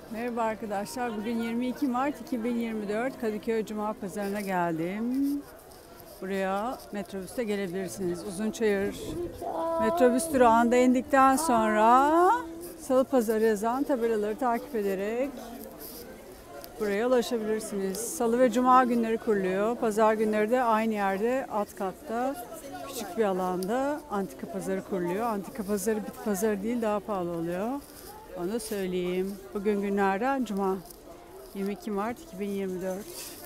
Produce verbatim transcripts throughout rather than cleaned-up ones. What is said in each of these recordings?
Merhaba arkadaşlar. Bugün yirmi iki Mart iki bin yirmi dört Kadıköy Cuma Pazarı'na geldim. Buraya metrobüste gelebilirsiniz. Uzunçayır metrobüs durağında indikten sonra Salı Pazarı yazan tabelaları takip ederek buraya ulaşabilirsiniz. Salı ve Cuma günleri kuruluyor. Pazar günleri de aynı yerde alt katta küçük bir alanda antika pazarı kuruluyor. Antika pazarı bit pazarı değil, daha pahalı oluyor. Onu söyleyeyim. Bugün günlerden Cuma. yirmi iki Mart iki bin yirmi dört.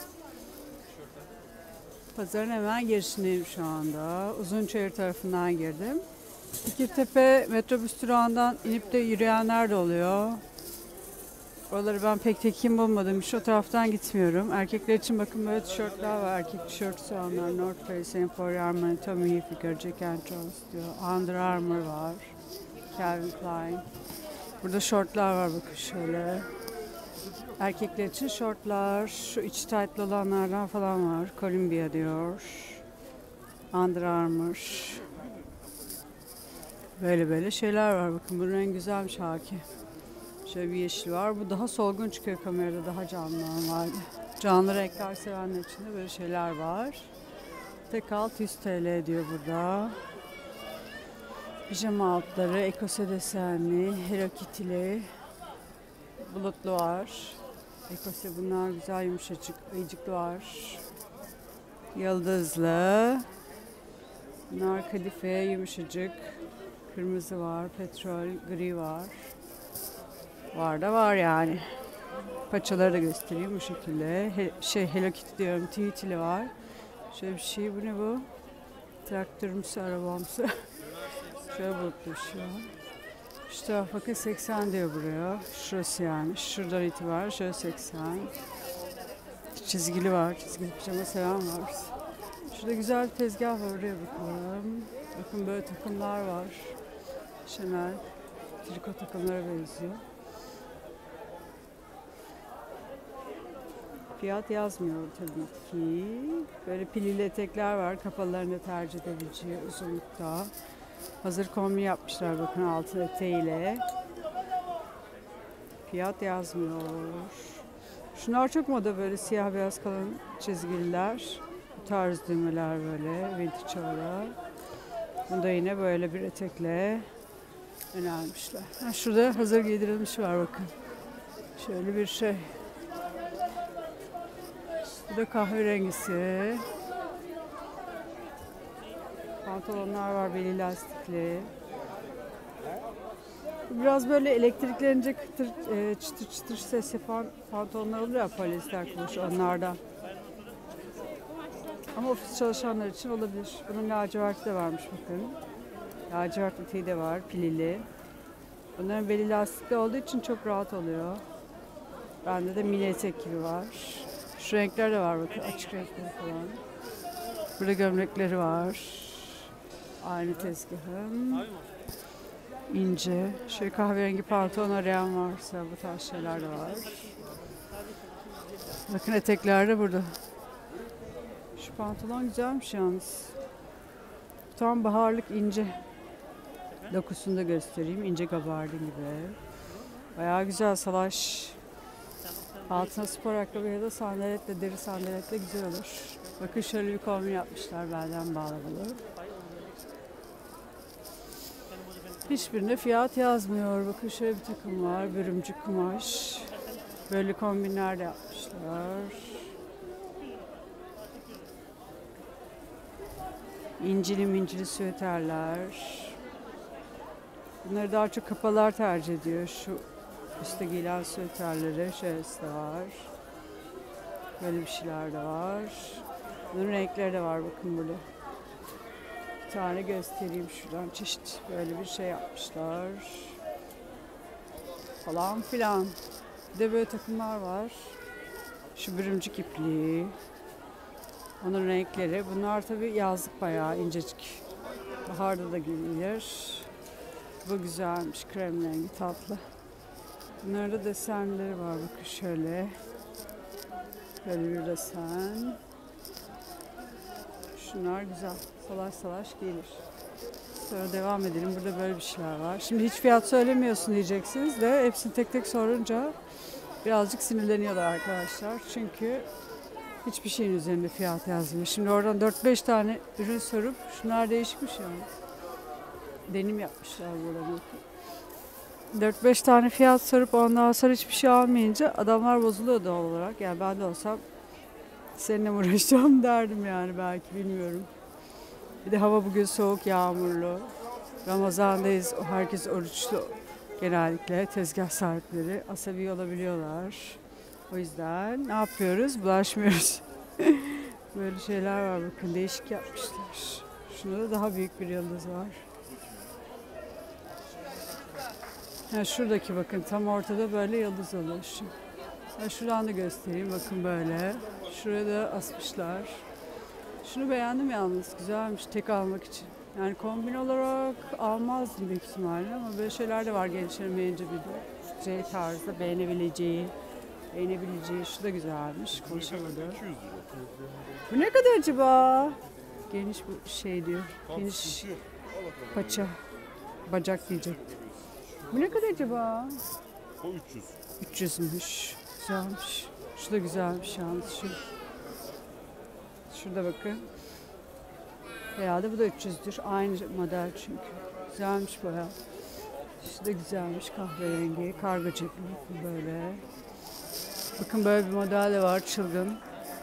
Pazarın hemen girişindeyim şu anda. Uzunçayır tarafından girdim. Fikirtepe metrobüs durağından inip de yürüyenler de oluyor. Oraları ben pek tekin bulmadım. Hiç o taraftan gitmiyorum. Erkekler için bakın böyle tişörtler var. Erkek tişörtüsü olanlar. North Face, Emporio Armani, Tommy Hilfiger, Jack and Jones diyor. Under Armour var. Calvin Klein. Burada şortlar var bakın şöyle. Erkekler için şortlar. Şu iç tight'lı olanlardan falan var. Columbia diyor. Under Armour. Böyle böyle şeyler var. Bakın bunun en güzelmiş haki. Şöyle bir yeşil var. Bu daha solgun çıkıyor kamerada. Daha canlı normalde. Canlı renkler sevenler için de böyle şeyler var. Tek alt yüz T L diyor burada. Pijama altları, ekose desenli, Hello Kitty'li, bulutlu var. Ekose bunlar güzel, yumuşacık, ayıcıklı var. Yıldızlı. Bunlar kadife, yumuşacık. Kırmızı var, petrol, gri var. Var da var yani. Paçaları da göstereyim bu şekilde. He, şey Hello Kitty diyorum, tweetili var. Şöyle bir şey, bu ne bu? Traktörümsü, arabamsı. Şöyle bulutlu şu an. Şu taraf bakın seksen diyor buraya. Şurası yani. Şuradan itibaren şöyle seksen. Çizgili var. Çizgili pijama seven var. Şurada güzel bir tezgah var. Oraya bakalım. Bakın böyle takımlar var. Chanel. Triko takımlara benziyor. Fiyat yazmıyor tabii ki. Böyle pilili etekler var. Kapalarını tercih edebileceği uzunlukta. Hazır kombi yapmışlar bakın altın eteğiyle. Fiyat yazmıyor. Şunlar çok moda, böyle siyah beyaz kalın çizgililer. Bu tarz düğmeler böyle vintage olarak. Bunda yine böyle bir etekle önermişler. Ha, şurada hazır giydirilmiş var bakın. Şöyle bir şey. Bu da kahverengisi. Pantolonlar var beli lastikli. Biraz böyle elektriklenince kıtır, e, çıtır çıtır ses yapan pantolonlar oluyor ya, polyester kumaş, onlardan. Ama ofis çalışanlar için olabilir. Bunun laciverti de varmış bakın. Lacivert eteği de var, pilili. Bunların beli lastikli olduğu için çok rahat oluyor. Bende de mini etek gibi var. Şu renkler de var bakın, açık renkleri falan. Burada gömlekleri var. Aynı tezgahın. İnce. Şöyle kahverengi pantolon arayan varsa bu tarz şeyler de var. Bakın etekler de burada. Şu pantolon güzelmiş yalnız. Tam baharlık, ince. Dokusunu da göstereyim. İnce gabardin gibi. Bayağı güzel, salaş. Altına spor ayakkabı ya da sandaletle, deri sandaletle güzel olur. Bakın şöyle bir kombin yapmışlar, belden bağlamalı. Hiçbirine fiyat yazmıyor. Bakın şöyle bir takım var. Bürümcük kumaş. Böyle kombinler de yapmışlar. İncili mincili süveterler. Bunları daha çok kapalılar tercih ediyor. Şu üstte giyilen süveterleri. Şöylesi de var. Böyle bir şeyler de var. Bunun renkleri de var bakın burada. Bir tane göstereyim şuradan, çeşit böyle bir şey yapmışlar falan filan. Bir de böyle takımlar var. Şu bürümcük ipliği. Onun renkleri. Bunlar tabi yazlık, bayağı incecik. Baharda da giyilir. Bu güzelmiş, krem rengi, tatlı. Bunlarda desenleri var bakın şöyle. Böyle bir desen. Şunlar güzel. Salaş salaş giyilir. Sonra devam edelim. Burada böyle bir şeyler var. Şimdi hiç fiyat söylemiyorsun diyeceksiniz de hepsini tek tek sorunca birazcık sinirleniyorlar arkadaşlar. Çünkü hiçbir şeyin üzerinde fiyat yazmıyor. Şimdi oradan dört beş tane ürün sorup şunlar değişikmiş yani. Denim yapmışlar burada. dört beş tane fiyat sorup ondan sonra hiçbir şey almayınca adamlar bozuluyor doğal olarak. Yani ben de olsam seninle mi uğraşacağım derdim yani, belki, bilmiyorum. Bir de hava bugün soğuk, yağmurlu. Ramazan'dayız. Herkes oruçlu. Genellikle tezgah sahipleri asabi olabiliyorlar. O yüzden ne yapıyoruz? Bulaşmıyoruz. Böyle şeyler var, bakın, değişik yapmışlar. Şurada da daha büyük bir yıldız var. Ha, şuradaki bakın tam ortada böyle yıldız oluşuyor. Ha, şuradan da göstereyim, bakın böyle. Şuraya da asmışlar. Şunu beğendim yalnız, güzelmiş tek almak için. Yani kombin olarak almazdım büyük ihtimalle ama böyle şeyler de var gençlerin beğenebileceği tarzda, beğenebileceği, beğenebileceği. Şu da güzelmiş, konuşamadım. Bu ne kadar acaba? Geniş bu şey diyor, geniş paça, bacak diyecektim. Bu ne kadar acaba? O üç yüz. üç yüzmüş, güzelmiş. Şu da güzelmiş yalnız şu. Şurada bakın. Herhalde bu da üç yüzdür. Aynı model çünkü. Güzelmiş bayağı. Şu da güzelmiş, kahverengi. Kargo cepli böyle. Bakın böyle bir model de var, çılgın.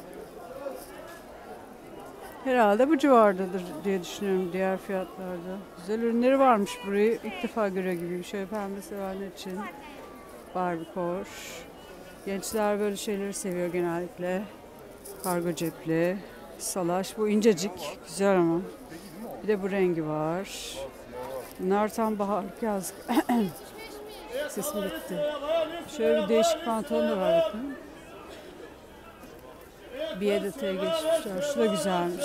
Herhalde bu civardadır diye düşünüyorum diğer fiyatlarda. Güzel ürünleri varmış burayı. İlk defa görüyor gibiyim. Şöyle pembe sevenler için. Barbie Core. Gençler böyle şeyleri seviyor genellikle. Kargo cepli. Salaş. Bu incecik. Güzel ama. Bir de bu rengi var. Bunlar tam baharlık, yazlık. Sesim bitti. Şöyle bir değişik pantolon da var bakın. Bir edeteye geçmişler. Şu da güzelmiş.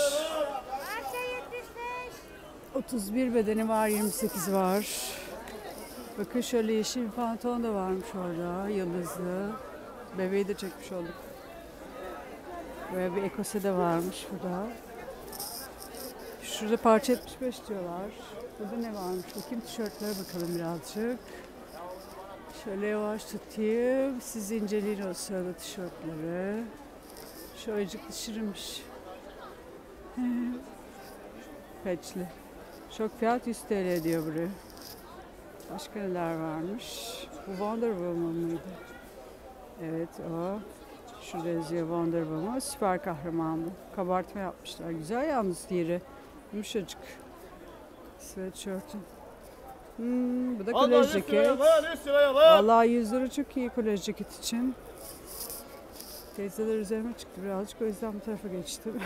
otuz bir bedeni var, yirmi sekiz var. Bakın şöyle yeşil bir pantolon da varmış orada. Yıldızlı. Bebeği de çekmiş olduk. Böyle bir ekose de varmış burada. Şurada parça yetmiş beş diyorlar. Burada ne varmış? Bakayım, tişörtlere bakalım birazcık. Şöyle yavaş tutayım. Siz inceleyin o sırada tişörtleri. Şöylecik şirinmiş. Peçli. Çok fiyat yüz T L diyor buraya. Başka neler varmış? Bu Wonder Woman mıydı? Evet o. Şurada yazıyor Wonder Woman. Süper kahraman bu. Kabartma yapmışlar. Güzel yalnız diğeri. Yumuşacık. Sweatshirt'ün. Hmm, bu da kolej ceket. Vallahi yüz lira çok iyi kolej ceket için. Teyzeler üzerime çıktı birazcık, o yüzden bu tarafa geçtim.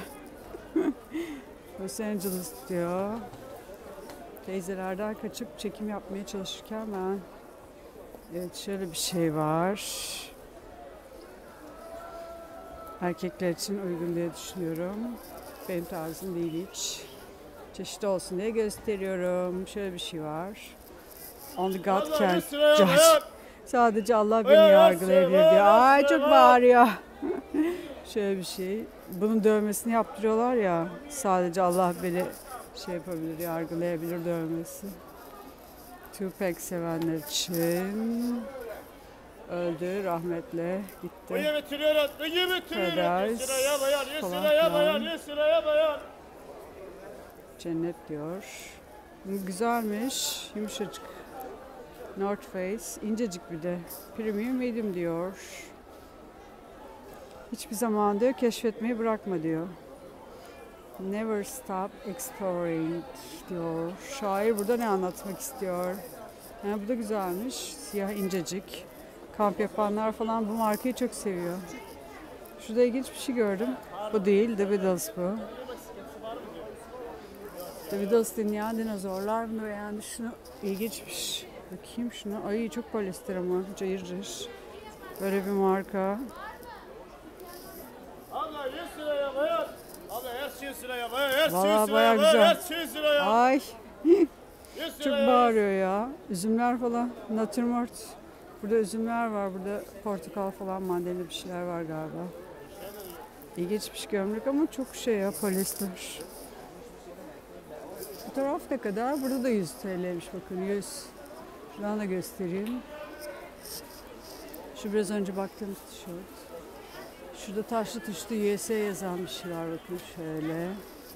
Los Angeles diyor. Teyzelerden kaçıp çekim yapmaya çalışırken ben... Evet, şöyle bir şey var. Erkekler için uygun diye düşünüyorum. Benim tarzım değil hiç. Çeşit olsun diye gösteriyorum. Şöyle bir şey var. Only God can judge. Sadece Allah beni yargılayabilir diyor. Ay çok bağırıyor. Şöyle bir şey. Bunun dövmesini yaptırıyorlar ya. Sadece Allah beni şey yapabilir, yargılayabilir dövmesi. Tupac sevenler için. Öldü rahmetle, gitti. Paradise falan filan. Cennet diyor. Bu güzelmiş, yumuşacık. North Face, incecik bir de. Premium medium diyor. Hiçbir zaman diyor keşfetmeyi bırakma diyor. Never stop exploring diyor. Şair burada ne anlatmak istiyor? Yani bu da güzelmiş. Siyah incecik. Kamp yapanlar falan bu markayı çok seviyor. Şurada ilginç bir şey gördüm. Bu değil, The Beatles bu. The Beatles dinleyen dinozorlar mı beğendi? Şunu ilginçmiş. Bakayım şuna. Ay çok polyester ama cayır cayır. Böyle bir marka. Valla baya güzel. Ay. Çok bağırıyor ya. Üzümler falan. Natürmort. Burada üzümler var. Burada portakal falan, mandalina bir şeyler var galiba. İlginç bir gömlek ama çok şey ya, polyester. Bu taraf ne kadar? Burada da yüz T L'ymiş bakın, yüz. Şuradan da göstereyim. Şu biraz önce baktığımız tişört. Şurada taşlı tuşlu U S A yazan bir şey var bakın şöyle.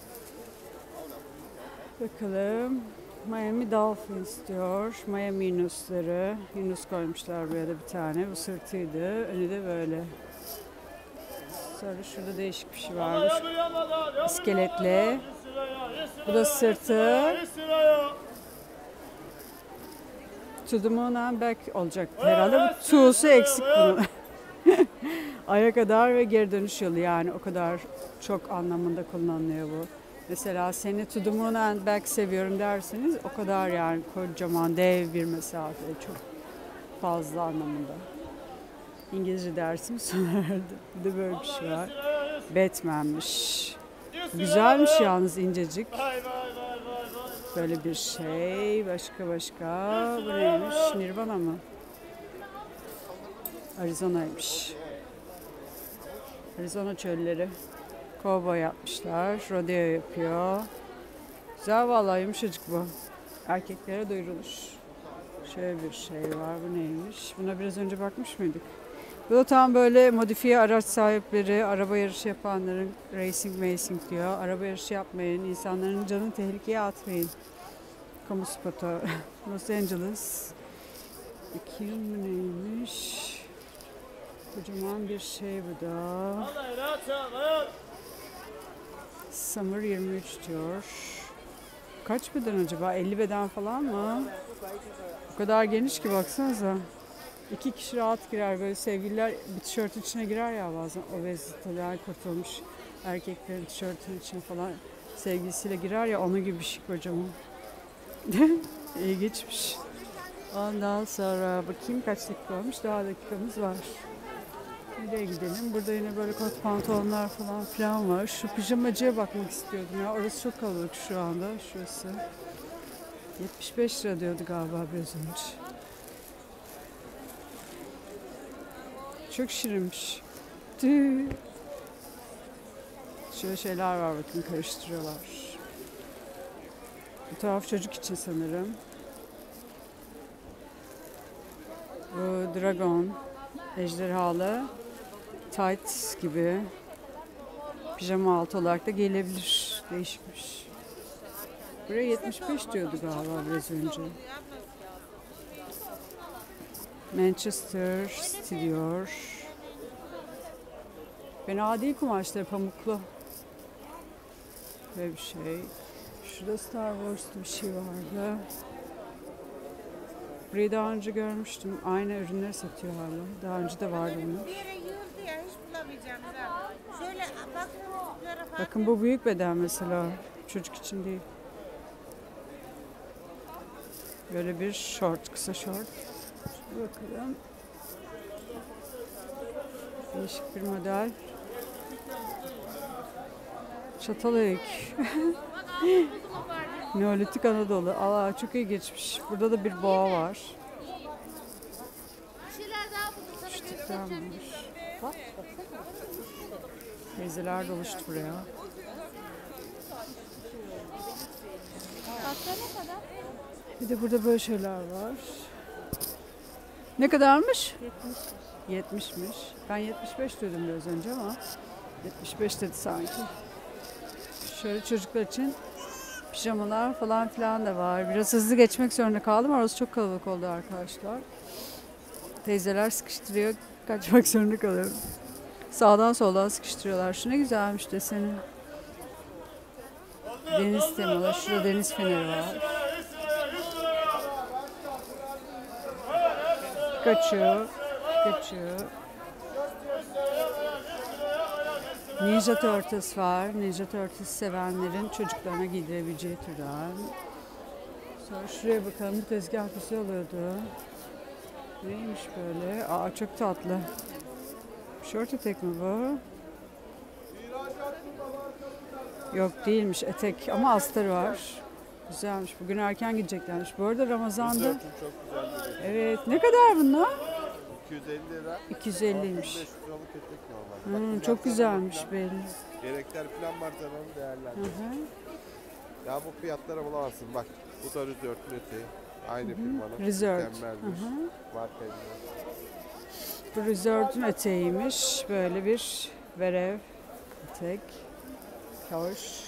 Bakalım. Miami Dolphins diyor. Miami Yunusları. Yunus koymuşlar buraya da bir tane. Bu sırtıydı. Önü de böyle. Sonra şurada değişik bir şey varmış. İskeletle. Bu da sırtı. To the moon and back olacak herhalde. Bu to'su eksik bunun. Aya kadar ve geri dönüş yolu, yani o kadar çok anlamında kullanılıyor bu. Mesela seni to the moon and back seviyorum derseniz o kadar, yani kocaman dev bir mesafe, çok fazla anlamında. İngilizce dersim sona erdi. Bir de böyle bir şey var. Batman'miş. Güzelmiş yalnız, incecik. Böyle bir şey. Başka başka. Bu neymiş? Nirvana mı? Arizona'ymış. Arizona çölleri. Kovboy yapmışlar. Rodeo yapıyor. Güzel vallahi, yumuşacık bu. Erkeklere duyurulur. Şöyle bir şey var. Bu neymiş? Buna biraz önce bakmış mıydık? Bu da tam böyle modifiye araç sahipleri, araba yarışı yapanların, racing racing diyor. Araba yarışı yapmayın, insanların canını tehlikeye atmayın. Kamu spotu. Los Angeles. iki yıl mı neymiş? Kocaman bir şey bu da. Summer yirmi üç diyor. Kaç beden acaba? elli beden falan mı? O kadar geniş ki baksanıza. İki kişi rahat girer, böyle sevgililer bir tişörtün içine girer ya bazen, obeziteler kurtulmuş erkeklerin tişörtün içine falan sevgilisiyle girer ya, onun gibi bir şey kocaman. İlginçmiş. Ondan sonra bakayım kaç dakika olmuş, daha dakikamız var. Nereye gidelim? Burada yine böyle kot pantolonlar falan filan var. Şu pijamacıya bakmak istiyordum ya, orası çok kalabalık şu anda, şurası. yetmiş beş lira diyordu galiba biraz önce. Çok şirinmiş. Tüh. Şöyle şeyler var bakın, karıştırıyorlar. Bu taraf çocuk için sanırım. Bu dragon, ejderhalı, tight gibi. Pijama altı olarak da gelebilir. Değişikmiş. Buraya yetmiş beş diyordu galiba biraz önce. Manchester City diyor. Fena değil kumaşları, pamuklu. Böyle bir şey. Şurada Star Wars'ta bir şey vardı. Burayı daha önce görmüştüm. Aynı ürünleri satıyor hala. Daha önce de vardı bunlar. Bakın bu büyük beden mesela. Çocuk için değil. Böyle bir short, kısa short. Bakalım. Değişik bir model. Çatalhöyük. Neolitik Anadolu. Aa, çok iyi geçmiş. Burada da bir boğa var. Şu tipler var. Teyzeler doluştu buraya. Bir de burada böyle şeyler var. Ne kadarmış? yetmiş. yetmişmiş. Ben yetmiş beş dedim biraz önce ama yetmiş beş dedi sanki. Şöyle çocuklar için pijamalar falan filan da var. Biraz hızlı geçmek zorunda kaldım. Orası çok kalabalık oldu arkadaşlar. Teyzeler sıkıştırıyor. Kaçmak zorunda kalıyorum. Sağdan soldan sıkıştırıyorlar. Şu ne güzelmiş deseni. Deniz temalı. Şurada deniz feneri var. Kaçıyor. Kaçıyor. Ninja Turtles var. Ninja Turtles sevenlerin çocuklarına giydirebileceği türden. Sonra şuraya bakalım. Bu tezgah güzel oluyordu. Neymiş böyle? Aa, çok tatlı. Şort etek mi bu? Yok değilmiş, etek ama astarı var. Güzelmiş. Bugün erken gideceklermiş. Bu arada Ramazan'da. Evet. Ne kadar bunlar? iki yüz elli lira. iki yüz elliymiş. beş yüz liralık etek normal. Hmm, çok güzelmiş belli. Gerekler falan var, tamam, değerler. Hı hı. Ya bu fiyatlara bulamazsın. Bak bu da Resort'un eteği. Aynı firmanın. Resort. Mükemmelmiş. Hı hı. Marka gibi. Bu Resort'un eteğiymiş. Böyle bir verev etek. Hoş.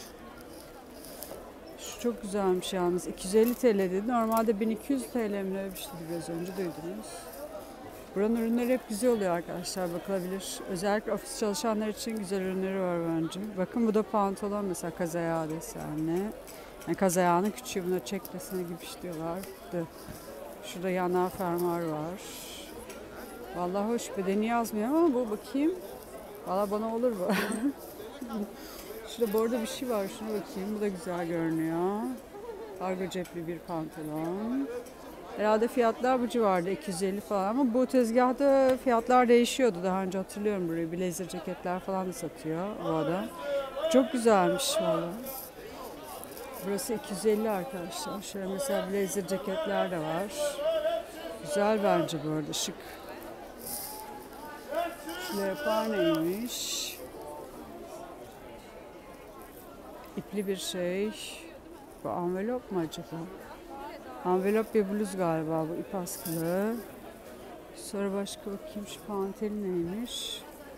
Şu çok güzelmiş yalnız. iki yüz elli T L dedi. Normalde bin iki yüz T L mi öyle bir şeydi, biraz önce duydunuz. Buranın ürünleri hep güzel oluyor arkadaşlar, bakılabilir. Özellikle ofis çalışanlar için güzel ürünleri var bence. Bakın bu da pantolon mesela, kazayağı desenli. Yani kazayağının küçüğü, buna çek deseni gibi işliyorlar. Şurada yana fermuar var. Vallahi hoş, bedeni yazmıyor ama bu bakayım. Vallahi bana olur bu. Şurada bu arada bir şey var, şuna bakayım. Bu da güzel görünüyor. Kargo cepli bir pantolon. Herhalde fiyatlar bu civarda, iki yüz elli falan, ama bu tezgahta fiyatlar değişiyordu. Daha önce hatırlıyorum burayı. Blazer ceketler falan da satıyor bu adam. Çok güzelmiş valla. Burası iki yüz elli arkadaşlar. Şöyle mesela blazer ceketler de var. Güzel bence bu arada, şık. Leopar neymiş? İpli bir şey. Bu envelop mu acaba? Envelop bir bluz galiba bu, ip askılı. Sonra başka bakayım, şu panteli neymiş?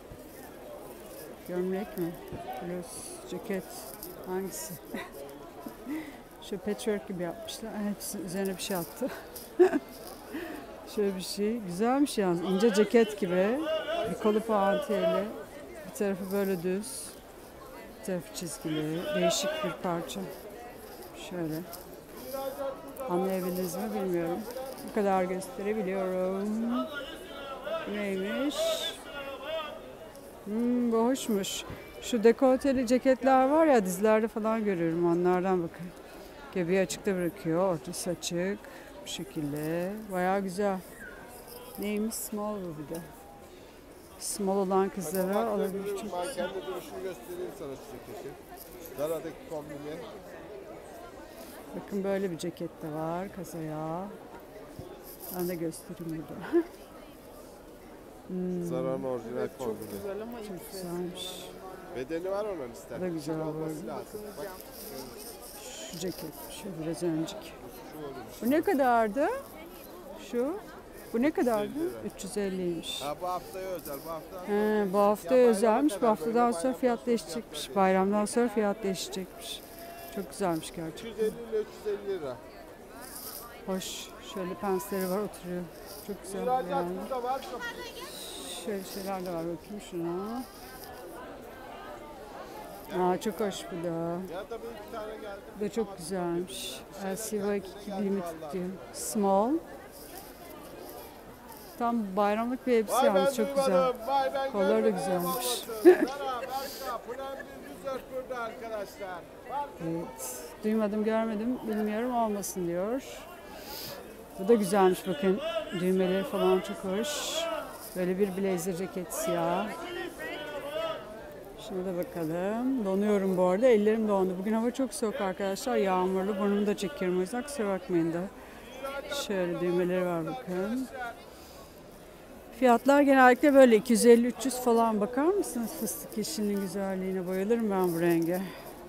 Gömlek mi? Bluz, ceket. Hangisi? Şöyle patchwork gibi yapmışlar. Hepsinin üzerine bir şey attı. Şöyle bir şey. Güzelmiş yalnız. İnce ceket gibi. Bir kolu panteli. Bir tarafı böyle düz. Bir tarafı çizgili. Değişik bir parça. Şöyle. Anlayabildiniz mi bilmiyorum. Bu kadar gösterebiliyorum. Neymiş? Hmm, bu hoşmuş. Şu dekolteli ceketler var ya, dizlerde falan görüyorum, onlardan bakın. Göbeği açıkta bırakıyor, ortası açık. Bu şekilde. Bayağı güzel. Neymiş? Small bu bir de. Small olan kızlara alabilir. Çok... Ben kendi duruşunu göstereyim sana şu ceketi. Zara'daki kombini. Bakın böyle bir ceket de var, kazayağı. Ben de göstereyim burada. hmm. Zara'nın orijinal kombini. Çok güzel ama Çok güzelmiş. Bedeni var onun ister. Bu da güzel Olması oldu. lazım. Bak, Şu ceket, şu biraz önceki. şu olur. Bu ne kadardı? Şu. Bu ne kadardı? üç yüz elliymiş. Ha, bu haftaya özel. Bu hafta. He, bu hafta Ya özelmiş. Bu bayrama haftadan kadar sonra böyle fiyat bayramdan değişecekmiş. sonra Bayramdan sonra fiyat değişecekmiş. Çok güzelmiş iki gerçekten. yüz elli ile üç yüz elli lira. Hoş. Şöyle pensleri var, oturuyor. Çok güzel İhracat yani. burada var. Şöyle şeyler de var, bakayım şuna. Aa, çok hoş bu da. Ya da bir iki tane geldi. Bu da çok güzelmiş. L C Y iki limited diyor. Small. Tam bayramlık bir elbise Vay ben yalnız, çok güzel. duymadım. Vay ben Kolları da görmedim, güzelmiş. olmasın. Zara, Berka, Pınar Resort burada arkadaşlar. Var. Evet. Duymadım, görmedim, bilmiyorum, olmasın diyor. Bu da güzelmiş bakın. Düğmeleri falan çok hoş. Böyle bir blazer ceket siyah. Şuna da bakalım. Donuyorum bu arada. Ellerim dondu. Bugün hava çok soğuk arkadaşlar. Yağmurlu. Burnumu da çekiyorum, o yüzden kusura bakmayın da. Şöyle düğmeleri var bakın. Fiyatlar genellikle böyle iki yüz elli üç yüz falan. Bakar mısınız fıstık yeşilinin güzelliğine? Bayılırım ben bu renge.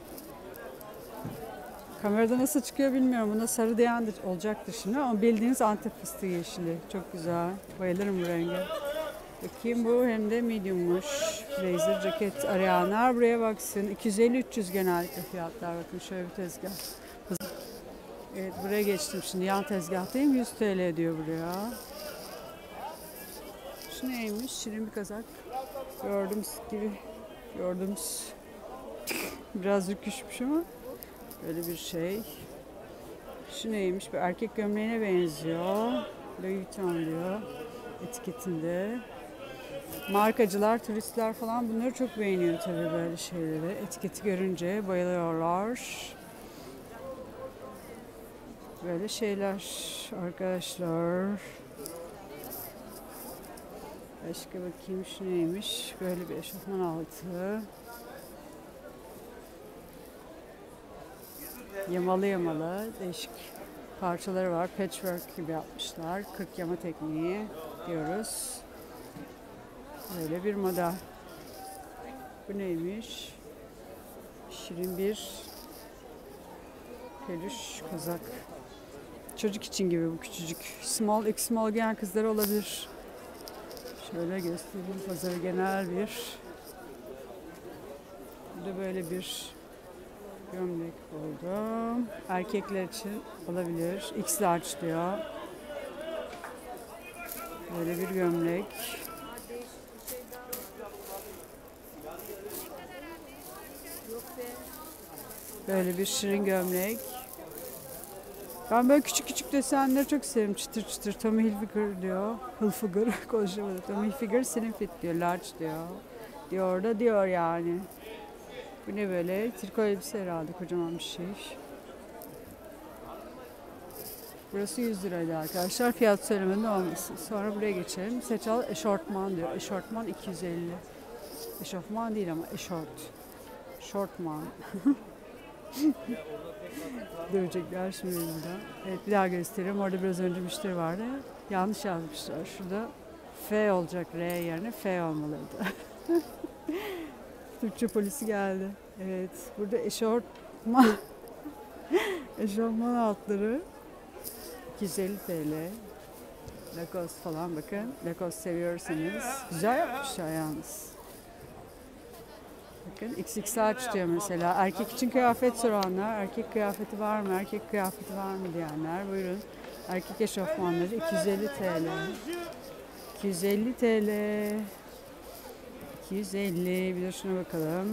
Kamerada nasıl çıkıyor bilmiyorum. Buna sarı diyen de olacaktır şimdi ama bildiğiniz Antep fıstığı yeşili. Çok güzel. Bayılırım bu renge. Bakayım, bu hem de mediummuş. Blazer ceket arayanlar buraya baksın. iki yüz elli üç yüz genellikle fiyatlar. Bakın şöyle bir tezgah. Evet, buraya geçtim şimdi. Yan tezgahtayım. yüz T L diyor buraya. Şu neymiş? Şirin bir kazak. Gördüğümüz gibi. Gördüğümüz. Biraz rüküşmüş ama. Böyle bir şey. Şu neymiş? Bir erkek gömleğine benziyor. Louis Vuitton diyor etiketinde. Markacılar, turistler falan bunları çok beğeniyor tabii, böyle şeyleri. Etiketi görünce bayılıyorlar. Böyle şeyler arkadaşlar. Başka bakayım, şu neymiş? Böyle bir eşofman altı. Yamalı yamalı değişik parçaları var. Patchwork gibi yapmışlar. kırk yama tekniği diyoruz. Böyle bir model. Bu neymiş? Şirin bir Peluş kazak. Çocuk için gibi bu küçücük. Small, X small giyen kızlar olabilir. Şöyle göstereyim. Pazarı genel bir. Burada böyle bir gömlek buldum. Erkekler için olabilir. X large diyor. Böyle bir gömlek. Böyle bir şirin gömlek. Ben böyle küçük küçük desenleri çok seviyorum. Çıtır çıtır. Tommy Hilfiger diyor. Hilfiger konuşamadım. Tommy Hilfiger slim fit diyor. Large diyor. Diyor da diyor yani. Bu ne böyle? Triko elbise herhalde. Kocaman bir şey. Burası yüz liraydı arkadaşlar. Fiyat söylemenin olmasın. Sonra buraya geçelim. Seçal eşortman diyor. Eşortman iki yüz elli. Eşofman değil ama eşort. Şortman. Dövecekler şimdi burada. Evet, bir daha göstereyim. Orada biraz önce müşteri vardı. Yanlış yazmışlar. Şurada F olacak, R yerine F olmalıydı. Türkçe polisi geldi. Evet, burada eşortman eşofman altları iki yüz elli TL. Lacoste falan bakın. Lacoste seviyorsanız. Güzel yapmışlar yalnız. Bakın X X large diyor mesela. Erkek için kıyafet soranlar, erkek kıyafeti var mı, erkek kıyafeti var mı diyenler. Buyurun. Erkek eşofmanları iki yüz elli TL. iki yüz elli TL. iki yüz elli. Bir de şuna bakalım.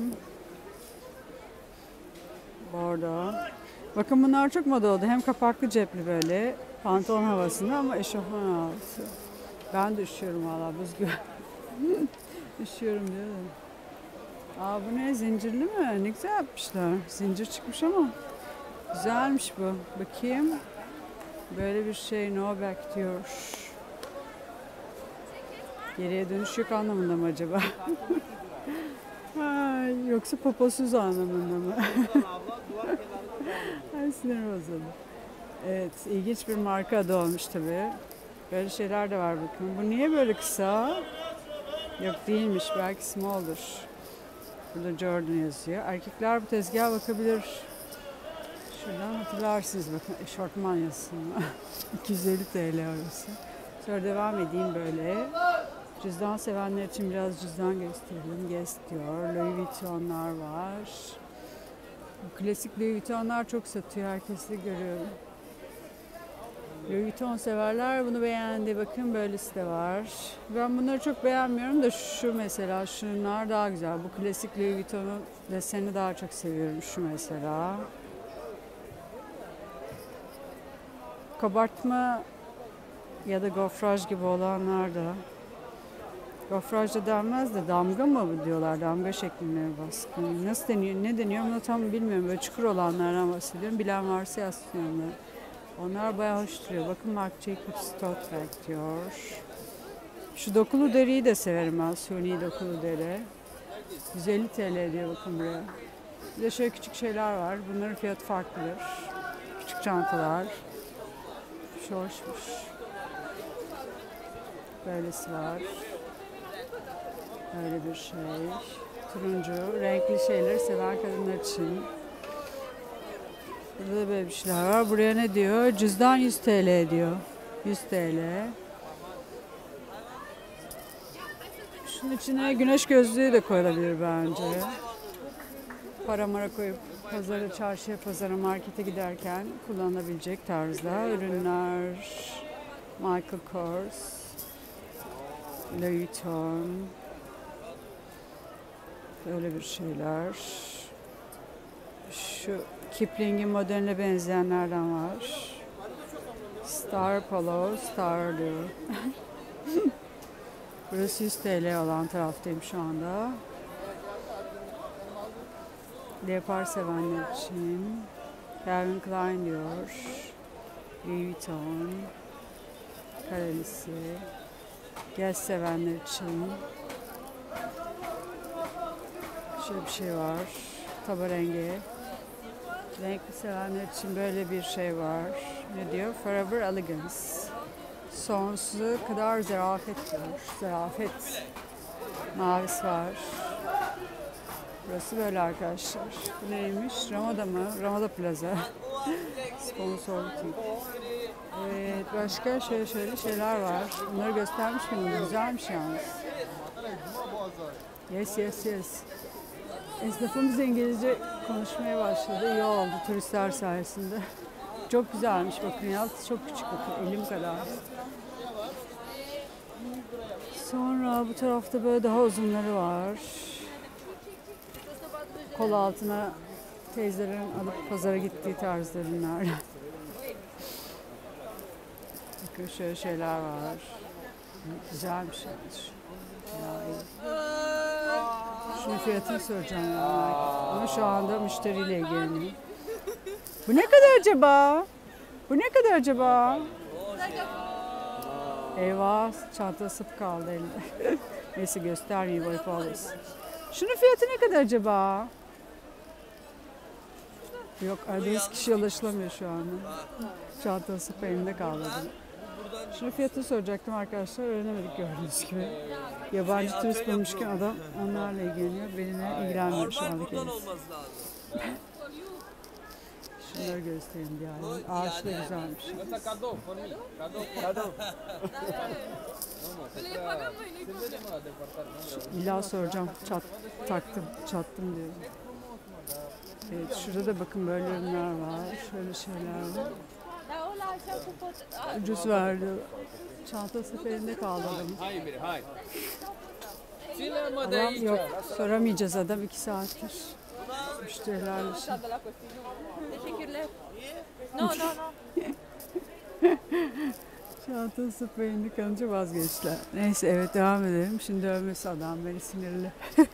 Bordo. Bakın bunlar çok moda oldu. Hem kapaklı cepli böyle. Pantolon havasında ama eşofman havası. Ben de üşüyorum valla buz gibi. Üşüyorum diyor da. Aa bu ne? Zincirli mi? Ne güzel yapmışlar. Zincir çıkmış ama güzelmiş bu. Bakayım. Böyle bir şey no back diyor. Geriye dönüş yok anlamında mı acaba? Ay, yoksa poposuz anlamında mı? Ay sinir bozuldu. Evet, ilginç bir marka adı olmuş tabii. Böyle şeyler de var bakın. Bu niye böyle kısa? Yok değilmiş, belki small'dur. Burada Jordan yazıyor. Erkekler bu tezgaha bakabilir. Şuradan hatırlarsınız bakın eşortman yazısını. iki yüz elli TL orası. Sonra devam edeyim böyle. Cüzdan sevenler için biraz cüzdan gösterelim. Guess diyor. Louis Vuitton'lar var. Bu klasik Louis Vuitton'lar çok satıyor. Herkesi görüyorum. Louis Vuitton severler bunu beğendi. Bakın böylesi de var. Ben bunları çok beğenmiyorum da şu mesela şunlar daha güzel. Bu klasik Louis Vuitton'un deseni daha çok seviyorum. Şu mesela. Kabartma ya da gofraj gibi olanlar da. Gofraj da denmez de damga mı bu diyorlar? Damga şeklinde baskı. Nasıl deniyor? Ne deniyor? Bunu tam bilmiyorum. Böyle çukur olanlardan bahsediyorum. Bilen varsa yazsın yorumlara. Onlar bayağı hoş duruyor. Bakın Marc Jacobs Tote Bag diyor. Şu dokulu deriyi de severim ben. Suni dokulu deri. yüz elli TL diyor bakın buraya. Bir de şöyle küçük şeyler var. Bunların fiyatı farklıdır. Küçük çantalar. Şu hoşmuş. Böylesi var. Böyle bir şey. Turuncu, renkli şeyleri seven kadınlar için. Burada da böyle bir şeyler var. Buraya ne diyor? Cüzdan yüz TL diyor. yüz TL. Şunun içine güneş gözlüğü de koyulabilir bence. Para mara koyup pazara, çarşıya, pazara, markete giderken kullanılabilecek tarzda ürünler. Michael Kors, Louis Vuitton. Böyle bir şeyler. Şu Kipling'in modeline benzeyenlerden var. Star Polo, Star diyor. Burası yüz TL olan taraftayım şu anda. Leopar sevenler için. Calvin Klein diyor. Louis Vuitton. Karelisi. Guess sevenler için. Şöyle bir şey var. Taba rengi. Renkli sevenler için böyle bir şey var. Ne diyor? Forever Elegance. Sonsuza kadar zarafet diyor. Zarafet. Mavisi var. Burası böyle arkadaşlar. Bu neymiş? Ramada mı? Ramada Plaza. Sponsorluk değil. Evet, başka şöyle şöyle şeyler var. Bunları göstermiş miyim? Güzelmiş yalnız. Yes, yes, yes. Esnafımız İngilizce konuşmaya başladı. İyi oldu turistler sayesinde. Çok güzelmiş bakın ya. Çok küçük bakın. Elim kadar. Sonra bu tarafta böyle daha uzunları var. Kol altına teyzelerin alıp pazara gittiği tarzda ürünler. Bakın şöyle şeyler var. Güzelmiş yani. Şunun fiyatını soracağım ya. Ama şu anda müşteriyle ilgileniyor. Bu ne kadar acaba? Bu ne kadar acaba? Eyvah, çanta sıp kaldı elinde. Neyse göstermeyeyim, ayıp olmasın. Şunun fiyatı ne kadar acaba? Yok, aradığınız kişiye ulaşılamıyor şu anda. Çanta sıp elinde kaldı. Şunun fiyatını soracaktım arkadaşlar, öğrenemedik gördüğünüz gibi. Yabancı turist bulmuşken adam onlarla ilgileniyor, benimle ilgilenmiyor şu anda kendisi. Şunları göstereyim diye. Ağaç da güzelmiş. İlla soracağım. Çat, taktım, çattım diyorum. Evet, şurada da bakın böyle ürünler var. Şöyle şeyler var. Ucuz verdi. Çanta seferinde kaldı adamın. Adam yok. Soramayacağız adam iki saattir. Müşterilerle şey. Teşekkürler. No, no, no. Çanta seferinde kalınca vazgeçtiler. Neyse evet devam edelim. Şimdi övmesi adam beni sinirli.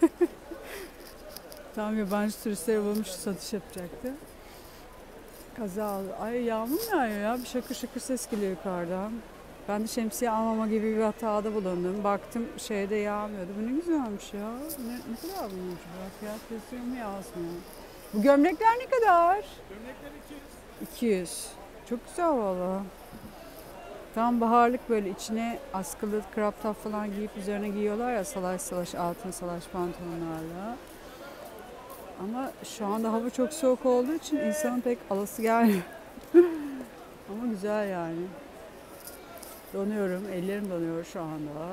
Tam yabancı turistleri bulmuş satış yapacaktı. Kaza oldu. Ay yağmur mu yağıyor ya? Bir şakır şakır ses geliyor yukarıdan. Ben de şemsiye almama gibi bir hatada bulundum. Baktım şeyde yağmıyordu. Bu ne güzelmiş ya. Ne, ne kadar bunun acaba? Fiyat yazıyor mu yazmıyor. Bu gömlekler ne kadar? Gömlekler iki yüz. iki yüz. Çok güzel valla. Tam baharlık böyle içine askılı crop top falan giyip üzerine giyiyorlar ya salaş salaş altın salaş pantolonlarla. Ama şu anda hava çok soğuk olduğu için insanın pek alası gelmiyor. Ama güzel yani. Donuyorum, ellerim donuyor şu anda.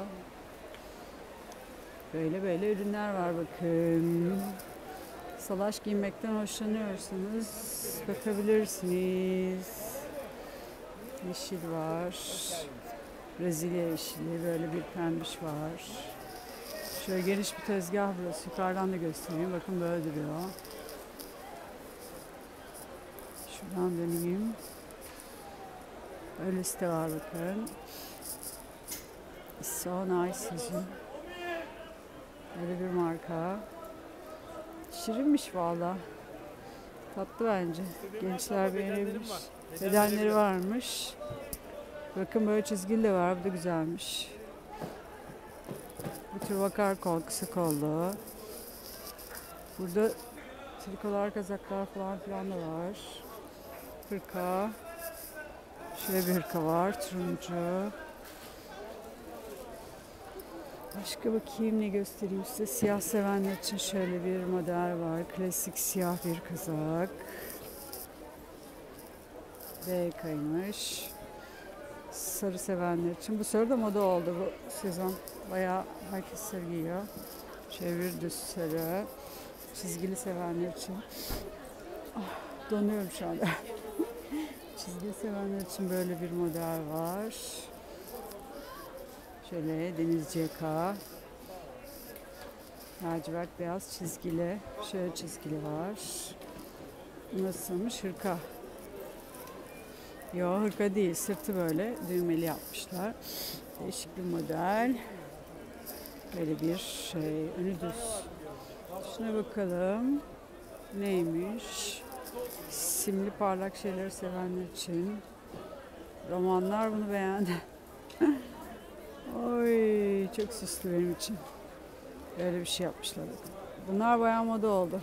Böyle böyle ürünler var bakın. Salaş giymekten hoşlanıyorsanız bakabilirsiniz. Yeşil var. Brezilya yeşili, böyle bir pembiş var. Şöyle geniş bir tezgah burası. Yukarıdan da göstereyim. Bakın böyle duruyor. Şuradan döneyim. Öylesi de var bakın. It's so nice yüzüm. Böyle bir marka. Şirinmiş valla. Tatlı bence. Gençler beğenebilir. Bedenleri varmış. Bakın böyle çizgili de var. Bu da güzelmiş. Bu tür vakar kol, kısa kollu. Burada trikolar, kazaklar falan filan da var. Hırka. Şöyle bir hırka var. Turuncu. Başka bakayım ne göstereyim size. Siyah sevenler için şöyle bir model var. Klasik siyah bir kazak. B kaymış. Sarı sevenler için. Bu sarı da moda oldu bu sezon. Bayağı herkes sarı giyiyor. Şöyle bir düz sarı. Çizgili sevenler için. Ah, donuyorum şu anda. Çizgili sevenler için böyle bir model var. Şöyle denizci yaka. Lacivert beyaz çizgili. Şöyle çizgili var. Nasılmış? Hırka. Yok hırka değil. Sırtı böyle düğmeli yapmışlar. Değişik bir model. Böyle bir şey. Önü düz. Şuna bakalım. Neymiş? Simli parlak şeyleri sevenler için. Romanlar bunu beğendi. Oy çok süslü benim için. Böyle bir şey yapmışlar. Bunlar bayağı moda oldu.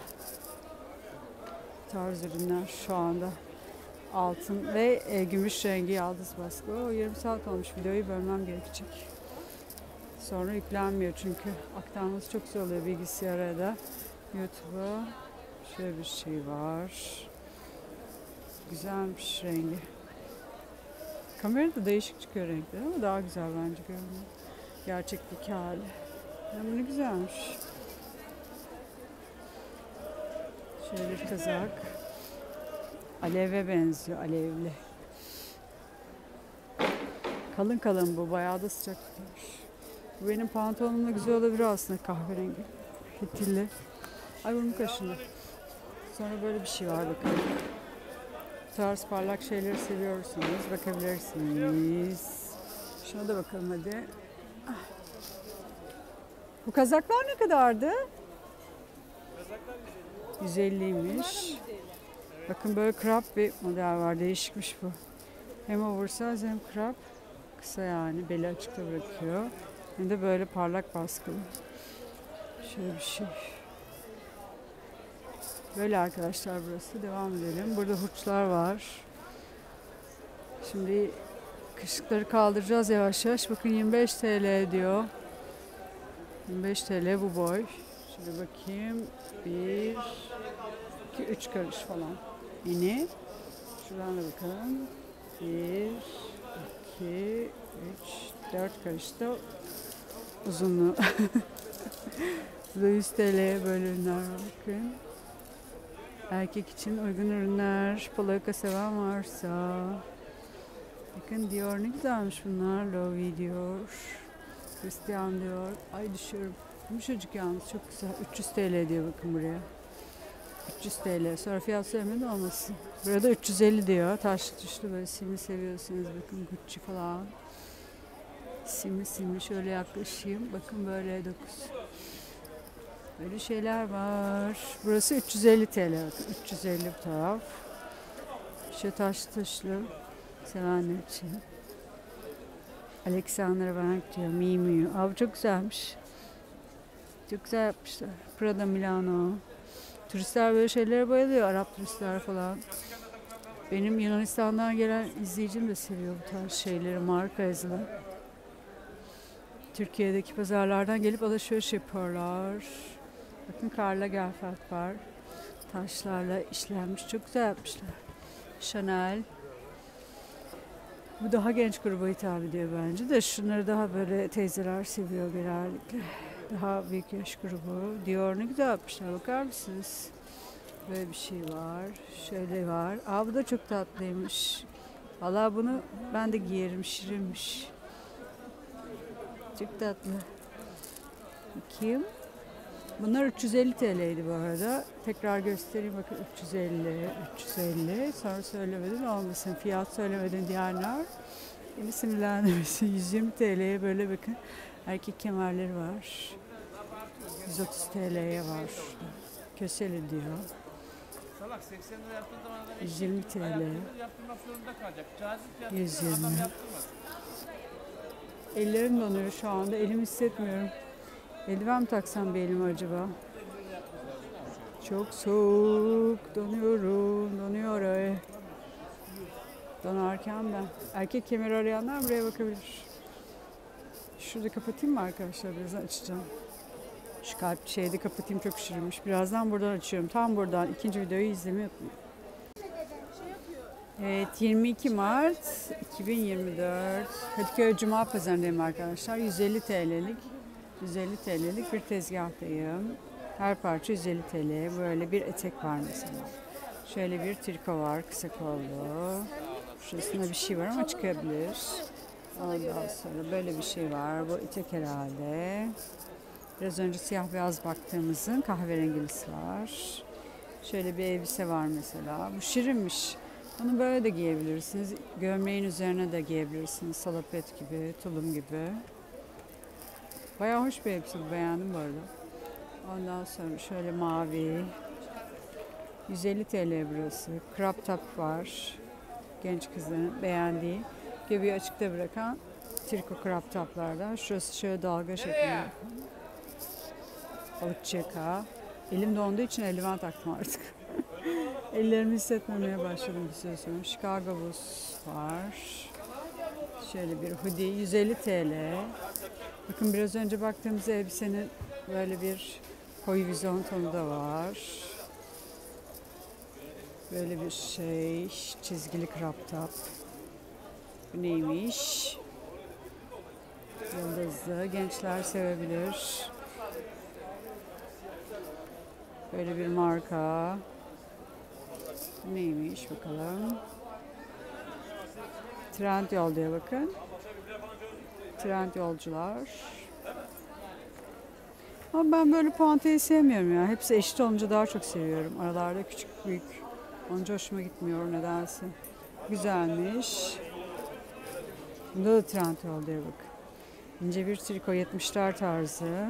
Tarz ürünler şu anda. Altın ve e, gümüş rengi yaldız baskı. O yarım saat olmuş. Videoyu bölmem gerekecek. Sonra yüklenmiyor çünkü. Aktarması çok zor oluyor bilgisayara da. YouTube'a. Şöyle bir şey var. Güzelmiş rengi. Kamerada değişik çıkıyor renkleri ama daha güzel bence görünüyor. Gerçekteki hali. Ama ne güzelmiş. Şöyle bir kazak. Aleve benziyor, alevli. Kalın kalın bu, bayağı da sıcak tutmuş. Bu benim pantolonumla güzel olabilir aslında, kahverengi. Fitilli. Ay burnu kaşındı. Sonra böyle bir şey var bakın. Bu tarz parlak şeyleri seviyorsanız bakabilirsiniz. Şuna da bakalım hadi. Bu kazaklar ne kadardı? yüz elliymiş. Bakın böyle crop bir model var. Değişikmiş bu. Hem oversize hem crop. Kısa yani. Beli açıkta bırakıyor. Hem de böyle parlak baskılı. Şöyle bir şey. Böyle arkadaşlar burası. Devam edelim. Burada hurçlar var. Şimdi kışlıkları kaldıracağız yavaş yavaş. Bakın yirmi beş T L diyor. yirmi beş T L bu boy. Şöyle bakayım. Bir, iki, üç karış falan. İni. Şuradan da bakalım. Bir, iki, üç, dört karışta uzunluğu. Burada yüz T L'ye böyle ürünler var. Bakın. Erkek için uygun ürünler. Polaka seven varsa. Bakın Dior, ne güzelmiş bunlar. Loewe Dior. Christian Dior. Ay düşüyorum. Yumuşacık yalnız, çok güzel. üç yüz T L diyor bakın buraya. üç yüz T L. Sonra fiyat söylemedi olmasın. Burada üç yüz elli diyor. Taşlı tuşlu böyle simli seviyorsunuz. Bakın Gucci falan. Simli simli şöyle yaklaşayım. Bakın böyle dokuz. Böyle şeyler var. Burası üç yüz elli T L. Bakın üç yüz elli bu taraf. Şu taşlı tuşlu sevenler için. Alexander Wang diyor. Miu Miu. Abi çok güzelmiş. Çok güzel yapmışlar. Prada Milano. Turistler böyle şeylere bayılıyor. Arap turistler falan. Benim Yunanistan'dan gelen izleyicim de seviyor bu tarz şeyleri. Marka yazılı. Türkiye'deki pazarlardan gelip alışveriş yapıyorlar. Bakın Karla Gerfeld var. Taşlarla işlenmiş. Çok güzel yapmışlar. Chanel. Bu daha genç gruba hitap ediyor bence de. Şunları daha böyle teyzeler seviyor genellikle. Daha büyük yaş grubu. Dior ne güzel yapmışlar. Bakar mısınız? Böyle bir şey var. Şöyle var. Aa, bu da çok tatlıymış. Valla bunu ben de giyerim. Şirinmiş. Çok tatlı. Bakayım. Bunlar üç yüz elli T L'ydi bu arada. Tekrar göstereyim bakın, üç yüz elli, üç yüz elli. Sonra söylemedin olmasın. Fiyat söylemedin diyenler. Beni sinirlendirmesin. yüz yirmi T L'ye böyle bakın. Erkek kemerleri var. yüz otuz T L'ye var. Köseli diyor. Salak seksen lira yaptığın zaman adam yüz yirmi T L. yaptırmak zorunda kalacak. Cazip yüz yaptırır, adam yirmi. yaptırmaz. Ellerim donuyor şu anda. Elimi hissetmiyorum. Eldiven mi taksam bir elime acaba? Çok soğuk. Donuyorum. Donuyor. Ay. Donarken ben. Erkek kemeri arayanlar buraya bakabilir. Şurada kapatayım mı arkadaşlar? Birazdan açacağım. Şu kalp şeyde kapatayım, çok şirinmiş. Birazdan buradan açıyorum. Tam buradan ikinci videoyu izlemeyi unutmayın. Evet, yirmi iki Mart iki bin yirmi dört Kadıköy Cuma Pazarı'ndayım arkadaşlar. yüz elli T L'lik yüz elli T L'lik bir tezgahtayım. Her parça yüz elli T L. Böyle bir etek var mesela. Şöyle bir triko var, kısa kollu. Şurasında bir şey var ama çıkabilir. Ondan sonra böyle bir şey var. Bu etek herhalde. Biraz önce siyah beyaz baktığımızın kahverengilisi var. Şöyle bir elbise var mesela. Bu şirinmiş. Bunu böyle de giyebilirsiniz. Gömleğin üzerine de giyebilirsiniz. Salopet gibi, tulum gibi. Bayağı hoş bir elbise. Beğendim bu arada. Ondan sonra şöyle mavi. yüz elli T L burası. Crop top var. Genç kızların beğendiği. Göbeği açıkta bırakan triko crop toplardan. Şurası şöyle dalga şeklinde. Balıkçı yaka. Elim donduğu için eldiven taktım artık. Ellerimi hissetmemeye başladım bir süre sonra. Chicago Bulls var. Şöyle bir hoodie yüz elli T L. Bakın biraz önce baktığımız elbisenin böyle bir koyu vizyon tonu da var. Böyle bir şey. Çizgili crop top. Bu neymiş? Yıldızlı. Gençler sevebilir. Böyle bir marka. Neymiş bakalım. Trendyol diye bakın. Trendyolcular. Ama ben böyle puantayı sevmiyorum ya. Hepsi eşit olunca daha çok seviyorum. Aralarda küçük büyük. Onca hoşuma gitmiyor nedense. Güzelmiş. Bunda da Trendyol diye bak. İnce bir triko yetmişler tarzı.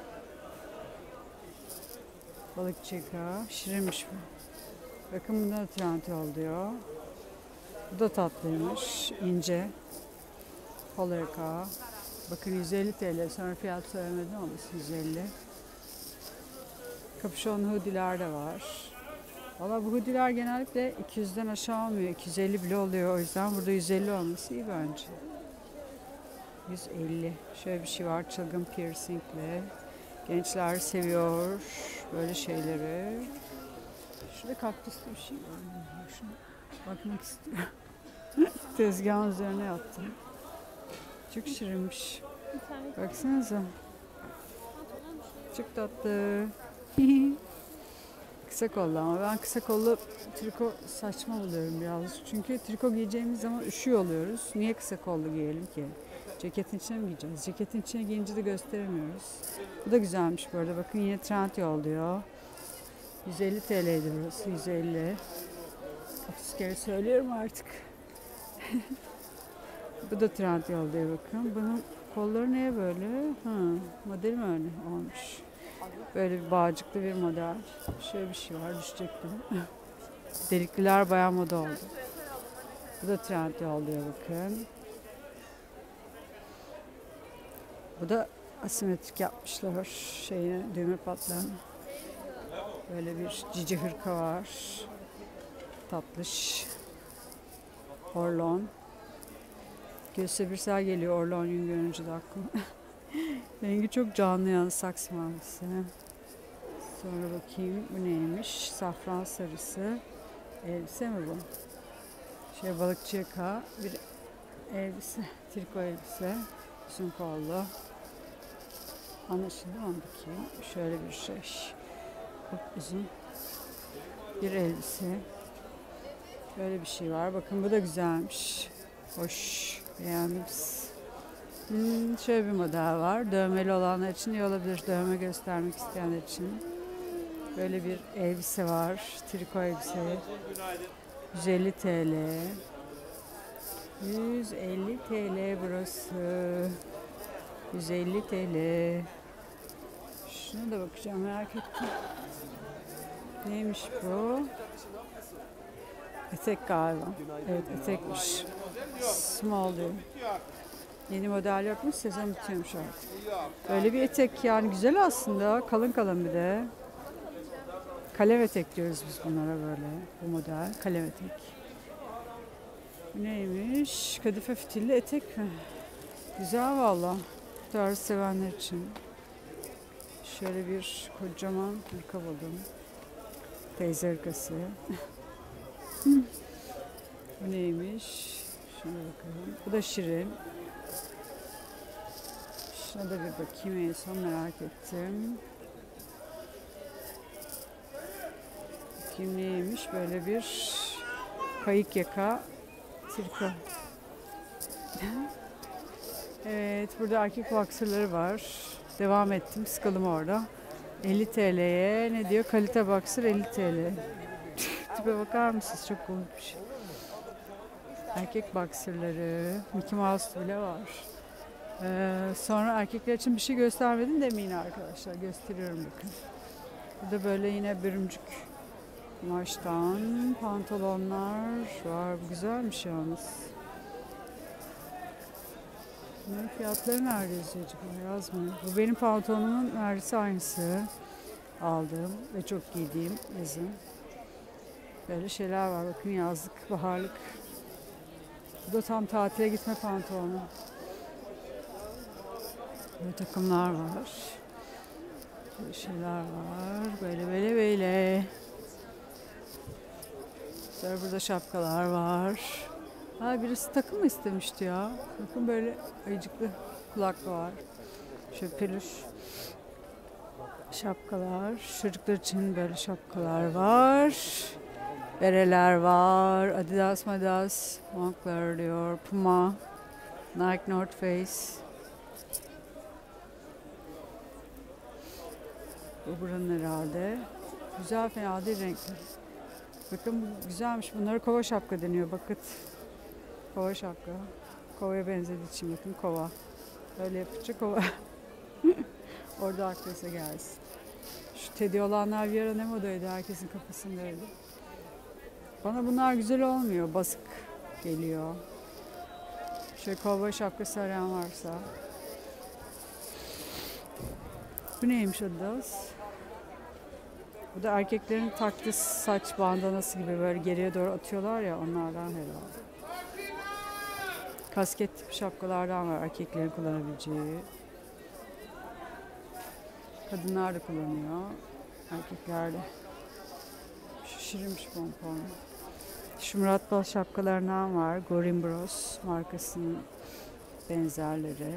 Balıkçı yaka. Şirinmiş bu. Bakın bunda da Trendyol diyor. Bu da tatlıymış. İnce. Polo yaka. Bakın yüz elli T L. Sonra fiyat söylemedim ama yüz elli. Kapüşon hoodiler de var. Valla bu hoodiler genellikle iki yüzden aşağı olmuyor. iki yüz elli bile oluyor. O yüzden burada yüz elli olması iyi bence. yüz elli. Şöyle bir şey var. Çılgın piercingle. Gençler seviyor böyle şeyleri. Şurada kaktüslü bir şey var. Şuna bakmak istiyorum. Tezgahın üzerine yattım. Çok şirinmiş. Baksanıza. Çok tatlı. Kısa kollu ama ben kısa kollu triko saçma buluyorum biraz. Çünkü triko giyeceğimiz zaman üşüyor oluyoruz. Niye kısa kollu giyelim ki? Ceketin içine mi giyeceğiz? Ceketin içine giyince de gösteremiyoruz. Bu da güzelmiş bu arada. Bakın yine Trendyol diyor. yüz elli T L'ydi burası. yüz elli. otuz kere söylüyorum artık. Bu da Trendyol diyor bakın. Bunun kolları niye böyle? Ha, modeli mi öyle olmuş? Böyle bir bağcıklı bir model. Şöyle bir şey var. Düşecektim. Delikliler bayağı moda oldu. Bu da Trendyol diyor bakın. Bu da asimetrik yapmışlar. Şeyine düğme patlayan. Böyle bir cici hırka var. Tatlış. Orlon. Göğüse birsel geliyor Orlon yün görünce de aklıma. Rengi çok canlı yani saks mavisi. Sonra bakayım bu neymiş? Safran sarısı. Elbise mi bu? Şey balıkçı yaka. Bir elbise. Triko elbise. Uzun kollu. Anlaşıldı mı? Bakayım. Şöyle bir şey. Çok uzun. Bir elbise. Böyle bir şey var. Bakın bu da güzelmiş. Hoş. Beğendim. Hmm, şöyle bir model var. Dövmeli olanlar için iyi olabilir. Dövme göstermek isteyenler için. Böyle bir elbise var. Triko elbise. yüz elli T L. yüz elli T L burası. yüz elli T L. Şuna da bakacağım, merak ettim. Neymiş bu? Etek galiba. Evet, etekmiş. Small diyor. Yeni model yokmuş, sezon bitiyormuş artık. Böyle bir etek yani güzel aslında. Kalın kalın bir de. Kalem etek diyoruz biz bunlara böyle. Bu model kalem etek. Bu neymiş? Kadife fitilli etek mi? Güzel valla. Bu tarz sevenler için. Şöyle bir kocaman hırka buldum. Teyze hırkası. Bu neymiş? Şuna bakalım. Bu da şirin. Şuna da bir bakayım en son merak ettim. Bakayım neymiş? Böyle bir kayık yaka triko. Evet, burada erkek boxerları var. Devam ettim, sıkıldım orada. elli T L'ye ne diyor? Kalite boxer elli T L. Tipe bakar mısınız? Çok komik bir şey. Erkek boxerları, Mickey Mouse bile var. Ee, sonra erkekler için bir şey göstermedim demeyin arkadaşlar. Gösteriyorum bakın. Burada böyle yine bürümcük kumaştan pantolonlar var. Bu güzelmiş yalnız. Bunların fiyatları nerede yazıyor acaba? Yazmıyor. Bu benim pantolonumun neredeyse aynısı. Aldığım ve çok giydiğim yazın. Böyle şeyler var. Bakın yazlık, baharlık. Bu da tam tatile gitme pantolonu. Böyle takımlar var. Böyle şeyler var. Böyle böyle böyle. Sonra burada şapkalar var. Ha, birisi takım mı istemişti ya? Bakın böyle ayıcıklı kulaklı var. Şöyle peluş şapkalar. Çocuklar için böyle şapkalar var. Bereler var. Adidas, Adidas, Moncler diyor. Puma, Nike, North Face. Bu buranın herhalde. Güzel, fena değil renkli. Bakın bu güzelmiş. Bunlara kova şapka deniyor. Bakın. Kova şapka. Kovaya benzediği için bakın kova. Öyle yapınca kova. Orada aklınıza gelsin. Şu tedi olanlar bir ara ne modaydı? Herkesin kafasındaydı. Bana bunlar güzel olmuyor. Basık geliyor. Şöyle kovboy şapkası arayan varsa. Bu neymiş Adidas? Bu da erkeklerin taktığı saç bandanası gibi böyle geriye doğru atıyorlar ya, onlardan herhalde. Kasket tipi şapkalardan var erkeklerin kullanabileceği. Kadınlar da kullanıyor. Erkekler de. Şişirilmiş pompon. Şu Murat Bal şapkalarından var. Gorin Bros markasının benzerleri.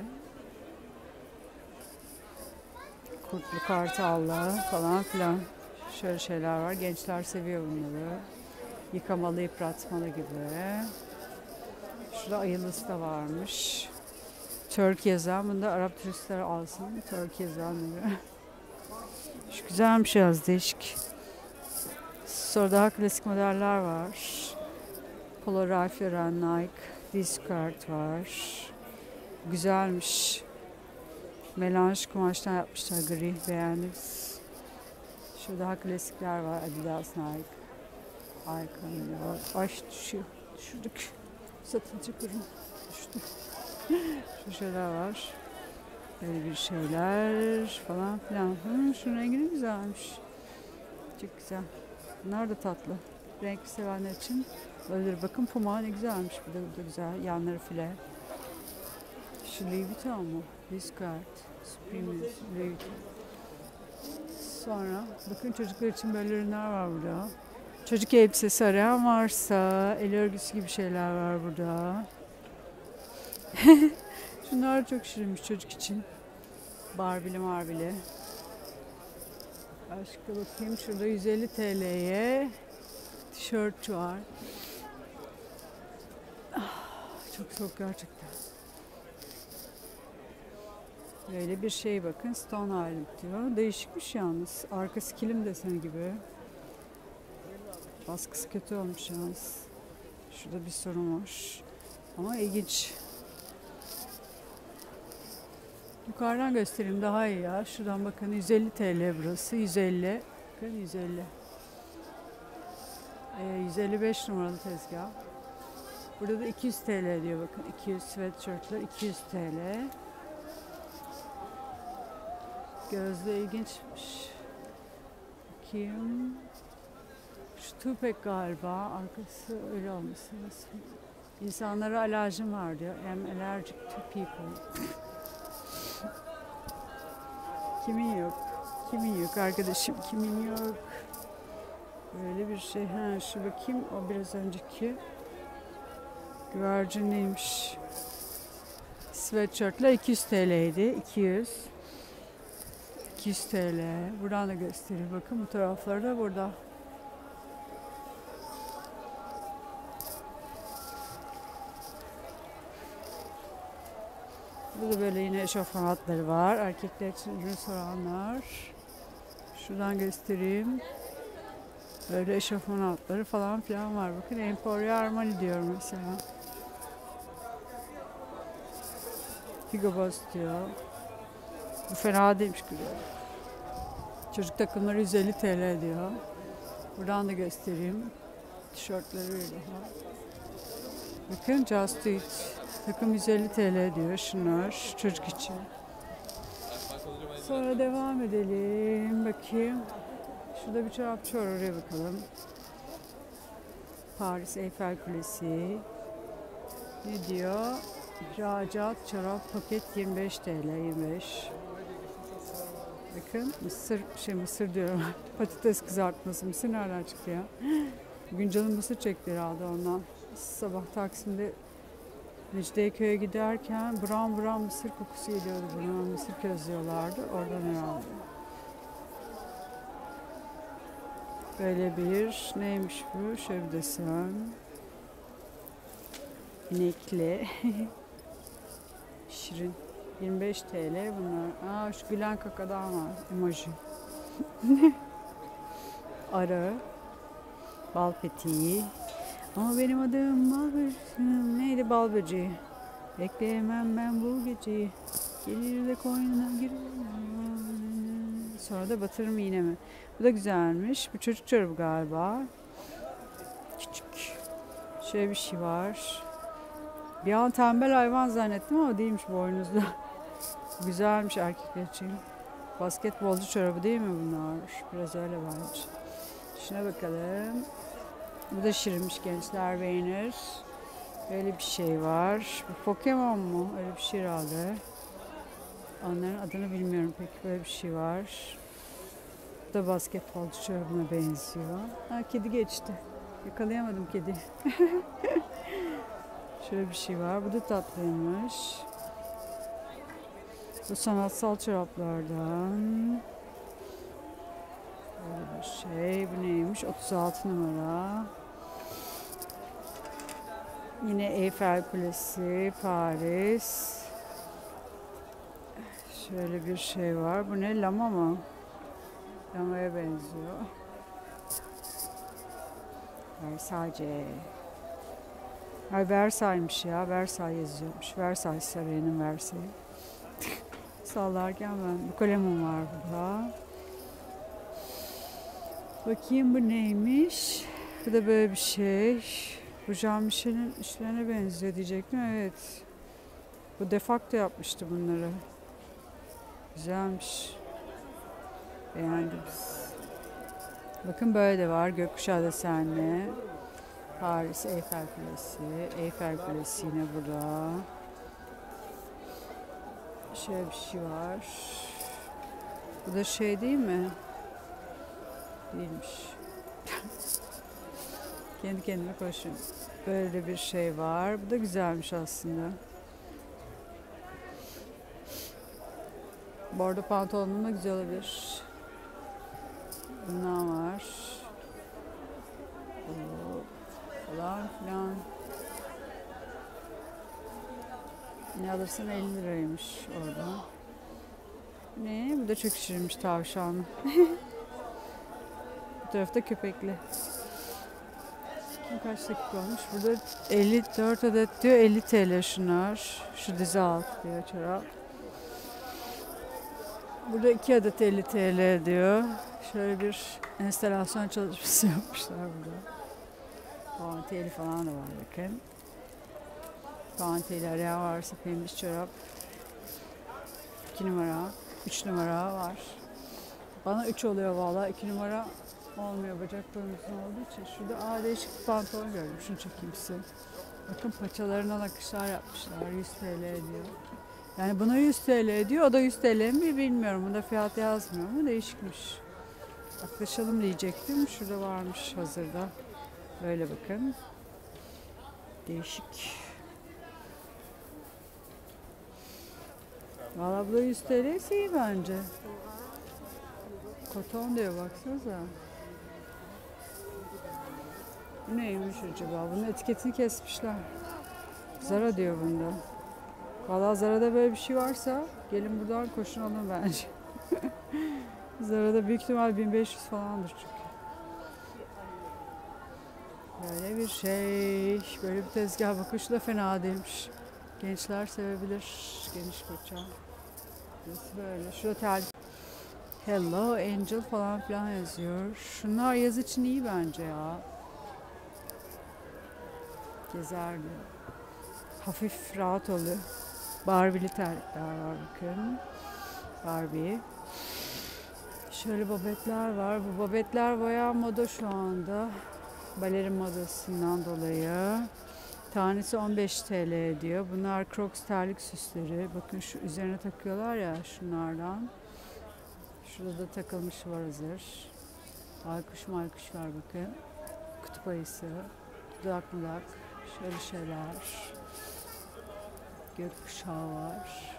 Kurtlu Kartallı falan filan. Şöyle şeyler var. Gençler seviyor bunları. Yıkamalı, yıpratmalı gibi. Şurada ayılısı da varmış. Türk yazan. Bunu da Arap turistler alsın. Türk yazan gibi. Şu güzelmiş, biraz değişik. Sonra daha klasik modeller var. Polo Ralph Lauren, Nike, Discard var. Güzelmiş. Melanj kumaştan yapmışlar, gri, beğendiniz. Şurada daha klasikler var. Adidas, Nike, Icon var. Ay düşüyor. Düşürdük. Satılacak ürün. Düştü. Şu şeyler var. Böyle bir şeyler falan filan. Hı, şunun rengi ne güzelmiş. Çok güzel. Bunlar da tatlı. Renkli sevenler için olabilir. Bakın Puma ne güzelmiş. Bu da, bu da güzel. Yanları file. Şu Louis Vuitton mu? Discard. Supreme Louis Vuitton. Sonra bakın çocuklar için böyle ürünler var burada. Çocuk elbisesi arayan varsa el örgüsü gibi şeyler var burada. Şunlar çok şirinmiş çocuk için. Barbie'li marbili. Başka bakayım, şurada yüz elli T L'ye tişört var. Ah, çok soğuk gerçekten. Böyle bir şey bakın, Stone Island diyor. Değişikmiş yalnız. Arkası kilim deseni gibi. Baskısı kötü olmuş yalnız. Şurada bir sorun var. Ama ilginç. Yukarıdan göstereyim daha iyi ya. Şuradan bakın, yüz elli T L burası. yüz elli. Bakın yüz elli. Ee, yüz elli beş numaralı tezgah. Burada da iki yüz T L diyor bakın. iki yüz sweatshirtler iki yüz T L. Gözde ilginçmiş. Bakayım. Şu tupek galiba. Arkası öyle olması lazım. İnsanlara alerjim var diyor. I'm allergic to people. Kimin yok? Kimin yok arkadaşım? Kimin yok? Böyle bir şey. Ha, şu bakayım. O biraz önceki. Güvercin neymiş? Sweatshirtler iki yüz T L'ydi. iki yüz. iki yüz T L. Buradan da göstereyim. Bakın bu tarafları da burada. Burada böyle yine eşofman hatları var. Erkekler için ürün soranlar. Şuradan göstereyim. Böyle eşofman hatları falan filan var. Bakın Emporio Armani diyor mesela. Hugo Boss diyor. Bu fena değilmiş gibi. Çocuk takımları yüz elli T L diyor. Buradan da göstereyim. Tişörtleri öyle. Bakın Just Eat. Takım yüz elli T L diyor şunlar çocuk için. Sonra devam edelim. Bakayım. Şurada bir çorapçı var, oraya bakalım. Paris Eiffel Kulesi. Ne diyor? İhracat çorap paket yirmi beş T L, yirmi beş. Bakın mısır, şey mısır diyorum. Patates kızartması. Mısır nereden çıktı ya? Bugün canım mısır çekti herhalde ondan. Sabah Taksim'de Mecidiyeköy'e giderken buram buram mısır kokusu geliyordu buna. Mısır közlüyorlardı. Oradan herhalde. Böyle bir neymiş bu? Şöyle bir desen. İnekli. Şirin. yirmi beş T L bunlar. Aa şu gülen kakadan var. Emoji. Arı. Bal petiği. Ama benim adım bal böceği. Neydi bal böceği? Bekleyemem ben bu geceyi. Gelir de koynuna girer. Sonra da batırırım iğnemi. Bu da güzelmiş. Bu çocuk çorabı galiba. Küçük. Şöyle bir şey var. Bir an tembel hayvan zannettim ama değilmiş boynuzlu. Güzelmiş erkekler için. Basketbolcu çorabı değil mi bunlar? Biraz öyle bence. Şuna bakalım. Bu da şirinmiş, gençler beğenir. Böyle bir şey var. Bu Pokemon mu? Öyle bir şey herhalde. Onların adını bilmiyorum peki. Böyle bir şey var. Bu da basketbolcu çorabına benziyor. Ha, kedi geçti. Yakalayamadım kedi. Şöyle bir şey var. Bu da tatlıymış. Bu sanatsal çoraplardan. Böyle bir şey. Bu neymiş? otuz altı numara. Yine Eyfel Kulesi, Paris. Şöyle bir şey var. Bu ne? Lama mı? Lamaya benziyor. Versace. Ay Versailles'miş ya. Versailles yazıyormuş. Versailles Sarayı'nın Versailles. Sallarken ben. Bu kalemim var burada. Bakayım bu neymiş? Bu da böyle bir şey. Bu Jean Michel'in işlerine benziyor diyecektim. Evet. Bu defakto yapmıştı bunları. Güzelmiş. Beğendim. Bakın böyle de var. Gökkuşağı desenli. Paris Eyfel Kulesi. Eyfel Kulesi yine burada. Şöyle bir şey var. Bu da şey değil mi? Değilmiş. Kendi kendime koşun. Böyle bir şey var. Bu da güzelmiş aslında. Bordo pantolonum da güzel olabilir. Bundan var. Bu falan filan. Ne alırsan elli liraymış orada. Ne? Bu da çok şirinmiş tavşanlı. Bu tarafta köpekli. Kaç dakika olmuş? Burada elli dört adet diyor. elli T L şunlar. Şu dizi alt diyor çorap. Burada iki adet elli T L diyor. Şöyle bir enstalasyon çalışması yapmışlar burada. Puantiyeli falan da var bakın. Puantiyeli arayan varsa pembiş çorap. iki numara, üç numara var. Bana üç oluyor valla. iki numara olmuyor bacaklarım uzun olduğu için. Şurada aa, değişik bir pantolon gördüm. Şunu çekeyim size. Bakın paçalarına nakışlar yapmışlar. yüz T L ediyor. Yani buna yüz T L ediyor. O da yüz T L mi bilmiyorum. Bunda fiyat yazmıyor ama değişikmiş. Yaklaşalım diyecektim. Şurada varmış hazırda. Böyle bakın. Değişik. Valla bu da yüz T L ise iyi bence. Koton diyor baksanıza. Bu neymiş acaba? Bunun etiketini kesmişler. Zara diyor bunda. Valla Zara'da böyle bir şey varsa gelin buradan koşun alın bence. Zara'da büyük ihtimal bin beş yüz falandır çünkü. Böyle bir şey. Böyle bir tezgah bakın. Şu da fena değilmiş. Gençler sevebilir. Geniş paça. Burası böyle. Şurada tel. Hello Angel falan filan yazıyor. Şunlar yaz için iyi bence ya. Gezerdi. Hafif rahat oluyor. Barbie'li terlikler var bakın. Barbie. Şöyle babetler var. Bu babetler bayağı moda şu anda. Balerin modasından dolayı. Tanesi on beş T L ediyor. Bunlar Crocs terlik süsleri. Bakın şu üzerine takıyorlar ya şunlardan. Şurada da takılmış var hazır. Aykuş maykuş var bakın. Kutup Kutup ayısı, dudak mudak, şöyle şeyler. Gökkuşağı var.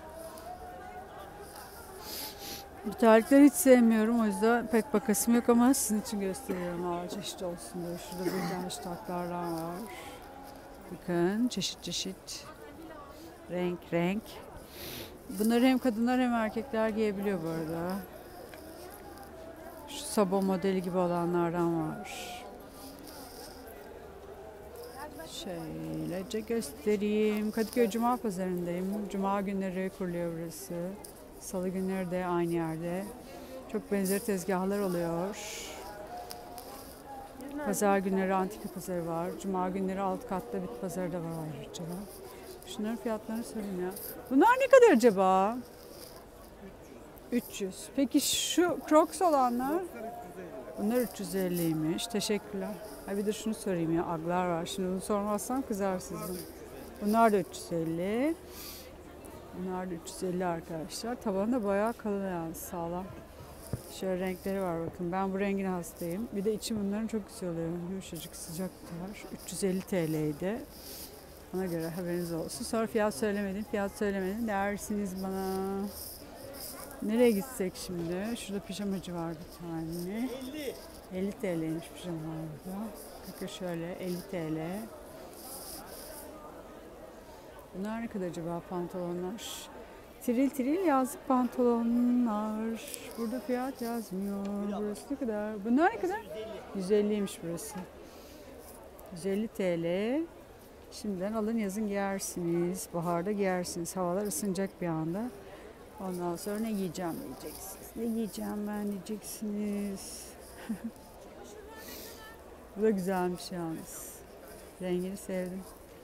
Bu terlikleri hiç sevmiyorum, o yüzden pek bakasım yok ama sizin için gösteriyorum. Aa, çeşit olsun diye. Şurada bir tane taklardan var. Bakın çeşit çeşit. Renk renk. Bunları hem kadınlar hem erkekler giyebiliyor bu arada. Şu Sabo modeli gibi olanlardan var. Şöylece göstereyim. Kadıköy Cuma Pazarı'ndayım. Cuma günleri kuruluyor burası. Salı günleri de aynı yerde. Çok benzer tezgahlar oluyor. Pazar günleri antika pazarı var. Cuma günleri alt katta bit pazarı da var ayrıca. Şunların fiyatlarını söyleyeyim ya. Bunlar ne kadar acaba? üç yüz. Peki şu Crocs olanlar? Bunlar üç yüz elliymiş. Teşekkürler. Ha bir de şunu sorayım ya. Aglar var. Şimdi bunu sormazsam kızarsınız. Bunlar da üç yüz elli. Bunlar da üç yüz elli arkadaşlar. Tabanı da bayağı kalın yani, sağlam. Şöyle renkleri var bakın. Ben bu rengine hastayım. Bir de içi bunların çok güzel oluyor. Yumuşacık, sıcak tutar. üç yüz elli T L'ydi. Ona göre haberiniz olsun. Sonra fiyat söylemedim. Fiyat söylemedim. Dersiniz bana. Nereye gitsek şimdi? Şurada pijamacı var bir tane. elli T L'ymiş pijamalar burada. Bakın şöyle elli T L. Bunlar ne kadar acaba pantolonlar? Tril tril yazlık pantolonlar. Burada fiyat yazmıyor. Burası ne kadar? Bunlar ne kadar? yüz elliymiş burası. yüz elli T L. Şimdiden alın, yazın giyersiniz. Baharda giyersiniz. Havalar ısınacak bir anda. Ondan sonra ne giyeceğim diyeceksiniz. Ne giyeceğim ben diyeceksiniz. Bu da güzelmiş yalnız. Rengini sevdim.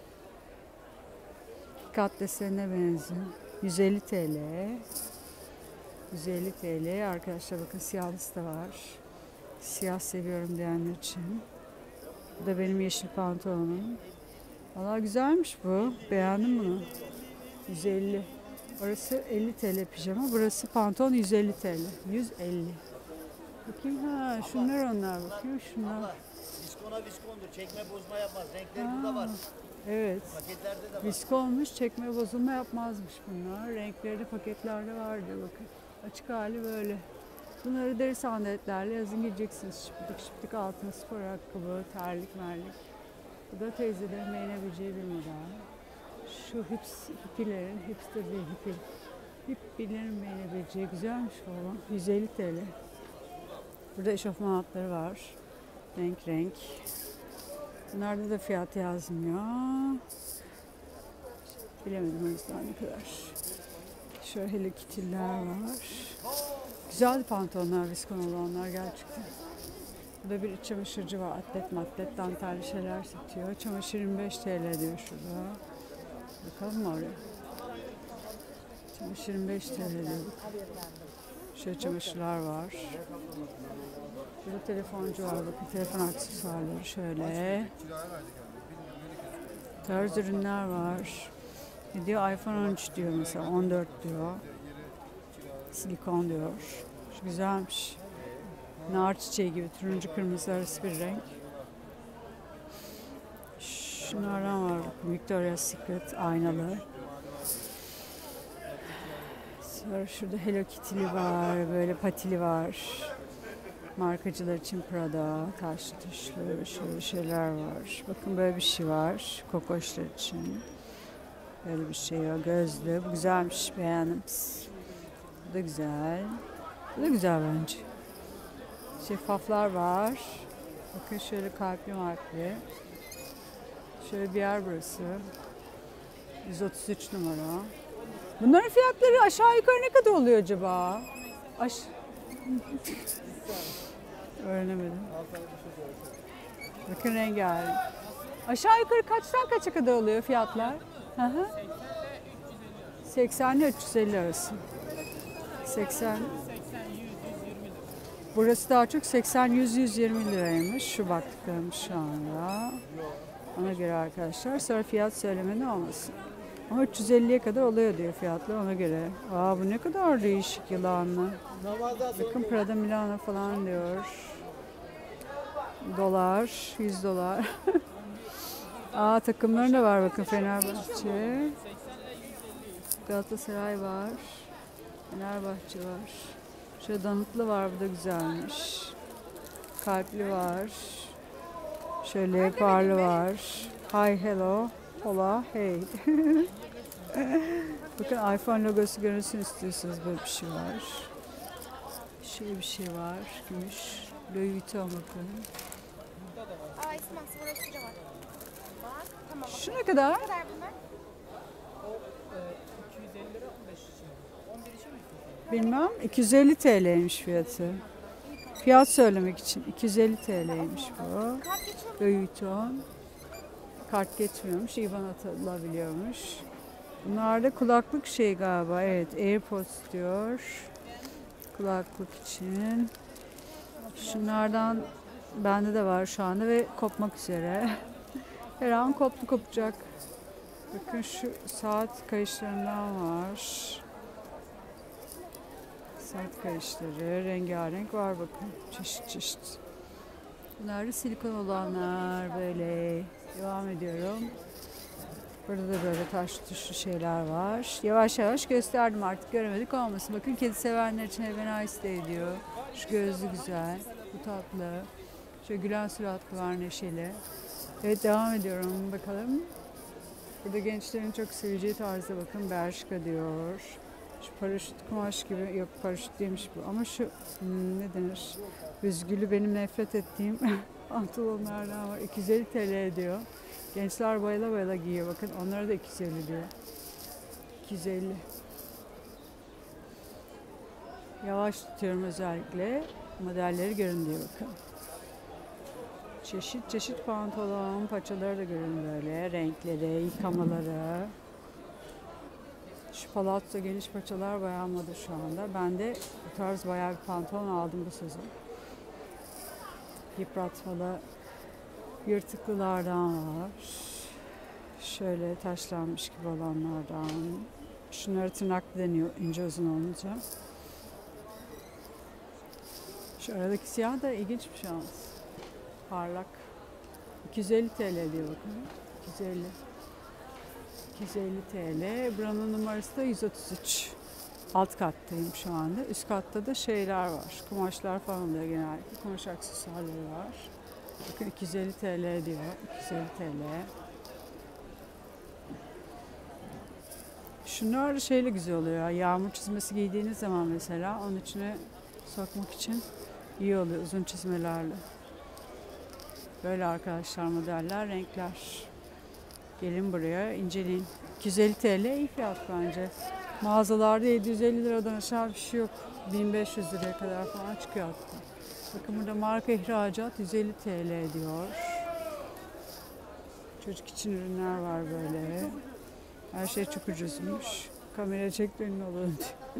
Kat desenine benziyor. yüz elli T L. yüz elli T L. Arkadaşlar bakın siyahlısı da var. Siyah seviyorum diyenler için. Bu da benim yeşil pantolonum. Valla güzelmiş bu. Beğendim bunu. yüz elli. Orası elli T L pijama. Burası pantolon yüz elli T L. yüz elli. Bakayım ha. Şunlar onlar. Bakayım şunlar. Viskona viskondur. Çekme bozma yapmaz. Renkleri burada var. Evet. Paketlerde de var. Viskonmuş, çekme bozulma yapmazmış bunlar. Renkleri de paketlerde var diyor bakın. Açık hali böyle. Bunları deri sandaletlerle yazın giyeceksiniz. Şıptık şıptık altına spor ayakkabı, terlik merlik. Bu da teyzelerin beğenebileceği bir model. Şu hips, hippilerin, hipster değil hippi. Hippilerin beğenebileceği güzelmiş falan. yüz elli T L. Burada eşofman altları var. Renk renk. Bunlarda da fiyat yazmıyor. Bilemedim o yüzden ne kadar. Şöyle Hello Kitty'ler var. Güzel pantolonlar, viskon olanlar gerçekten. Burada bir iç çamaşırcı var. Atlet matlet dantelli şeyler satıyor. Çamaşır yirmi beş T L diyor şurada. Bakalım mı oraya? Çamaşır yirmi beş T L diyor. Şöyle çamaşırlar var. Burada telefoncu var. Bakın telefon aksesuarları şöyle. Tarz ürünler var. Ne diyor? iPhone on üç diyor mesela. on dört diyor. Silikon diyor. Şu güzelmiş. Nar çiçeği gibi turuncu kırmızı arası bir renk. Şunlardan var. Victoria's Secret aynalı. Sonra şurada Hello Kitty'li var. Böyle patili var. Markacılar için Prada, taşlı tuşlu şöyle şeyler var. Bakın böyle bir şey var. Kokoşlar için. Böyle bir şey var. Gözlü. Bu güzelmiş. Beğendim. Bu da güzel. Bu da güzel bence. Şeffaflar var. Bakın şöyle kalpli markli. Şöyle bir yer burası. yüz otuz üç numara. Bunların fiyatları aşağı yukarı ne kadar oluyor acaba? Aş Öğrenemedim. Bakın rengarenk. Aşağı yukarı kaçtan kaça kadar oluyor fiyatlar? Hı hı. seksen ile üç yüz elli arası. seksen. Burası daha çok seksen yüz yüz yirmi liraymış. Şu baktıklarımız şu anda. Ona göre arkadaşlar. Sonra fiyat söylemeden olmasın. Ama üç yüz elliye kadar oluyor diyor fiyatlar ona göre. Aa bu ne kadar değişik yılanlı. Bakın Prada Milano falan diyor. Dolar, yüz dolar. Aa, takımların da var bakın, Fenerbahçe. Galatasaray var. Fenerbahçe var. Şöyle danıtlı var, bu da güzelmiş. Kalpli var. Şöyle leoparlı var. Hi, hello, hola, hey. Bakın iPhone logosu görünsün istiyorsanız böyle bir şey var. Şöyle bir şey var. Gümüş. Louis Vuitton bakın. Aa İsmail burası da var. Bak tamam. Şu ne kadar? Ne kadar bunlar? Bilmem. iki yüz elli T L'ymiş fiyatı. Fiyat söylemek için iki yüz elli T L'ymiş bu. Kart geçiyor mu? Louis Vuitton. Kart geçmiyormuş. İban atılabiliyormuş. Bunlar da kulaklık şey galiba. Evet, AirPods diyor. Kulaklık için. Şunlardan bende de var şu anda ve kopmak üzere. Her an koptu kopacak. Bakın şu saat kayışlarından var. Saat kayışları rengarenk var bakın. Çeşit çeşit. Bunlar da silikon olanlar böyle. Devam ediyorum. Burada da böyle taş tuşlu şeyler var. Yavaş yavaş gösterdim, artık göremedik olmasın. Bakın kedi sevenler için Have Nice Day diyor. Şu gözlü güzel. Bu tatlı. Şöyle gülen suratlı var, neşeli. Evet, devam ediyorum. Bakalım. Burada gençlerin çok seveceği tarzda bakın, Bershka diyor. Şu paraşüt kumaş gibi, yok paraşüt değilmiş bu. Ama şu hmm, ne denir? Büzgülü, benim nefret ettiğim pantolonlardan var. iki yüz elli T L diyor. Gençler bayıla bayıla giyiyor bakın. Onlara da iki yüz elli diyor. iki yüz elli. Yavaş tutuyorum özellikle. Modelleri görün diye bakın. Çeşit çeşit pantolon, paçaları da görün böyle. Renkleri, yıkamaları. Şu palazzo geniş paçalar bayağı moda şu anda. Ben de bu tarz bayağı bir pantolon aldım bu sezon. Yıpratmalı yırtıklılardan var. Şöyle taşlanmış gibi olanlardan. Şunları tırnaklı deniyor ince uzun olunca. Şu aradaki siyah da ilginç bir şans. Parlak. iki yüz elli T L diyor bakın. iki yüz elli. iki yüz elli T L. Buranın numarası da yüz otuz üç. Alt kattayım şu anda. Üst katta da şeyler var. Kumaşlar falan oluyor genellikle. Kumaş aksesuarları var. Bakın iki yüz elli T L diyor. iki yüz elli T L. Şunlar şeyle güzel oluyor. Yağmur çizmesi giydiğiniz zaman mesela onun içine sokmak için iyi oluyor uzun çizmelerle. Böyle arkadaşlar modeller, renkler. Gelin buraya inceleyin. iki yüz elli T L iyi fiyat bence. Mağazalarda yedi yüz elli liradan aşağı bir şey yok. bin beş yüz liraya kadar falan çıkıyor hatta. Bakın burada marka ihracat yüz elli T L diyor. Çocuk için ürünler var böyle. Her şey çok ucuzmuş. Kamera çek benim olur.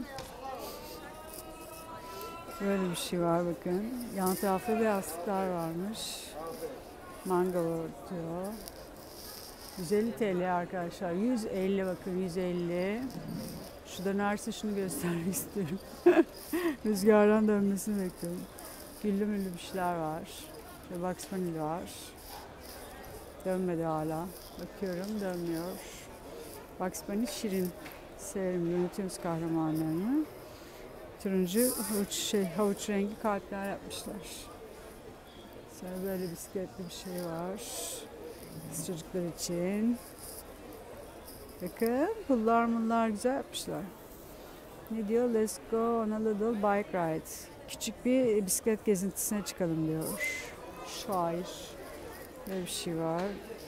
Böyle bir şey var bakın. Yan tarafta da yastıklar varmış. Manga diyor. yüz elli T L arkadaşlar. yüz elli bakın, yüz elli. Şu dönerse şunu göstermek istiyorum. Rüzgardan dönmesini bekliyorum. Güllü müllü bir şeyler var. Şöyle Bugs Bunny var. Dönmedi hala. Bakıyorum, dönmüyor. Bugs Bunny şirin. Severim Looney kahramanlarını. Turuncu havuç, şey, havuç rengi kalpler yapmışlar. Sonra böyle bisikletli bir şey var. Kız çocuklar için. Bakın pullar mullar güzel yapmışlar. Ne diyor? Let's go on a little bike ride. Küçük bir bisiklet gezintisine çıkalım diyor. Şair. Böyle bir şey var.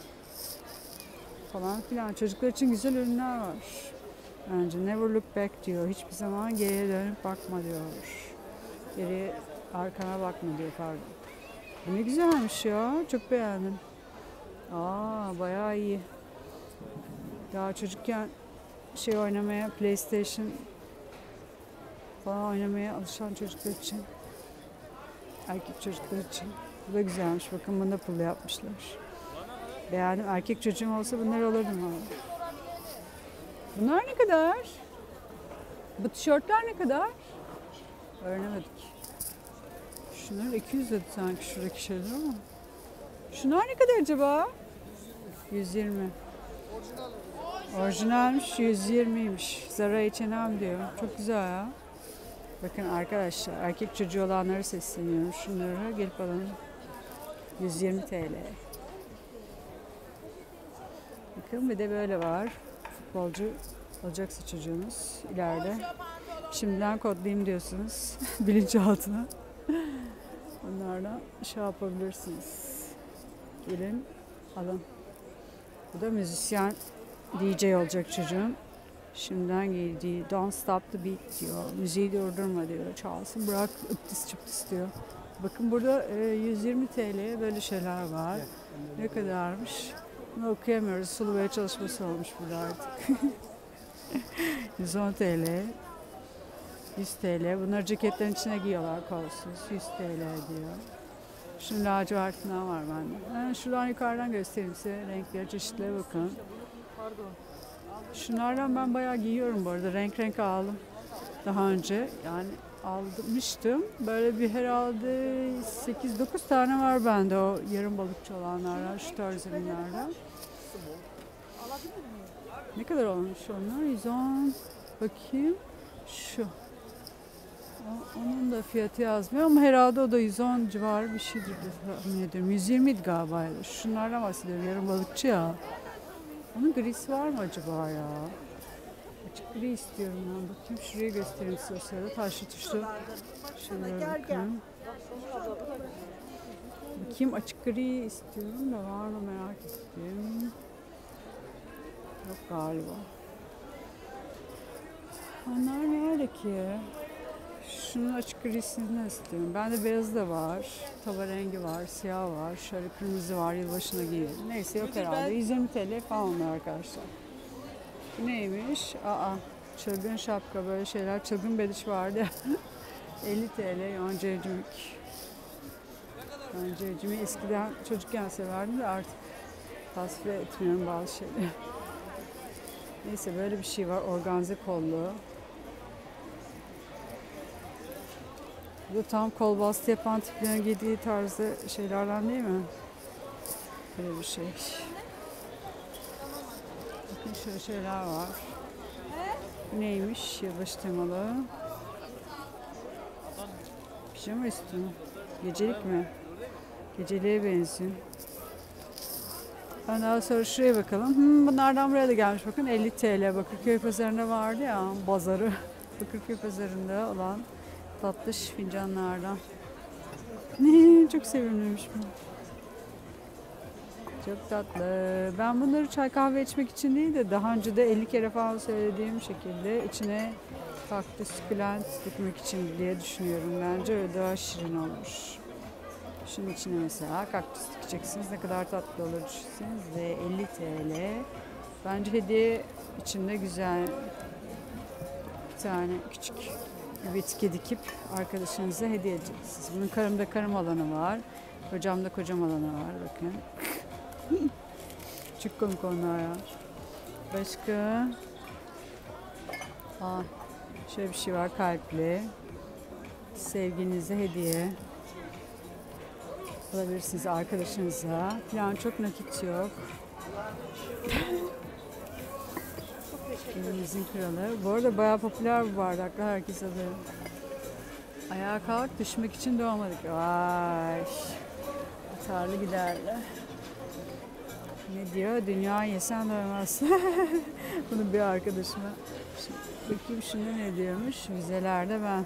Falan filan. Çocuklar için güzel ürünler var. Bence never look back diyor. Hiçbir zaman geriye dönüp bakma diyor. Geriye arkana bakma diyor pardon. Bu ne güzelmiş ya. Çok beğendim. Aa bayağı iyi. Daha çocukken şey oynamaya, PlayStation falan oynamaya alışan çocuklar için. Erkek çocuklar için. Bu da güzelmiş. Bakın bunu da pullu yapmışlar. Beğendim. Erkek çocuğum olsa bunları alırdım ama. Bunlar ne kadar? Bu tişörtler ne kadar? Öğrenemedik. Şunlar iki yüz dedi sanki şuradaki şeyler ama. Şunlar ne kadar acaba? yüz yirmi. Orijinalmiş, yüz yirmiymiş. Zara H and M diyor. Çok güzel ya. Bakın arkadaşlar, erkek çocuğu olanları sesleniyorum. Şunları gelip alın. yüz yirmi T L. Bakın bir de böyle var. Futbolcu olacaksa çocuğunuz ileride. Şimdiden kodlayayım diyorsunuz bilinçaltına. Onlardan şey yapabilirsiniz. Gelin alın. Bu da müzisyen D J olacak çocuğun. Şimdiden giydiği Don't Stop the Beat diyor. Müziği durdurma diyor. Çalsın bırak ıptıs çıptıs diyor. Bakın burada e, yüz yirmi T L'ye böyle şeyler var. Ne kadarmış? Bunu okuyamıyoruz. Sulu boya çalışması olmuş burada artık. yüz on T L. yüz T L. Bunları ceketlerin içine giyiyorlar kolsuz. yüz T L diyor. Şunun lacivertinden var bende. Yani şuradan yukarıdan göstereyim size. Renkleri çeşitliğe bakın. Şunlardan ben bayağı giyiyorum bu arada. Renk renk aldım. Daha önce yani almıştım. Böyle bir herhalde sekiz dokuz tane var bende o yarım balıkçı olanlardan. Şu tarz ürünlerden. Ne kadar olmuş onlar? yüz on. Bakayım. Şu. Onun da fiyatı yazmıyor ama herhalde o da yüz on civarı bir şeydir tahmin ediyorum. yüz yirmi idi galiba. Şunlardan bahsediyorum. Yarım balıkçı ya. Onun grisi var mı acaba ya? Açık gri istiyorum ben. Bakayım şuraya göstereyim size o sırada. Taşlı tuşlu. Şöyle bakayım. Bakayım açık gri istiyorum da var mı merak ettim. Yok galiba. Onlar nerede ki? Şunun açık grisini istiyorum. Bende beyazı da var. Tava rengi var, siyah var. Şöyle kırmızı var. Yılbaşına giyiyorum. Neyse yok herhalde. yüz yirmi T L falan onlar arkadaşlar. Bu neymiş? Aa, çılgın şapka böyle şeyler. Çılgın bediş vardı. elli T L Yonca Evcimik. Yonca Evcimik eskiden çocukken severdim de artık tasvir etmiyorum bazı şeyleri. Neyse böyle bir şey var. Organze kollu. Bu da tam kol bastı yapan tiplerin giydiği tarzı şeylerden değil mi? Böyle bir şey. Bakın şöyle şeyler var. Neymiş? Yılbaşı temalı. Pijama üstü mü? Gecelik mi? Geceliğe benziyor. Ben daha sonra şuraya bakalım. Hmm, bunlardan buraya da gelmiş bakın. elli T L Bakırköy pazarında vardı ya pazarı. Bakırköy pazarında olan tatlış fincanlardan. Ne çok sevimliymiş bu. Çok tatlı. Ben bunları çay kahve içmek için değil de daha önce de elli kere falan söylediğim şekilde içine kaktüs, sukulent dökmek için diye düşünüyorum. Bence öyle daha şirin olur. Şunun içine mesela kaktüs dikeceksiniz. Ne kadar tatlı olur düşünseniz de elli T L Bence hediye içinde güzel bir tane küçük bir bitki dikip arkadaşınıza hediye edeceksiniz. Bunun karımda karım alanı var. Kocamda kocam alanı var. Bakın. Çok komik onlar ya. Başka? Aa, şöyle bir şey var kalpli. Sevginize hediye alabilirsiniz arkadaşınıza. Falan çok nakit yok. Elimizin kralı. Bu arada bayağı popüler bu bardaklar. Herkes alıyor. Ayağa kalk düşmek için doğmadık. Vay. Atarlı giderli. Ne diyor? Dünya yesen doymaz. Bunu bir arkadaşıma. Şimdi, bakayım şimdi ne diyormuş? Vizelerde ben.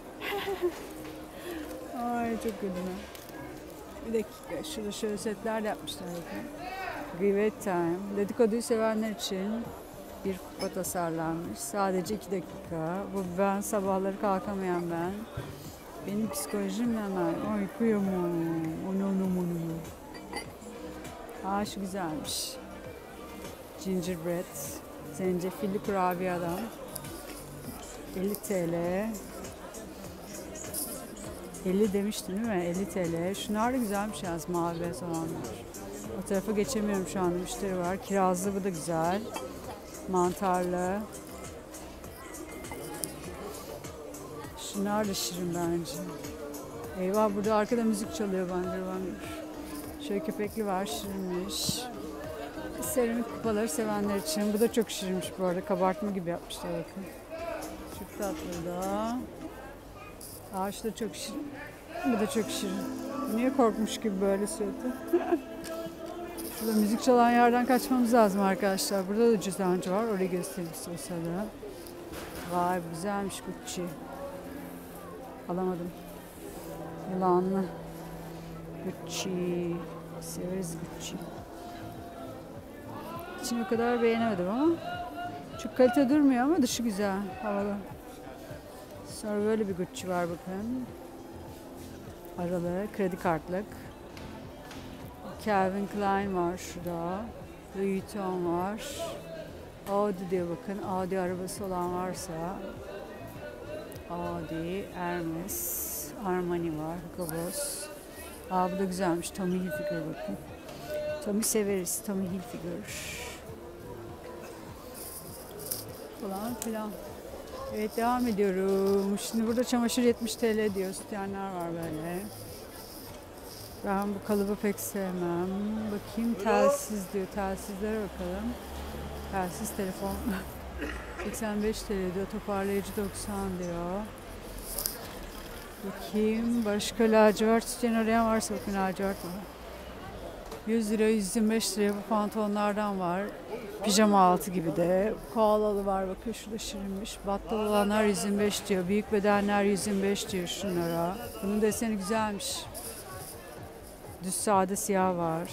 Ay çok kötü. Bir dakika. Şurada şöyle setler yapmışlar. Gıyvet Time. Dedikoduyu sevenler için bir kupa tasarlanmış. Sadece iki dakika. Bu ben, sabahları kalkamayan ben. Benim psikolojim hemen. Ay kıyamam. Onu onu onu. Aa şu güzelmiş. Gingerbread. Zencefilli kurabiye adam. elli T L elli demiştim değil mi? elli T L Şunlar da güzelmiş yalnız mavi beyaz olanlar. O tarafa geçemiyorum şu anda. Müşteri var. Kirazlı bu da güzel. Mantarlı. Şunlar da şirin bence. Eyvah, burada arkada müzik çalıyor, bandır bandır. Şöyle köpekli var, şirinmiş. Seramik kupaları sevenler için. Bu da çok şirinmiş bu arada. Kabartma gibi yapmışlar bakın. Çok tatlı da. Ağaç da çok şirin. Bu da çok şirin. Niye korkmuş gibi böyle suratı? Şurada müzik çalan yerden kaçmamız lazım arkadaşlar. Burada da cüzdancı var. Orayı göstereyim istiyorsanız. Vay, güzelmiş Gucci. Alamadım. Yılanlı. Gucci. Severiz Gucci. İçini o kadar beğenemedim ama çok kalite durmuyor ama dışı güzel, havalı. Sonra böyle bir Gucci var bakın. Aralı, kredi kartlık. Calvin Klein var şurada. Louis Vuitton var. Audi diyor bakın. Audi arabası olan varsa. Audi, Hermes, Armani var. Hugo Boss. Aa, bu da güzelmiş. Tommy Hilfiger bakın. Tommy severiz. Tommy Hilfiger. Falan filan. Evet, devam ediyorum. Şimdi burada çamaşır yetmiş TL diyor. Sütyenler var böyle. Ben bu kalıbı pek sevmem. Bakayım, telsiz diyor. Telsizlere bakalım. Telsiz telefon. seksen beş TL diyor. Toparlayıcı doksan diyor. Bakayım. Başka lacivert sütyen arayan varsa bakın, lacivert var. yüz lira, yüz yirmi beş liraya bu pantolonlardan var. Pijama altı gibi de. Koalalı var bakın, şurada şirinmiş. Battal olanlar yüz yirmi beş diyor. Büyük bedenler yüz yirmi beş diyor şunlara. Bunun deseni güzelmiş. Düz sade siyah var.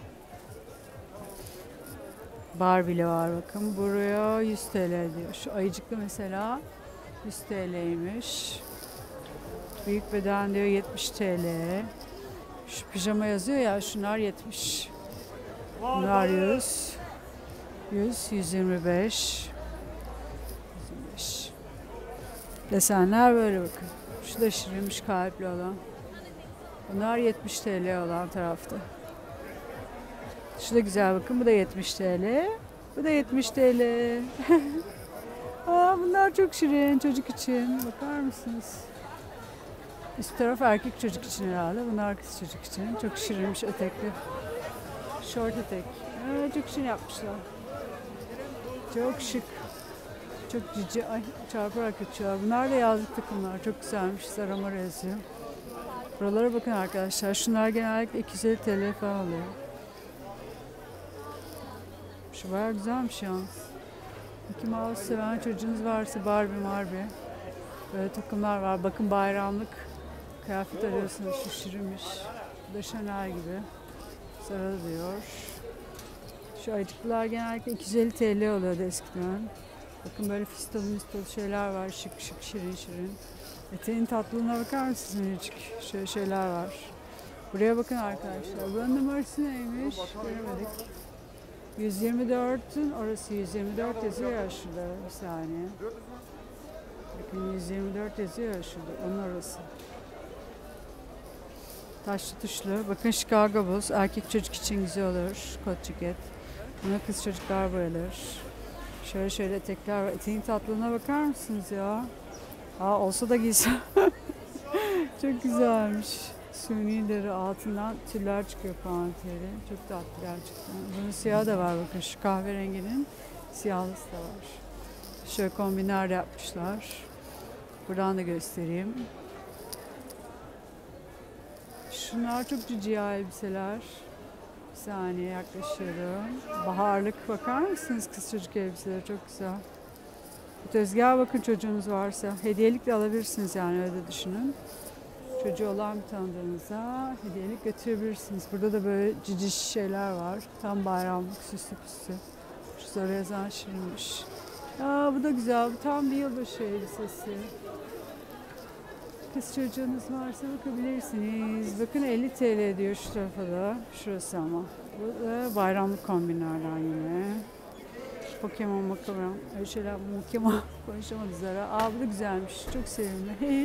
Barbie'li var bakın. Buraya yüz TL diyor. Şu ayıcıklı mesela yüz TL'ymiş. Büyük beden diyor yetmiş TL. Şu pijama yazıyor ya, şunlar yetmiş. Bunlar yüz. yüz, yüz yirmi beş. yüz yirmi beş. Desenler böyle bakın. Şu da şirinmiş, kalpli olan. Bunlar yetmiş TL olan tarafta. Şu da güzel bakın. Bu da yetmiş TL. Bu da yetmiş TL. Aa, bunlar çok şirin çocuk için. Bakar mısınız? Üst taraf erkek çocuk için herhalde. Bunlar kız çocuk için. Çok şirinmiş etekli. Short etek. Ee, çok şirin yapmışlar. Çok şık. Çok cici. Ay, çarparak geçiyorlar. Bunlar da yazlık takımlar. Çok güzelmiş. Saramara yazıyor. Buralara bakın arkadaşlar. Şunlar genellikle iki yüz elli TL falan oluyor. Şu bayağı güzelmiş yalnız. Mickey Mouse seven çocuğunuz varsa Barbie Barbie. Böyle takımlar var. Bakın, bayramlık kıyafet arıyorsunuz. Şu şirinmiş. Bu da Chanel gibi. Sarılı diyor. Şu ayıcıklılar genellikle iki yüz elli TL oluyordu eskiden. Bakın böyle fistolu mistolu şeyler var. Şık şık, şirin şirin. Eteğin tatlılığına bakar mısınız minicik? Şöyle şeyler var. Buraya bakın arkadaşlar. Buranın numarası neymiş? Göremedik. yüz yirmi dört'ün orası yüz yirmi dört yazıyor ya şurada. Bir saniye. Bakın yüz yirmi dört yazıyor ya şurada. Onun orası. Taşlı tuşlu. Bakın Chicago Bulls. Erkek çocuk için güzel olur. Kot ceket. Buna kız çocuklar bayılır. Şöyle şöyle etekler var. Eteğin tatlılığına bakar mısınız ya? Aa, olsa da giysem. Çok güzelmiş. Suni deri, altından tüller çıkıyor panteri. Çok tatlı gerçekten. Bunun siyahı da var bakın. Şu kahverenginin siyahlısı da var. Şöyle kombinler yapmışlar. Buradan da göstereyim. Şunlar çok cici elbiseler. Bir saniye yaklaşıyorum. Baharlık, bakar mısınız kız çocuk elbiseleri? Çok güzel. Bu tezgaha bakın, çocuğunuz varsa. Hediyelik de alabilirsiniz yani, öyle düşünün. Çocuğu olan bir tanıdığınıza hediyelik götürebilirsiniz. Burada da böyle cici şeyler var. Tam bayramlık, süslü püslü. Şu sarı yazan şirinmiş. Aa, bu da güzel. Bu tam bir yılbaşı elbisesi. Kız çocuğunuz varsa bakabilirsiniz. Bakın elli TL diyor şu tarafa da. Şurası ama. Bu da bayramlık kombinlerden yine. Pokemon, Pokemon. Öyle şeyler, Pokemon. Konuşamadı Zara. Aa, bu da güzelmiş. Çok sevimli.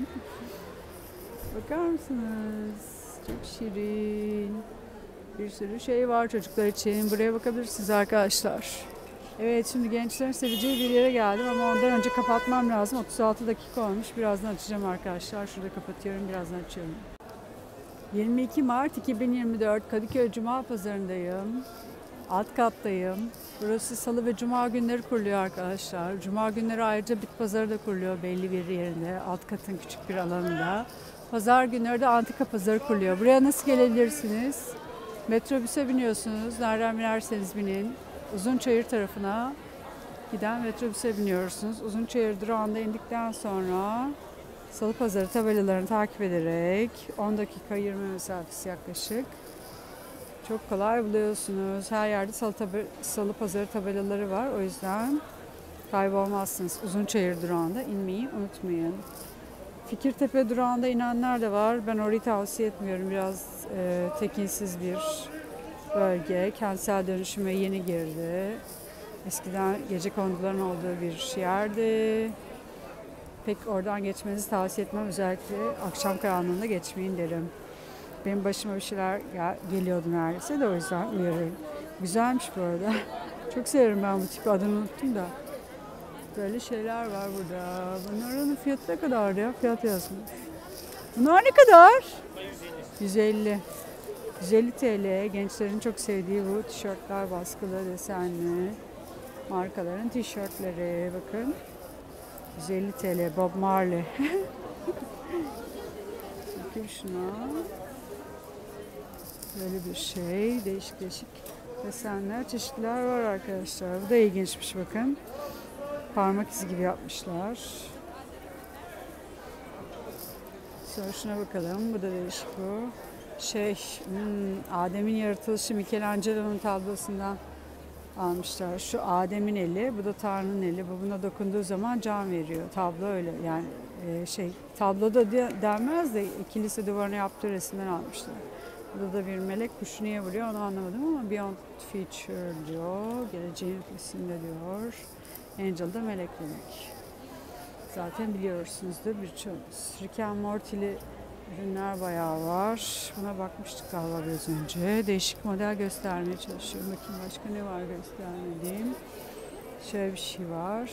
Bakar mısınız? Çok şirin. Bir sürü şey var çocuklar için. Buraya bakabilirsiniz arkadaşlar. Evet, şimdi gençlerin seveceği bir yere geldim ama ondan önce kapatmam lazım. otuz altı dakika olmuş. Birazdan açacağım arkadaşlar. Şurada kapatıyorum. Birazdan açıyorum. yirmi iki Mart iki bin yirmi dört Kadıköy Cuma Pazarı'ndayım. Alt kattayım. Burası salı ve cuma günleri kuruluyor arkadaşlar. Cuma günleri ayrıca bit pazarı da kuruluyor belli bir yerinde. Alt katın küçük bir alanında. Pazar günleri de antika pazarı kuruluyor. Buraya nasıl gelebilirsiniz? Metrobüse biniyorsunuz. Nereden binerseniz binin. Uzunçayır tarafına giden metrobüse biniyorsunuz. Uzunçayır durağında indikten sonra Salı Pazarı tabelalarını takip ederek on dakika yürüme mesafesi yaklaşık. Çok kolay buluyorsunuz. Her yerde Salı, tabi, Salı Pazarı tabelaları var. O yüzden kaybolmazsınız. Uzunçayır durağında inmeyi unutmayın. Fikirtepe durağında inenler de var. Ben orayı tavsiye etmiyorum. Biraz e, tekinsiz bir bölge. Kentsel dönüşüme yeni girdi. Eskiden gecekonduların olduğu bir yerdi. Pek oradan geçmenizi tavsiye etmem. Özellikle akşam karanlığında geçmeyin derim. Benim başıma bir şeyler gel- geliyordu neredeyse de o yüzden uyarıyorum. Güzelmiş bu arada. Çok severim ben bu tipi, adını unuttum da. Böyle şeyler var burada. Bunların fiyatı ne kadar ya? Fiyat yazmış. Bunlar ne kadar? yüz elli. yüz elli T L. Gençlerin çok sevdiği bu tişörtler, baskılı, desenli markaların tişörtleri. Bakın. yüz elli T L. Bob Marley. Bakayım şuna. Böyle bir şey. Değişik değişik desenler, çeşitler var arkadaşlar. Bu da ilginçmiş bakın. Parmak izi gibi yapmışlar. Sonra şuna bakalım. Bu da değişik bu. Şey, hmm, Adem'in yaratılışı Michelangelo'nun tablosundan almışlar. Şu Adem'in eli, bu da Tanrı'nın eli. Bu buna dokunduğu zaman can veriyor. Tablo öyle yani e, şey tabloda de, denmez de kilise duvarına yaptığı resimden almışlar. Burada da bir melek kuşu niye vuruyor onu anlamadım ama Beyond Future diyor. Geleceğin ötesinde diyor. Angel da melek demek. Zaten biliyorsunuzdur birçoğunuz. Rick and Morty'li ürünler bayağı var. Buna bakmıştık galiba biraz önce. Değişik model göstermeye çalışıyorum. Bakayım başka ne var göstermediğim. Şöyle bir şey var.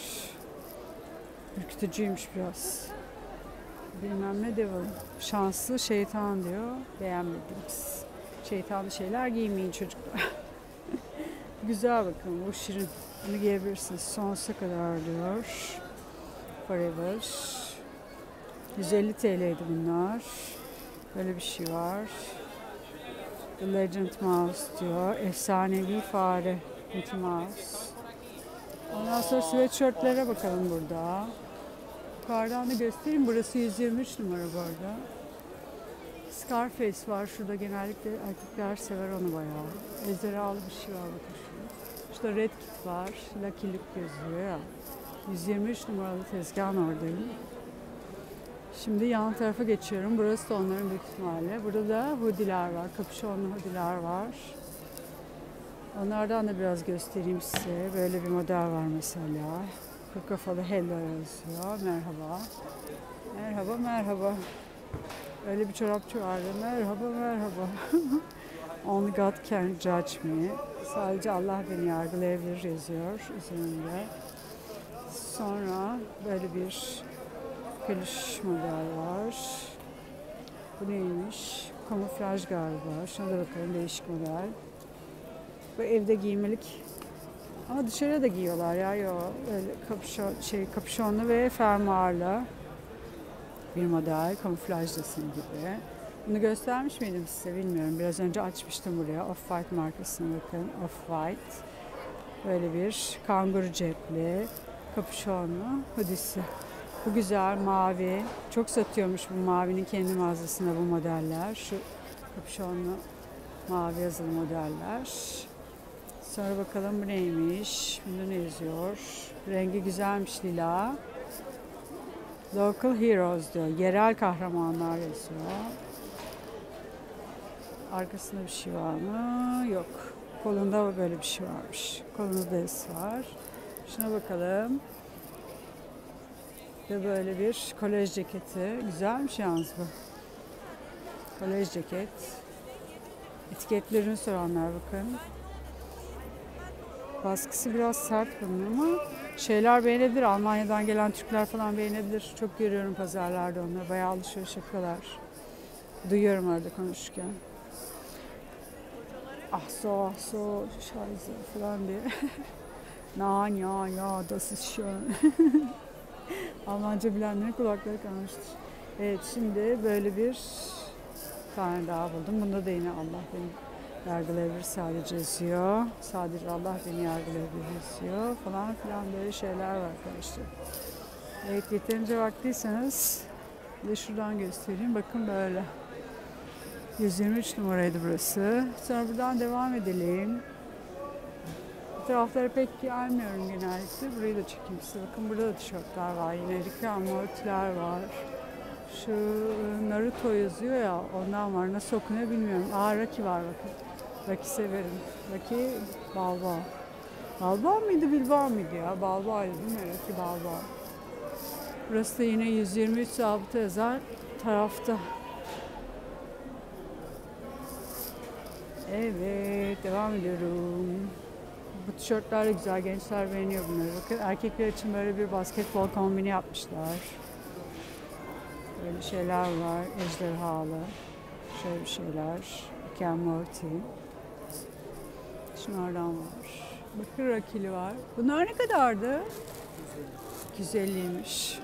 Ürkütücüymüş biraz. Bilmem ne devil. Şanslı şeytan diyor. Beğenmediniz. Şeytanlı şeyler giymeyin çocuklar. Güzel bakın bu şirin. Bunu giyebilirsiniz. Sonsuza kadar diyor. Forever. yüz elli T L'ydi bunlar. Böyle bir şey var. The Legend Mouse diyor. Efsanevi fare. Mickey Mouse. Ondan sonra sweatshirtlere bakalım burada. Yukarıdan da göstereyim. Burası yüz yirmi üç numara bu arada. Scarface var. Şurada genellikle erkekler sever onu bayağı. Ejderhalı bir şey var bakın şurada. Şurada Red Kit var. Lucky Luke yazıyor ya. yüz yirmi üç numaralı tezgahın oradayım. Şimdi yan tarafa geçiyorum. Burası da onların büyük ihtimalle. Burada da hoodiler var. Kapüşonlu hoodiler var. Onlardan da biraz göstereyim size. Böyle bir model var mesela. Kuru kafalı hello yazıyor. Merhaba. Merhaba merhaba. Öyle bir çorapçı vardı. Merhaba merhaba. Only God can judge me. Sadece Allah beni yargılayabilir yazıyor üzerinde. Sonra böyle bir peluş model var. Bu neymiş? Kamuflaj galiba. Şuna da bakalım, değişik model. Bu evde giymelik. Ama dışarıya da giyiyorlar ya. Yo, öyle kapüşon, şey, kapüşonlu ve fermuarlı bir model. Kamuflaj deseni gibi. Bunu göstermiş miydim size bilmiyorum. Biraz önce açmıştım buraya. Off-White markasına bakın. Off-White. Böyle bir kanguru cepli, kapüşonlu hoodisi. Bu güzel, mavi. Çok satıyormuş bu mavinin kendi mağazasında bu modeller. Şu kapüşonlu mavi yazılı modeller. Sonra bakalım bu neymiş? Bunda ne yazıyor? Rengi güzelmiş, lila. Local Heroes diyor. Yerel kahramanlar yazıyor. Arkasında bir şey var mı? Yok. Kolunda böyle bir şey varmış. Kolunda desi var. Şuna bakalım. Ve böyle bir kolej ceketi. Güzelmiş yalnız bu. Kolej ceket. Etiketlerini soranlar bakın. Baskısı biraz sert bunun ama şeyler beğenebilir. Almanya'dan gelen Türkler falan beğenebilir. Çok görüyorum pazarlarda onları. Bayağı alışveriş yapıyorlar. Duyuyorum orada konuşurken. Ah so, ah so, scheiße falan diye. Nein, ya, ya, das ist schön. Almanca bilenlerin kulakları kalmıştır. Evet, şimdi böyle bir tane daha buldum. Bunda da yine Allah beni yargılayabilir sadece yazıyor. Sadece Allah beni yargılayabilir yazıyor falan filan böyle şeyler var arkadaşlar. Evet, yeterince vaktiyseniz de şuradan göstereyim. Bakın böyle. yüz yirmi üç numaraydı burası. Sonra buradan devam edelim. Bu taraflara pek gelmiyorum genellikle. Burayı da çekeyim size. Bakın burada da tişörtler var. Yine Rick and Morty'ler var. Şu Naruto yazıyor ya, ondan var. Nasıl okunuyor bilmiyorum. Aa, Rocky var bakın. Rocky severim. Rocky Balboa. Balboa mıydı, Bilbao mıydı ya? Balboa'ydı değil mi? Rocky Balboa. Burası da yine yüz yirmi üç zabıta yazar tarafta. Evet, devam ediyorum. Bu tişörtler de güzel. Gençler beğeniyor bunları. Bakın erkekler için böyle bir basketbol kombini yapmışlar. Böyle şeyler var. Ejderhalı. Şöyle bir şeyler. Rick and Morty. Şunlardan var. Bakır rakili var. Bunlar ne kadardı? iki yüz elliymiş.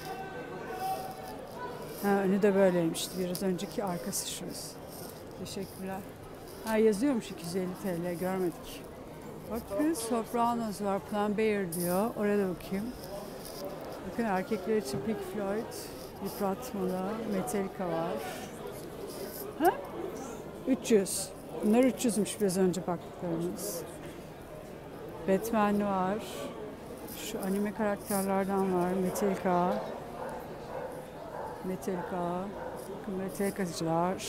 Ha, önü de böyleymişti. Biraz önceki arkası şurası. Teşekkürler. Ha, yazıyormuş iki yüz elli TL. Görmedik. Bakın Sopranos var. Plan Bear diyor. Oraya da bakayım. Bakın erkekler için Pink Floyd. Yıpratmalı. Metallica var. Ha? üç yüz. Bunlar üç yüzmüş biraz önce baktıklarımız. Batman var. Şu anime karakterlerden var. Metallica. Metallica. Metallica'cılar.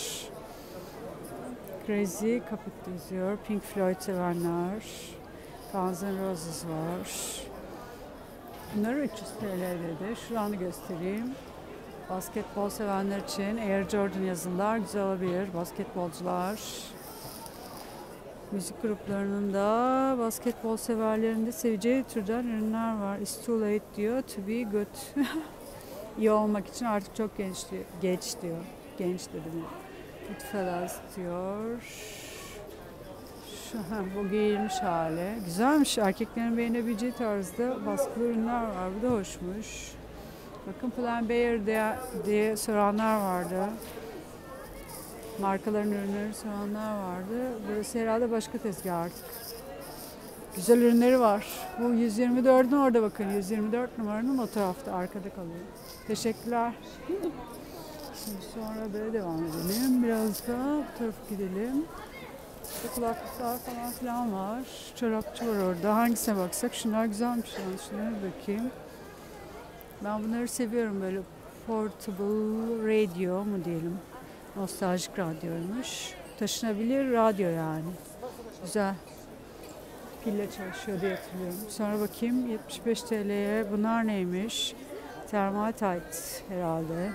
Crazy Caput yazıyor. Pink Floyd sevenler. Guns N' Roses var. Bunlar üç yüz TL dedi. Şuranı göstereyim. Basketbol sevenler için Air Jordan yazılar güzel olabilir. Basketbolcular. Müzik gruplarının da basketbol severlerinde seveceği türden ürünler var. It's too late diyor. To be good. İyi olmak için artık çok genç diyor. Geç diyor. Genç dedim. Goodfellas diyor. Şu, ha, bu giyilmiş hali. Güzelmiş. Erkeklerin beğenebileceği tarzda baskılı ürünler var. Bu da hoşmuş. Bakın Plan Bear diye, diye soranlar vardı. Markaların ürünleri soranlar vardı. Burası herhalde başka tezgah artık. Güzel ürünleri var. Bu yüz yirmi dördün orada bakın. yüz yirmi dört numaranın o tarafta arkada kalıyor. Teşekkürler. Şimdi sonra böyle devam edelim. Biraz da bu tarafa gidelim. İşte kulaklıklar falan filan var. Çorapçı var orada. Hangisine baksak? Şunlar güzelmiş. Yani şunlara bakayım. Ben bunları seviyorum böyle. Portable radio mu diyelim. Nostaljik radyoymuş. Taşınabilir radyo yani. Güzel. Pille çalışıyor diye hatırlıyorum. Sonra bakayım yetmiş beş TL'ye. Bunlar neymiş? Thermal tight herhalde.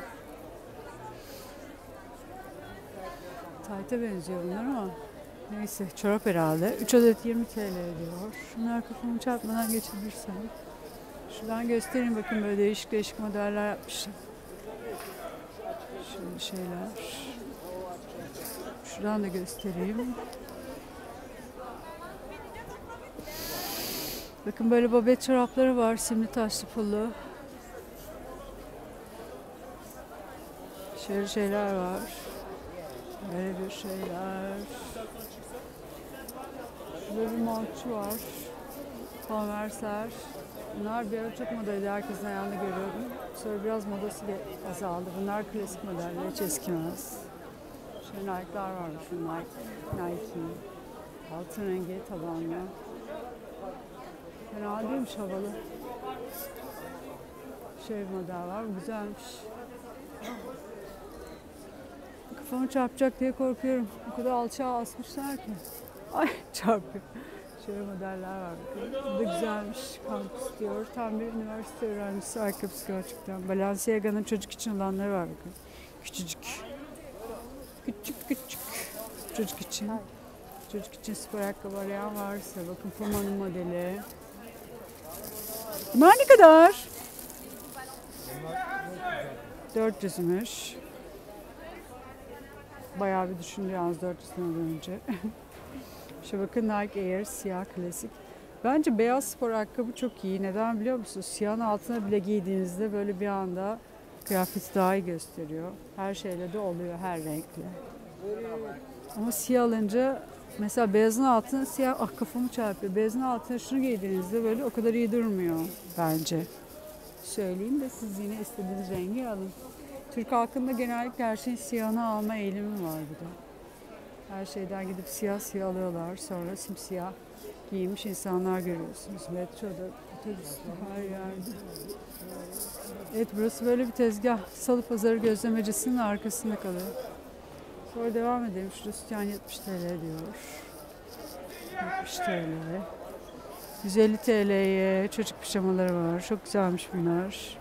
Tight'a benziyor bunlar ama neyse, çorap herhalde. üç adet yirmi TL diyor. Şunlar kafamı çarpmadan geçebilirsem. Şuradan göstereyim bakın, böyle değişik değişik modeller yapmışlar. Şöyle şeyler. Şuradan da göstereyim. Bakın böyle babet çorapları var. Simli taşlı pullu. Şöyle şeyler var. Böyle bir şeyler. Burada bir montçu var. Converse'ler. Bunlar bir ara çok modaydı. Herkesin ayağında görüyordum. Sonra biraz modası azaldı. Bunlar klasik modeller. Hiç eskimez. Şöyle Nike'lar var. Şu Nike. Nike. Altın rengi tabanlı. Fena değilmiş, havalı. Şöyle bir model var. Bu güzelmiş. Kafamı çarpacak diye korkuyorum. O kadar alçağa asmışlar ki. Ay, çarpıyor. Şöyle modeller var. Bu da güzelmiş. Kampüs diyor. Tam bir üniversite öğrencisi ayakkabısı gerçekten. Balenciaga'nın çocuk için olanları var bakın. Küçücük. Küçük küçük. Çocuk için. Çocuk için spor ayakkabı arayan varsa bakın Puma'nın modeli. Bunlar ne kadar? dört yüzmüş. Bayağı bir düşündü yalnız dört yüz liradan önce. Şu bakın Nike Air siyah klasik. Bence beyaz spor ayakkabı çok iyi. Neden biliyor musunuz? Siyahın altına bile giydiğinizde böyle bir anda kıyafeti daha iyi gösteriyor. Her şeyle de oluyor, her renkle. Ama siyah alınca mesela beyazın altına siyah, ah kafamı çarpıyor. Beyazın altına şunu giydiğinizde böyle o kadar iyi durmuyor bence. Söyleyeyim de siz yine istediğiniz rengi alın. Türk halkında genellikle her şeyin siyahını alma eğilimi var bir de. Her şeyden gidip siyah siyah alıyorlar. Sonra simsiyah giymiş insanlar görüyorsunuz. Metroda, otobüste, her yerde. Evet burası böyle bir tezgah. Salı Pazarı gözlemecisinin arkasında kalıyor. Sonra devam edelim. Şurada sütyen yetmiş T L diyor. yetmiş T L. yüz elli T L'ye çocuk pijamaları var. Çok güzelmiş bunlar.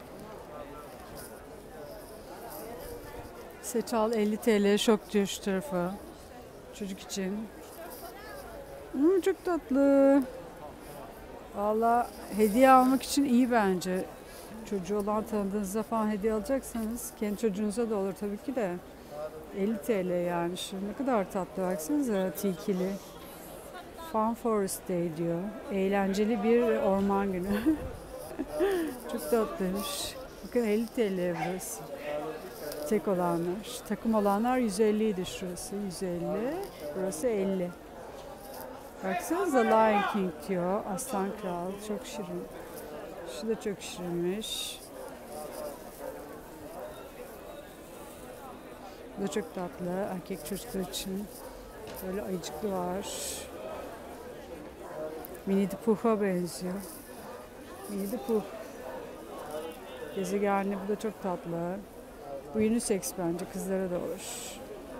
Seçal elli T L. Şok diyor şu tarafa. Çocuk için. Hmm, çok tatlı. Valla hediye almak için iyi bence. Çocuğu olan tanıdığınızda falan hediye alacaksanız kendi çocuğunuza da olur tabii ki de. elli T L yani şu ne kadar tatlı baksanıza tilkili. Fun Forest Day diyor. Eğlenceli bir orman günü. Çok tatlıymış. Bakın elli T L burası. Tek olanlar. Takım olanlar yüz elli idi şurası. yüz elli. Burası elli. Baksanıza Lion King diyor. Aslan Kral. Çok şirin. Şu da çok şirinmiş. Bu da çok tatlı. Erkek çocuklar için. Böyle ayıcıklı var. Winnie the Pooh'a benziyor. Winnie the Pooh. Gezegenli, bu da çok tatlı. Bu unisex bence, kızlara da olur.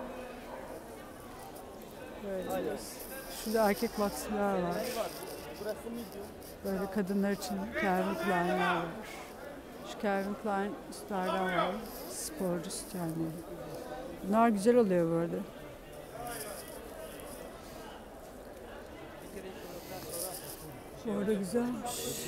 Böyle. Şurada erkek boxer'lar var. Böyle kadınlar için Calvin Klein'ler var. Şu Calvin Klein üstlerden var. Sporcu üstlerden. Bunlar güzel oluyor bu arada. Bu arada güzelmiş.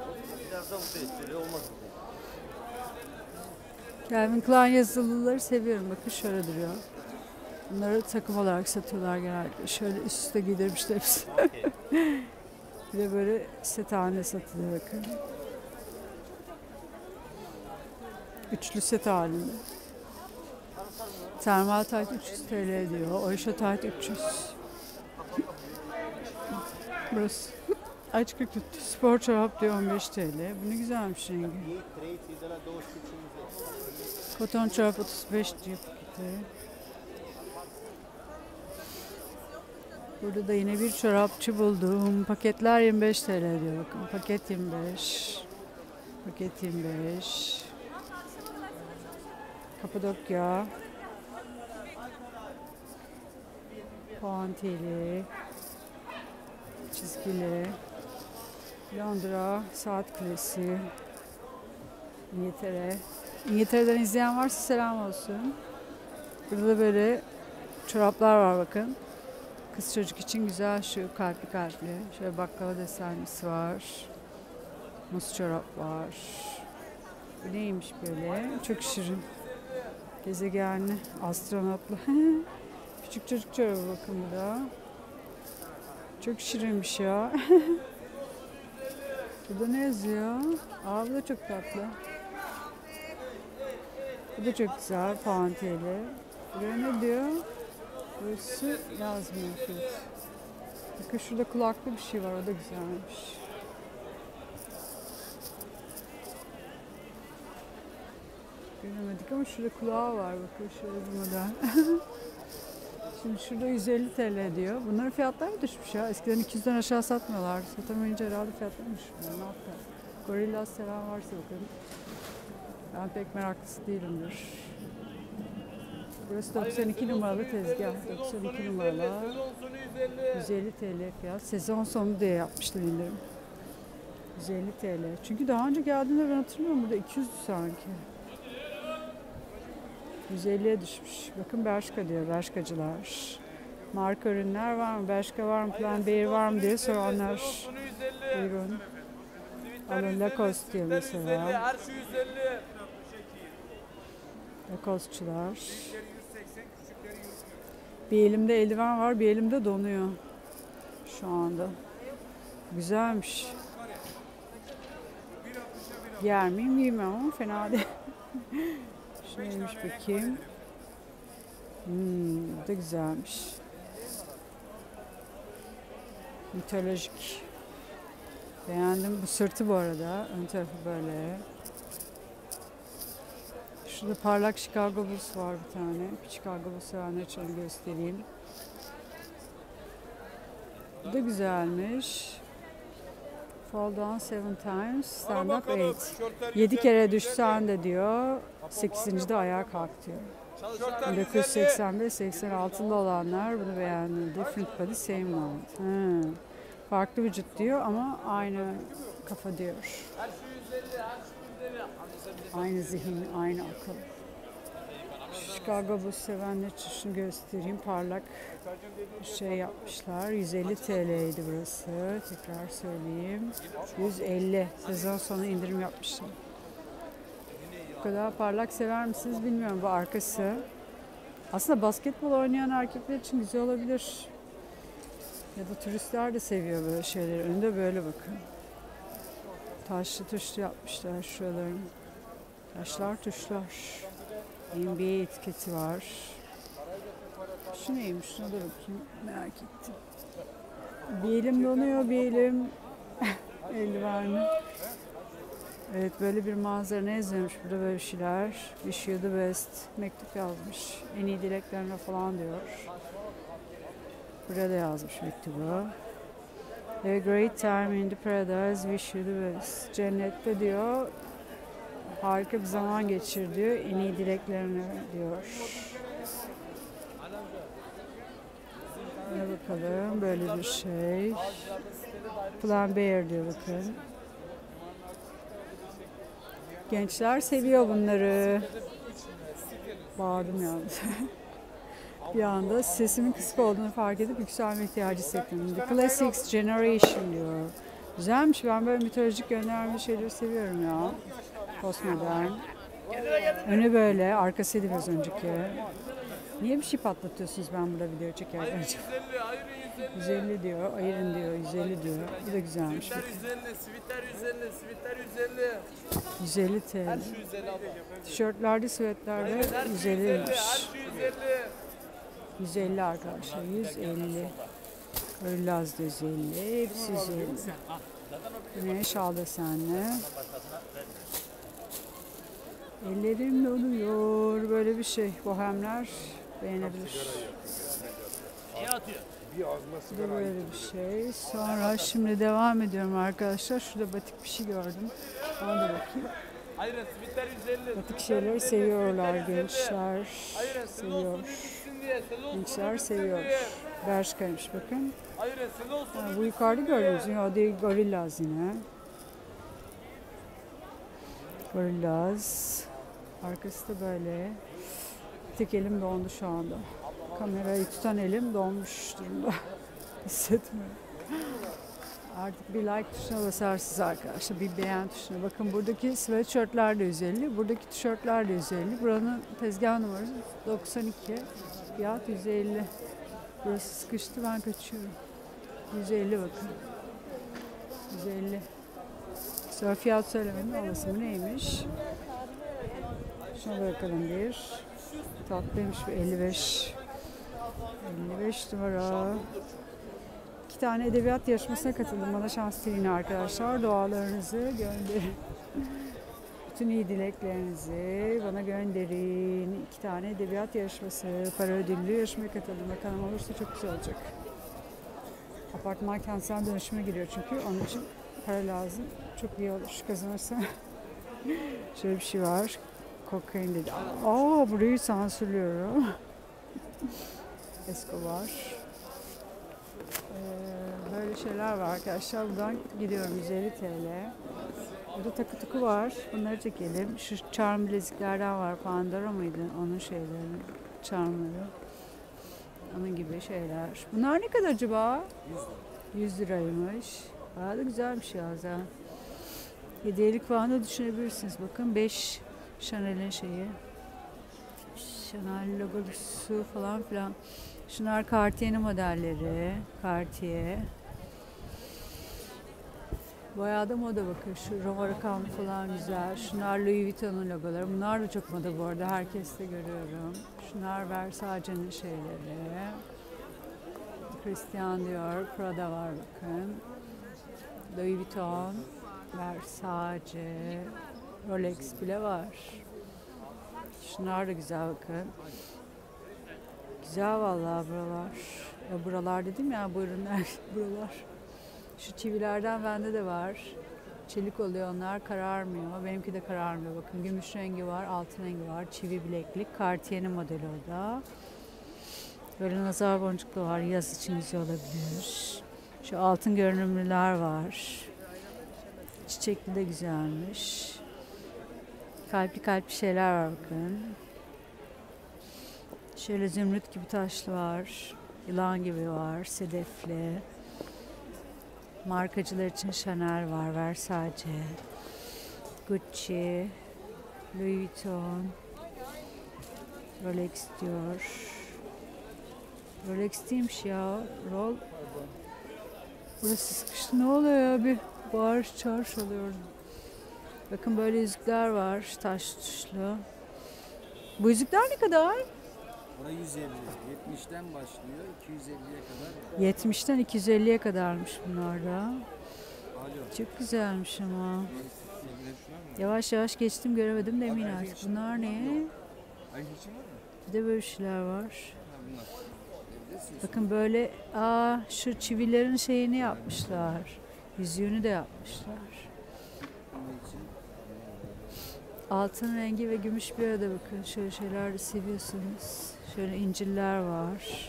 Calvin Klein yazılıları seviyorum. Bakın şöyle duruyor. Bunları takım olarak satıyorlar genellikle. Şöyle üst üste giydirmişler hepsi. Bir de böyle set halinde satılıyor bakın. Üçlü set halinde. Termal tayt üç yüz T L diyor. Oyşa tayt üç yüz. Burası. Açık kötü. Spor çorap diyor on beş T L. Bu ne güzelmiş rengi. Koton çorap otuz beş diyor paketi. Burada da yine bir çorapçı buldum. Paketler yirmi beş T L diyor bakın. Paket yirmi beş. Paket yirmi beş. Kapadokya. Puantiyeli. Çizgili. Londra. Saat Kulesi. İngiltere. İngiltere'den izleyen varsa selam olsun. Burada da böyle çoraplar var bakın. Kız çocuk için güzel, şu kalpli kalpli. Şöyle baklava desenlisi var. Muz çorap var. Bu neymiş böyle? Çok şirin. Gezegenli, astronotlu. Küçük çocuk çorabı bakın bu da. Çok şirinmiş ya. Burada ne yazıyor? Aa bu da çok tatlı. Bu da çok güzel, puantiyeli. Buraya ne diyor? Burası yazmıyor. Bakın şurada kulaklı bir şey var, o da güzelmiş. Göremedik ama şurada kulağı var, bakın şöyle bir model. Şimdi şurada yüz elli T L diyor. Bunların fiyatları mı düşmüş ya? Eskiden iki yüzden aşağı satmıyorlar. Satamayınca herhalde fiyatları mı düşmüyor? Ne yaptı? Gorilla seven varsa bakın. Ben pek meraklısı değilimdir. Burası doksan iki numaralı tezgah. doksan iki numaralı. yüz elli T L fiyat. Sezon sonu diye yapmışlar indirim. yüz elli T L. Çünkü daha önce geldiğinde ben hatırlıyorum burada iki yüzdü sanki. yüz elliye düşmüş. Bakın Bershka diyor. Bershkacılar. Marka ürünler var mı? Bershka var mı? Plan Bear var mı diye soranlar. Bunu yüz elli. Buyurun. Sivitler Alın yüz elli, Lacoste diyor sivitler yüz elli, mesela. her şey yüz elli. Lacoste'çular. Bir elimde eldiven var, bir elimde donuyor. Şu anda. Güzelmiş. Yer miyim giymem ama fena değil. Şu neymiş bakayım. Hmm, bu da güzelmiş. Mitolojik. Beğendim. Bu sırtı bu arada. Ön tarafı böyle. Şurada parlak Chicago Bulls var bir tane. Chicago Bulls sevenler için onu göstereyim. Bu da güzelmiş. Fall down seven times, stand up eight. Yedi kere düşsen de diyor, sekizincide ayağa kalk diyor. bin dokuz yüz seksen beş seksen altılı olanlar bunu beğendi. Different body, same mind. Ha. Farklı vücut diyor ama aynı kafa diyor. Aynı zihin, aynı akıl. Chicago Bulls sevenler için şunu göstereyim. Parlak şey yapmışlar. yüz elli T L'ydi burası. Tekrar söyleyeyim. yüz elli. Sezon sonu indirim yapmışım. Bu kadar parlak sever misiniz bilmiyorum. Bu arkası. Aslında basketbol oynayan erkekler için güzel olabilir. Ya da turistler de seviyor böyle şeyleri. Önünde böyle bakın. Taşlı tuşlu yapmışlar şuralarını. Taşlar tuşlar. N B A etiketi var. Şu neymiş? Şuna da bakayım. Merak ettim. Bir elim donuyor, bir elim eldivenli. Evet, böyle bir manzara. Ne yazıyormuş burada böyle şeyler? Wish you the best. Mektup yazmış. En iyi dileklerine falan diyor. Burada yazmış mektubu. Have a great time in the paradise. Wish you the best. Cennette diyor. Harika bir zaman geçir diyor. En iyi dileklerini diyor. Buna bakalım. Böyle bir şey. Plan Bear diyor bakın. Gençler seviyor bunları. Bağırdım yalnız. Bir anda sesimin kısık olduğunu fark edip yükselme ihtiyacı hissettim. The Classics Generation diyor. Güzelmiş. Ben böyle mitolojik gönderme şeyleri seviyorum ya. Postmodern. Önü böyle. Arkasıydı biraz önceki. Niye bir şey patlatıyorsunuz ben burada video çekerken? yüz elli diyor. Ayırın diyor. yüz elli diyor. Bu da güzelmiş. Sivitler yüz elli, sivitler yüz elli, sivitler yüz elli. yüz elli T L. Her şey yüz elli abla. Tişörtlerde, süvetlerde Her şey yüz yüz elli, elliymiş. her şey yüz elli. yüz elli arkadaşlar. yüz elli. Hırlaz da yüz elli. Hepsi yüz elli. Güneş al desenli. Ellerim doluyor. Böyle bir şey. Bohemler beğenebilir. Bu da böyle bir şey. Sonra şimdi devam ediyorum arkadaşlar. Şurada batik bir şey gördüm. Ona da bakayım. Hayır, sivitler yüz elli. Batik şeyleri seviyorlar gençler. Hayır, Seviyor. bitsin diye. Sezon Gençler bitsin seviyor. diye. Bershka'ymış bakın. Hayır, sezon Ha, sonu bu yukarıda gördüğünüz gibi o değil, Gorillaz yine. Gorillaz. Arkası da böyle. Tek elim dondu şu anda. Kamerayı tutan elim donmuş durumda. Hissetmiyorum. Artık bir like tuşuna basarsınız arkadaşlar. Bir beğen tuşuna. Bakın buradaki sweatshirtler de yüz elli. Buradaki tişörtler de yüz elli. Buranın tezgah numarası doksan iki. Fiyat yüz elli. Burası sıkıştı, ben kaçıyorum. yüz elli bakın. yüz elli. Sonra fiyat söylemenin olasılığı neymiş? Şuna bakalım bir. Tatlıymış bir elli beş. elli beş numara. İki tane edebiyat yarışmasına katıldım. Bana şans dileyin arkadaşlar. Dualarınızı gönderin. Bütün iyi dileklerinizi bana gönderin. İki tane edebiyat yarışması, para ödüllü yarışmaya katıldım. Bakalım olursa çok güzel olacak. Apartman kentsel dönüşüme giriyor çünkü. Onun için para lazım. Çok iyi olur kazanırsa. Şöyle bir şey var. Kokain dedi. Aa, burayı sansürlüyorum. Escobar. Ee, böyle şeyler var arkadaşlar. Buradan gidiyorum yüz elli T L. Burada takı tuku var. Bunları çekelim. Şu charm bileziklerden var. Pandora mıydı? Onun şeyleri. Charmları. Onun gibi şeyler. Bunlar ne kadar acaba? yüz liraymış. Bayağı da güzelmiş ya zaten. Hediyelik falan da düşünebilirsiniz. Bakın beş Chanel'in şeyi. Chanel logosu falan filan. Şunlar Cartier'in modelleri. Cartier. Bayağı da moda bakın. Şu Roma rakamlı falan güzel. Şunlar Louis Vuitton'un logoları. Bunlar da çok moda bu arada. Herkeste görüyorum. Şunlar Versace'nin şeyleri. Christian Dior, Prada var bakın. Louis Vuitton, Versace, Rolex bile var. Şunlar da güzel bakın. Güzel vallahi buralar. Ya buralar dedim ya bu ürünler buralar. Şu çivilerden bende de var. Çelik oluyor onlar, kararmıyor. Benimki de kararmıyor. Bakın gümüş rengi var, altın rengi var. Çivi bileklik. Cartier'in modeli o da. Böyle nazar boncuklu var. Yaz için güzel olabilir. Şu altın görünümlüler var. Çiçekli de güzelmiş. Kalpli kalpli şeyler var bakın. Şöyle zümrüt gibi taşlı var. Yılan gibi var. Sedefli. Markacılar için Chanel var. Versace. Gucci. Louis Vuitton. Rolex diyor. Rolex değilmiş ya. Roll. Burası sıkıştı. Ne oluyor ya? Bir bağırış çağırış oluyor. Bakın böyle yüzükler var. Taş tuşlu. Bu yüzükler ne kadar? Orada yüz elli. yetmişten başlıyor. iki yüz elliye kadar. yetmişten iki yüz elliye kadarmış bunlar da. Alo. Çok güzelmiş ama. Yavaş yavaş geçtim göremedim de emin artık. Bunlar ne? Ay hiç mi var mı? Bir de böyle şeyler var. Ha bunlar. Evde süs. Bakın böyle aa şu çivilerin şeyini yapmışlar. Yüzüğünü de yapmışlar. Bunun için Altın rengi ve gümüş bir arada bakın. Şöyle şeyler de seviyorsunuz. Şöyle inciller var.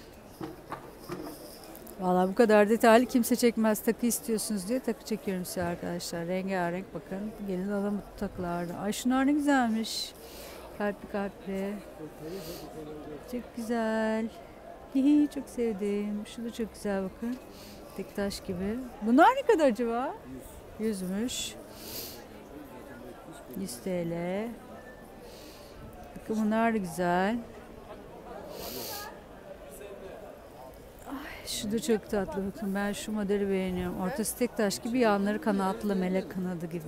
Vallahi bu kadar detaylı kimse çekmez. Takı istiyorsunuz diye takı çekiyorum size arkadaşlar. Rengarenk bakın. Gelin alın bu takılarda. Ay şunlar ne güzelmiş. Kalpli kalpli. Çok güzel. Hihi çok sevdim. Şu da çok güzel bakın. Tek taş gibi. Bunlar ne kadar acaba? Yüzmüş. yüz T L. Bakın bunlar da güzel. Ay, şu da çok tatlı bakın. Ben şu modeli beğeniyorum. Ortası tek taş gibi, yanları kanatlı, melek kanadı gibi.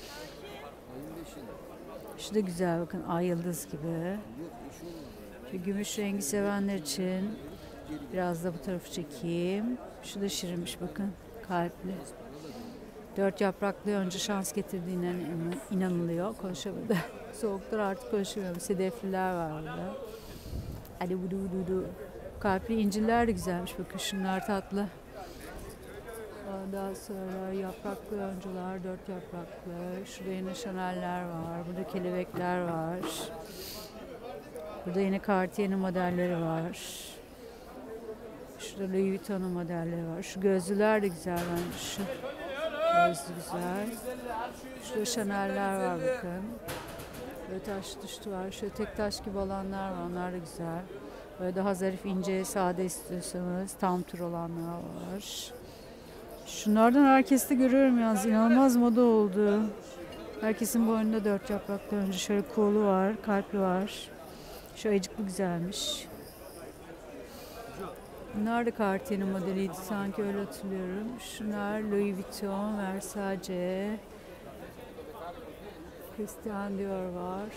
Şu da güzel bakın. Ay yıldız gibi. Şu gümüş rengi sevenler için biraz da bu tarafı çekeyim. Şu da şirinmiş bakın. Kalpli. Dört yapraklı önce şans getirdiğine inanılıyor. Konuşamadı. Soğuklar artık konuşamıyorum. Sedefliler var burada. Hadi vudu vudu. Kalpli inciller de güzelmiş. Bakın şunlar tatlı. Daha sonra yapraklı önceler, dört yapraklı. Şurada yine Chanel'ler var. Burada kelebekler var. Burada yine Cartier'in modelleri var. Şurada Louis Vuitton'un modelleri var. Şu gözlüler de güzel bence. Şu gözlü güzel. Şurada Chanel'ler var bakın. Böyle taş düştü var. Şöyle tek taş gibi olanlar var. Onlar da güzel. Böyle daha zarif, ince, sade istiyorsanız tam tür olanlar var. Şunlardan herkeste görüyorum yalnız. İnanılmaz moda oldu. Herkesin boynunda dört yapraklı önce şöyle kolu var, kalpli var. Şu ayıcıklı güzelmiş. Bunlar da Cartier'in modeliydi sanki, öyle hatırlıyorum. Şunlar Louis Vuitton, Versace, Christian Dior var.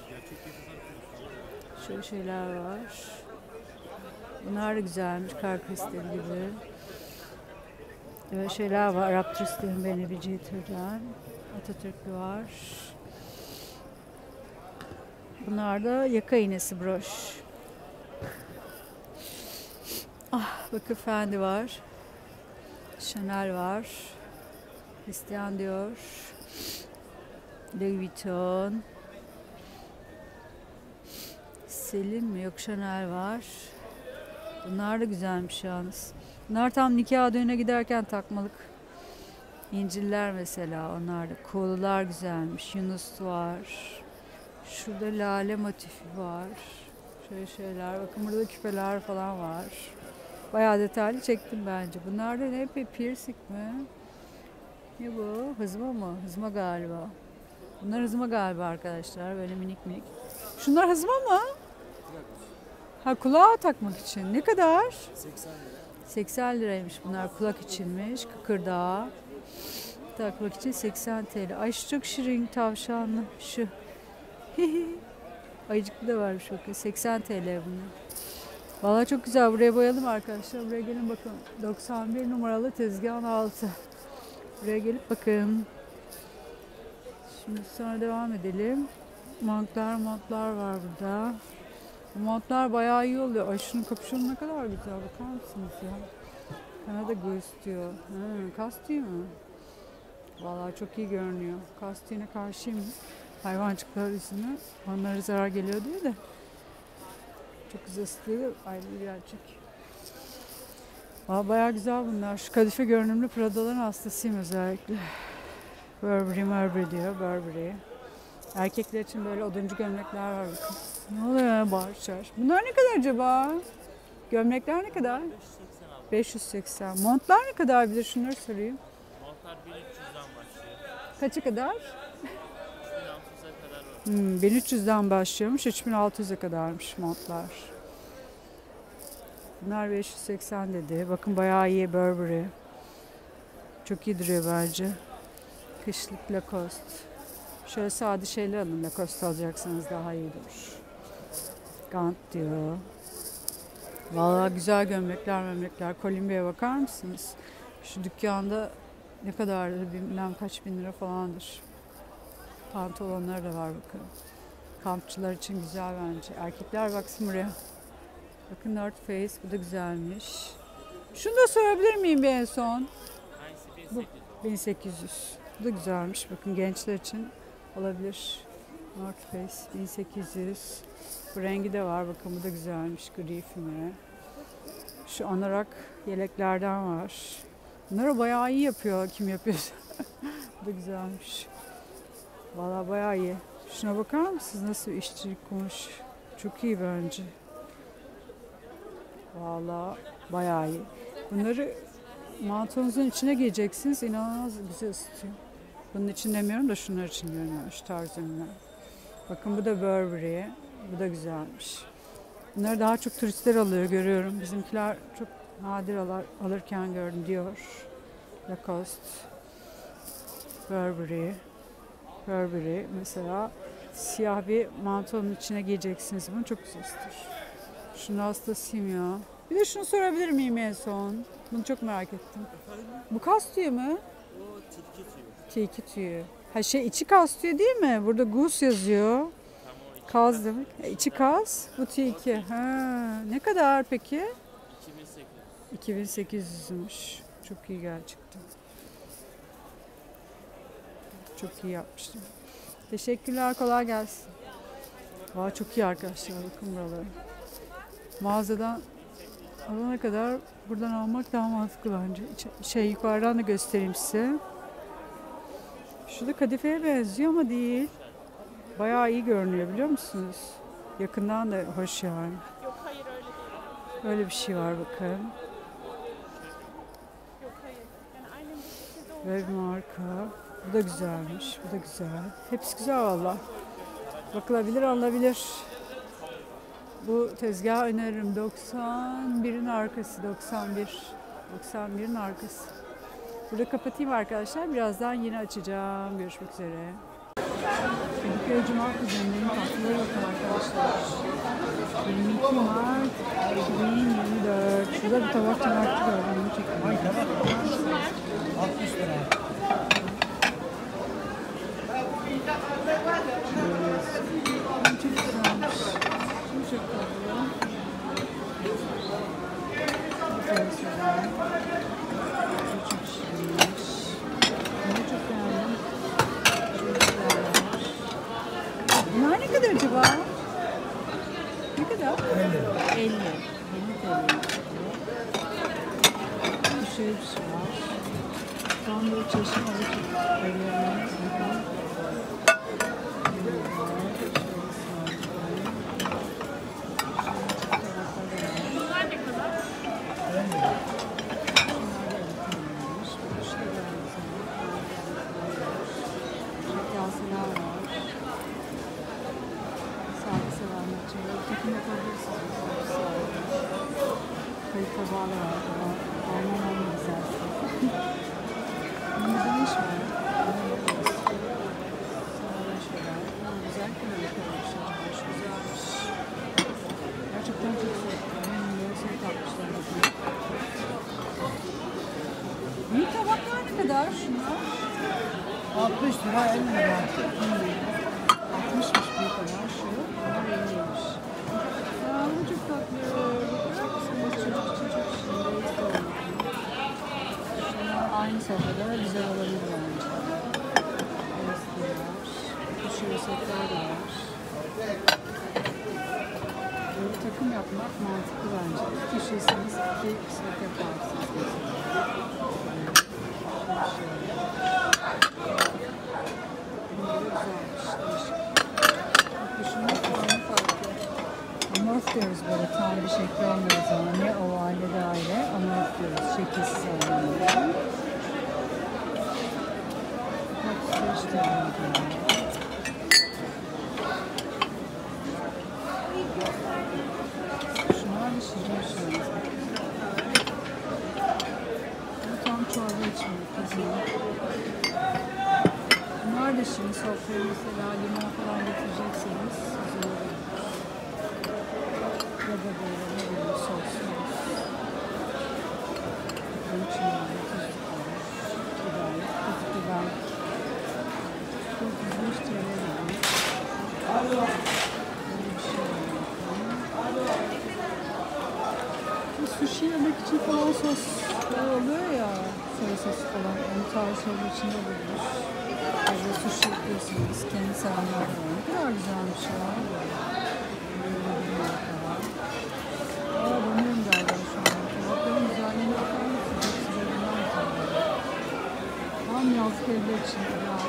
Şöyle şeyler var. Bunlar da güzelmiş, kar kristali gibi. Böyle şeyler var. Arap turistlerin beğenebileceği türden. Atatürk'lü var. Bunlar da yaka iğnesi broş. Ah, bakın Fendi var. Chanel var. Christian Dior. Louis Vuitton. Celine mi? Yok, Chanel var. Bunlar da güzelmiş yalnız. Bunlar tam nikah düğüne giderken takmalık. İnciller mesela, onlar da. Kollar güzelmiş. Yunus var. Şurada lale motifi var. Şöyle şeyler. Bakın burada küpeler falan var. Bayağı detaylı çektim bence. Bunlar da ne? Bir piercing mi? Ne bu? Hızma mı? Hızma galiba. Bunlar hızma galiba arkadaşlar. Böyle minik minik. Şunlar hızma mı? Ha, kulağa takmak için. Ne kadar? seksen lira. seksen liraymış bunlar, kulak içinmiş. Kıkırdağı takmak için seksen T L. Ay şu çok şirin tavşanlı şu. Ayıcıklı da varmış bakın. seksen T L bunlar. Vallahi çok güzel. Buraya boyalım arkadaşlar. Buraya gelin bakın. doksan bir numaralı tezgahın altı. Buraya gelip bakın. Şimdi sonra devam edelim. Montlar montlar var burada. Bu montlar bayağı iyi oluyor. Ay şunun kapüşonu ne kadar güzel. Bakar mısınız ya? Kanada Goose diyor. Ha, kasti mi? Vallahi çok iyi görünüyor. Kastiğine karşıyım. Hayvancıklar yüzüne. Onlara zarar geliyor diye de. Çok güzel ısıtıyor. Ayrı bir gerçek. Vallahi bayağı güzel bunlar. Şu kadife görünümlü Prada'ların hastasıyım özellikle. Burberry, Burberry diyor. Burberry. Erkekler için böyle oduncu gömlekler var bakın. Ne oluyor ya, bağır çağır. Bunlar ne kadar acaba? Gömlekler ne kadar? beş yüz seksen. Montlar ne kadar, bir de şunları sorayım. Montlar bin üç yüzden başlıyor. Kaça kadar? üç bin altı yüze kadar var. Hmm, bin üç yüzden başlıyormuş, üç bin altı yüze kadarmış montlar. Bunlar beş yüz seksen dedi. Bakın bayağı iyi Burberry. Çok iyi duruyor bence. Kışlık Lacoste. Şöyle sade şeyler alın. Lacoste alacaksanız daha iyi olur. Gant diyor. Vallahi güzel gömlekler memlekler. Columbia'ya bakar mısınız? Şu dükkanda ne kadardır bilmem kaç bin lira falandır. Pantolonları da var bakın. Kampçılar için güzel bence. Erkekler baksın buraya. Bakın North Face, bu da güzelmiş. Şunu da sorabilir miyim bir en son? Hangisi Bu bin sekiz yüz? bin sekiz yüz. Bu da güzelmiş. Bakın gençler için olabilir. North Face bin sekiz yüz. Bu rengi de var. Bakın bu da güzelmiş. Gri füme. Şu anorak yeleklerden var. Bunları bayağı iyi yapıyor. Kim yapıyor? Bu da güzelmiş. Vallahi bayağı iyi. Şuna bakar mısınız? Nasıl bir işçilik kumaş. Çok iyi bence. Vallahi bayağı iyi. Bunları mantonuzun içine giyeceksiniz. İnanılmaz güzel ısıtıyor. Bunun için demiyorum da şunlar için diyorum yani, şu tarz ürünler. Bakın bu da Burberry. Bu da güzelmiş. Bunları daha çok turistler alıyor görüyorum. Bizimkiler çok nadir alır, alırken gördüm diyor. Lacoste. Burberry. Burberry mesela siyah bir mantonun içine giyeceksiniz. Bunu çok güzel ısıtır. Şunu hastasıyım ya. Bir de şunu sorabilir miyim en son? Bunu çok merak ettim. Bu kas tüyü mü? O tilki tüyü. Tilki tüyü. Ha şey, içi kas tüyü değil mi? Burada goose yazıyor. Tam o iki- Kaz demek. E, içi kaz, bu tilki. Ha, ne kadar peki? iki bin sekiz yüz. iki bin sekiz yüzmüş. Çok iyi gerçekten. Çok iyi yapmıştım. Teşekkürler, kolay gelsin. Vay çok iyi arkadaşlar, bakın buraları. Mağazadan alana kadar buradan almak daha mantıklı bence. İç- Şey yukarıdan da göstereyim size. Şu da kadifeye benziyor ama değil. Bayağı iyi görünüyor biliyor musunuz? Yakından da hoş yani. Yok hayır öyle değil. Böyle bir şey var bakın. Yok hayır. Yani aynen bu şekilde olacak. Böyle bir marka. Bu da güzelmiş. Bu da güzel. Hepsi güzel valla. Bakılabilir, alınabilir. Bu tezgahı öneririm. doksan birin arkası. doksan bir. doksan birin arkası. Burada kapatayım arkadaşlar. Birazdan yine açacağım. Görüşmek üzere. Kadıköy Cuma kuzenlerinin tatlıları bakın arkadaşlar. yirmi iki Mart iki bin yirmi dört. Şurada bir tabak çanakçı gördüm. Onu çekiyorum. altmış lira. Çok güzelmiş. Şimdi çok tatlı. Güzel güzel. Bu çok şirinmiş. Bunu çok beğendim. Çok güzel. Bunlar ne kadar acaba? Ne kadar? elli. elli. elli T L. Bir şey bir şey var. Tam böyle çeşit alışık. kayıt tabağı var. Alman olma güzel. Burada ne iş var? Sonra şeyler. Güzel kanalı koymuşlar. Hoş, güzelmiş. Gerçekten çok sevdim. Benim böyle şey takmışlar. Büyük tabaklar ne kadar şunlar? altmış lira elli lira. altmışmış büyük olan şu. Bunlar elliymiş. Ya bu çok tatlı. Bakar mısınız? Çocuk çocuk şimdi. Şunlar aynı sofrada güzel olabilir bence. Eski var. Kuşu setler de var. Böyle takım yapmak mantıklı bence. İki kişiyseniz iki set yaparsınız mesela. Amorf diyoruz böyle tam bir şekli olmuyor o zaman. Ne oval ne daire amorf diyoruz. Şekilsiz olanlar. otuz beş T L. Şunlar bir şirin şu an. Bu tam çorba içmek kızım. Bunlar da şimdi sofraya mesela limon falan getirecekseniz güzel olur. Ya da böyle ne bileyim soslu. Bunun için yani tuzluk olur. Biber, tuzluk biber. dokuz yüz T L dedim. Böyle bir şey var. Bu sushi yemek için falan sos oluyor ya. Soya sosu falan. Onu tarz şeyler içinde bulmuş. Böyle sushi yapıyorsunuz. Kendi sevenler var. Ne kadar güzelmiş ya. Böyle bir marka var. Aa, dönüyorum galiba şu an. Tabakların güzelliğine bakar mısınız? Çok size bundan güzel. Tam yazlık evler için güzel.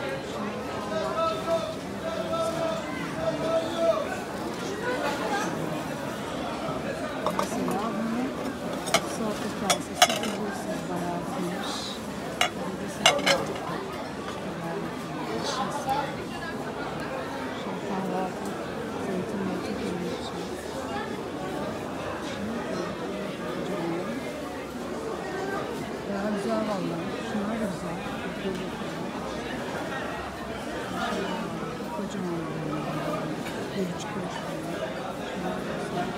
Mesela bunu salata kasesi bulursunuz. Bayağı geniş. Böyle de satıyor. Zeytinyağı çok iyi bir şey. Ya güzel valla. Şunlar da güzel. Kocaman bir buçuk kuruş. Şunlar da güzel.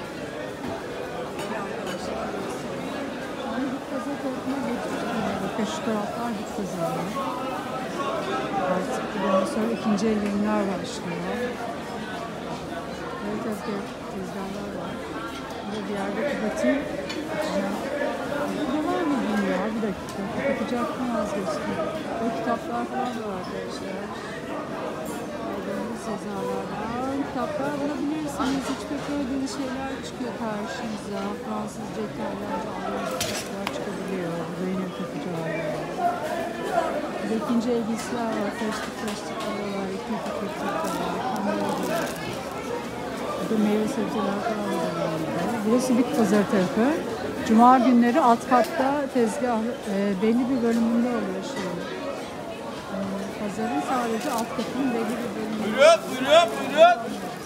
Yani bit pazarı tarafına geçeceğim. Bakın şu taraflar bit pazarı. Artık bundan sonra ikinci el yayınlar başlıyor. Böyle tezgah, tezgahlar var. Burada bir yerde kapatayım. Açacağım. Burada var mı bilmiyorum. Bir dakika. Kapatacaktım vazgeçtim. O kitaplar falan da var arkadaşlar. Aldığımız yazarlardan kitaplar bulabilirsiniz. Hiç beklemediğiniz şeyler çıkıyor karşınıza. Fransızca, İtalyanca, Almanca kitaplar çıkabiliyor. Burada yine kapıcı var. Burada ikinci el bilgisayar var. Festik festikler var. İki iki festikler var. Kamera var. Burada meyve sebzeler falan da var. Burası bit pazarı tarafı. Cuma günleri alt katta tezgah e, belli bir bölümünde oluyor şey. E, pazarın sadece alt katının belli bir bölümünde. Buyurun, buyurun, buyurun.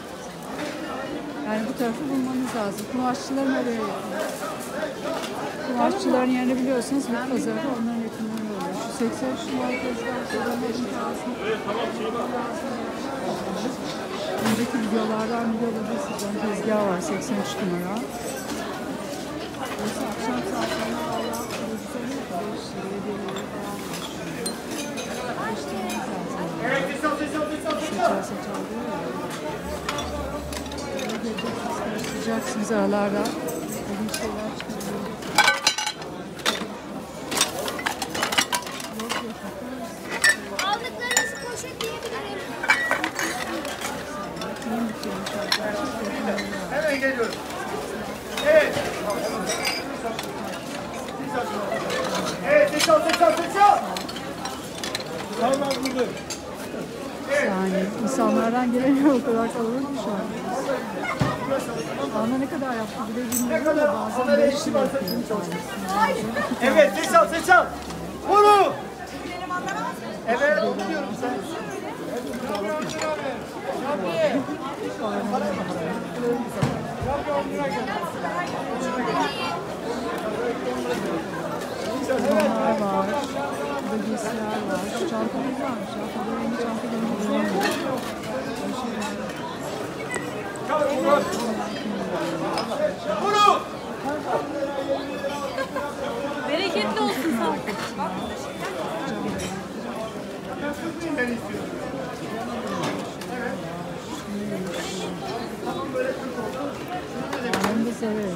Yani bu tarafı bulmanız lazım. Kumaşçıların oraya yakın. Kumaşçıların yerini biliyorsunuz. Bit pazarı onların yakınlarında oluyor. Şu seksen üç numaralı tezgah şuradan imkansın. Önceki videolardan biliyor olabilirsiniz. Onun tezgahı var seksen üç numara. Burası akşam saatlerinde valla güzel oluyor. beş liraya bir liraya falan başlıyor. Geçtiğimiz lazım. Seçer seçer diyor ya. Böyle geleceksiniz, karıştıracaksınız aralarda. Bugün şeyler çıkıyor. Yok yok bakar mısın? Aldıklarınızı poşet diyebilirim. Kimin bitiyormuş arkadaşlar? Hemen geliyorum. Evet. Evet, seçal, seçal, seçal. Tamam, buradayım. Yani insanlardan gelemiyor o kadar kalabalık ki şu an. Bana ne kadar yaptı bile bilmiyorum da bazen beş lira yapıyor tanesini. Evet, seçal, seçal. Vurun. Evet, onu diyorum sen. Şampiyon. Şampiyon. var. Şu çanta güzelmiş ya. Kadar yeni çanta görmüyorum. Bereketli olsun sağ ol. Ben de severiz.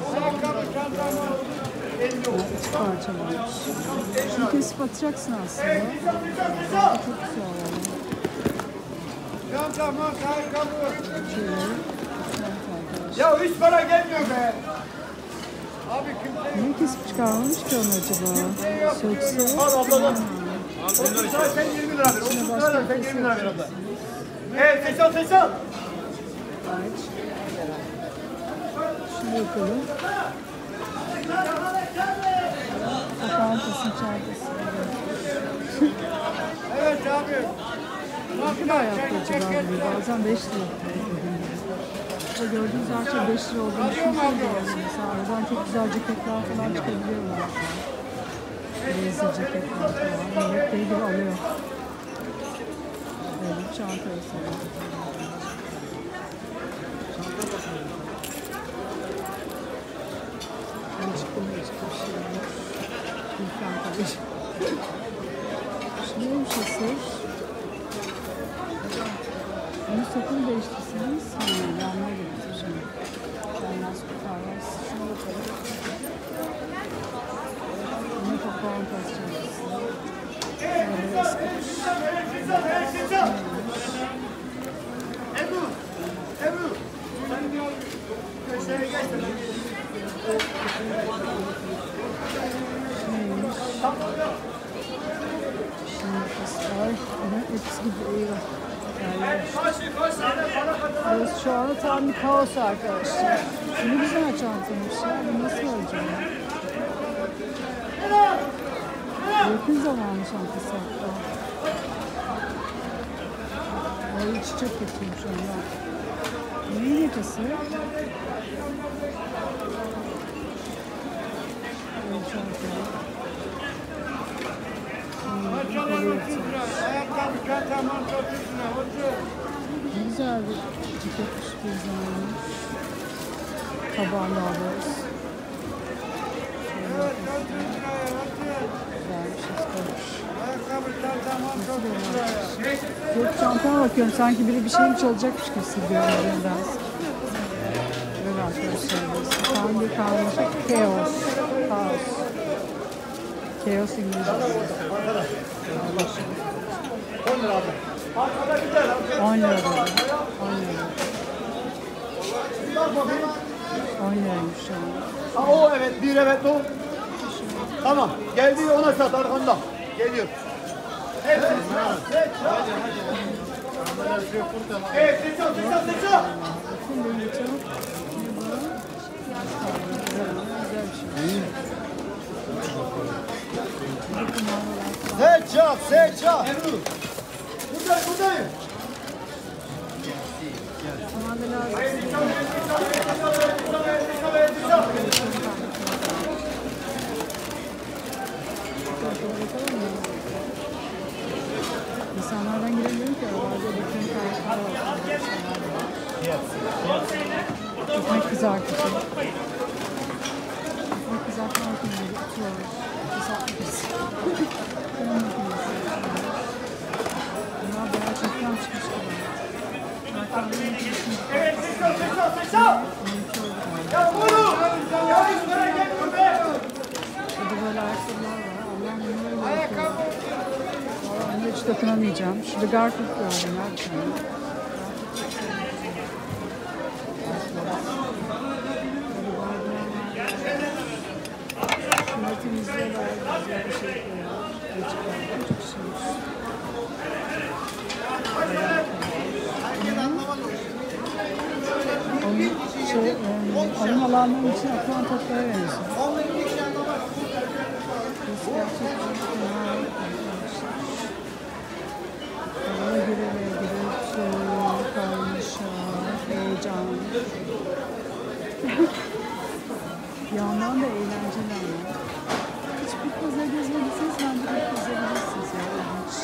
İç parça varmış. Şunu kesip atacaksın aslında. Çok güzel oldu. Çanta, manta, ayakkabı. Şöyle. Evet, Ya hiç para gelmiyor be. Abi kimse niye kesip çıkarmamış ki onu acaba? Sökse. al abladan. otuz lira sen yirmi lira ver. otuz lira da sen yirmi lira ver abla. Evet seç al seç al. Aç. Şunu yapalım. Kafantasın çantası. Evet abi. Ne kadar yaptı acaba bunu? Bazen beş lira yapıyor. İşte gördüğünüz her şey beş lira olduğunu düşünsenize. Mesela aradan çok güzel ceketler falan çıkabiliyorlar. Blazer ceketler falan. Millet deli gibi alıyor. Böyle bir çanta mesela. Çıktım çıktım bir şey olmuş. Gülfen tabii. Şu neymiş esir? Bunu sakın değiştirseniz hani yanına gelir şimdi. Yanmaz kurtarmaz. Şunu bakalım. Yine papağan pasçalısı. Böyle ıskımış. Ebru. Ebru. Sen diyor köşeye geç de. Neymiş? Şimdi kızlar. Ama hepsi gibi iyi. Evet, şu anda tam bir kaos arkadaşlar. Ne güzel çantamış ya. Bu nasıl olacak? Yakın zamanlı çantası hatta. Böyle çiçek yapıyorum şu anda. Neyin yakası? Böyle çanta. Ayakkabı, çanta, manta, otuz lira. Otur. Ne güzel bir ceketmiş bir zamanmış. Taban daha doğrusu. Evet, otuz liraya otur. Güzelmiş, ıskamış. Ayakkabı, çanta, manta, otuz liraya. Yok çantama bakıyorum. Sanki biri bir şey mi çalacakmış gibi hissediyorum biraz. Böyle arkadaşlar. Tam bir karmaşık. Chaos. Kaos. Chaos İngilizcesi. on lira abla. Arkada güzel abi. on lira dedi. on lira. on liraymış şu an. Ha, o evet, bir evet o. Tamam, geldiği ona sat arkanda. Geliyor. Evet, evet, evet, seç al, seç al, seç al. Bakın benim çok ne bu? Güzel bir şey. Bakın mağazalar. Seç al, seç al. Ebru. Buradayım, buradayım. Mağazalar. İnsanlardan giremiyorum ki aralarda bütün kayıtlar var. Ekmek kızartıcı. Ekmek kızartma makineleri tutuyor. Kızartması. Fırın makinesi. Bunlar bayağı çoktan çıkmış gibi. Makarnanın makinesini Evet, seç al, seç al, seç al. Ya bunu. Ya hiç para gelmiyor be. burada böyle ayakkabılar var. Allah'ım bunları bırakıyor. Valla onlara hiç dokunamayacağım. Şurada Garfield gördüm ya bir tane. Şunları temizliyorlar. Güzel bir şey koyuyorlar. Açıklar. Çok şeymiş. Onun şey, e, oyun alanlarının için atılan toplara benziyor. Burası gerçekten fena arkadaşlar. Hava göre ve gürültü, karmaşa, heyecan. Bir yandan da eğlenceli ama. Hiç bir pazar gezmediyseniz bence bir gezebilirsiniz ya. İlginç.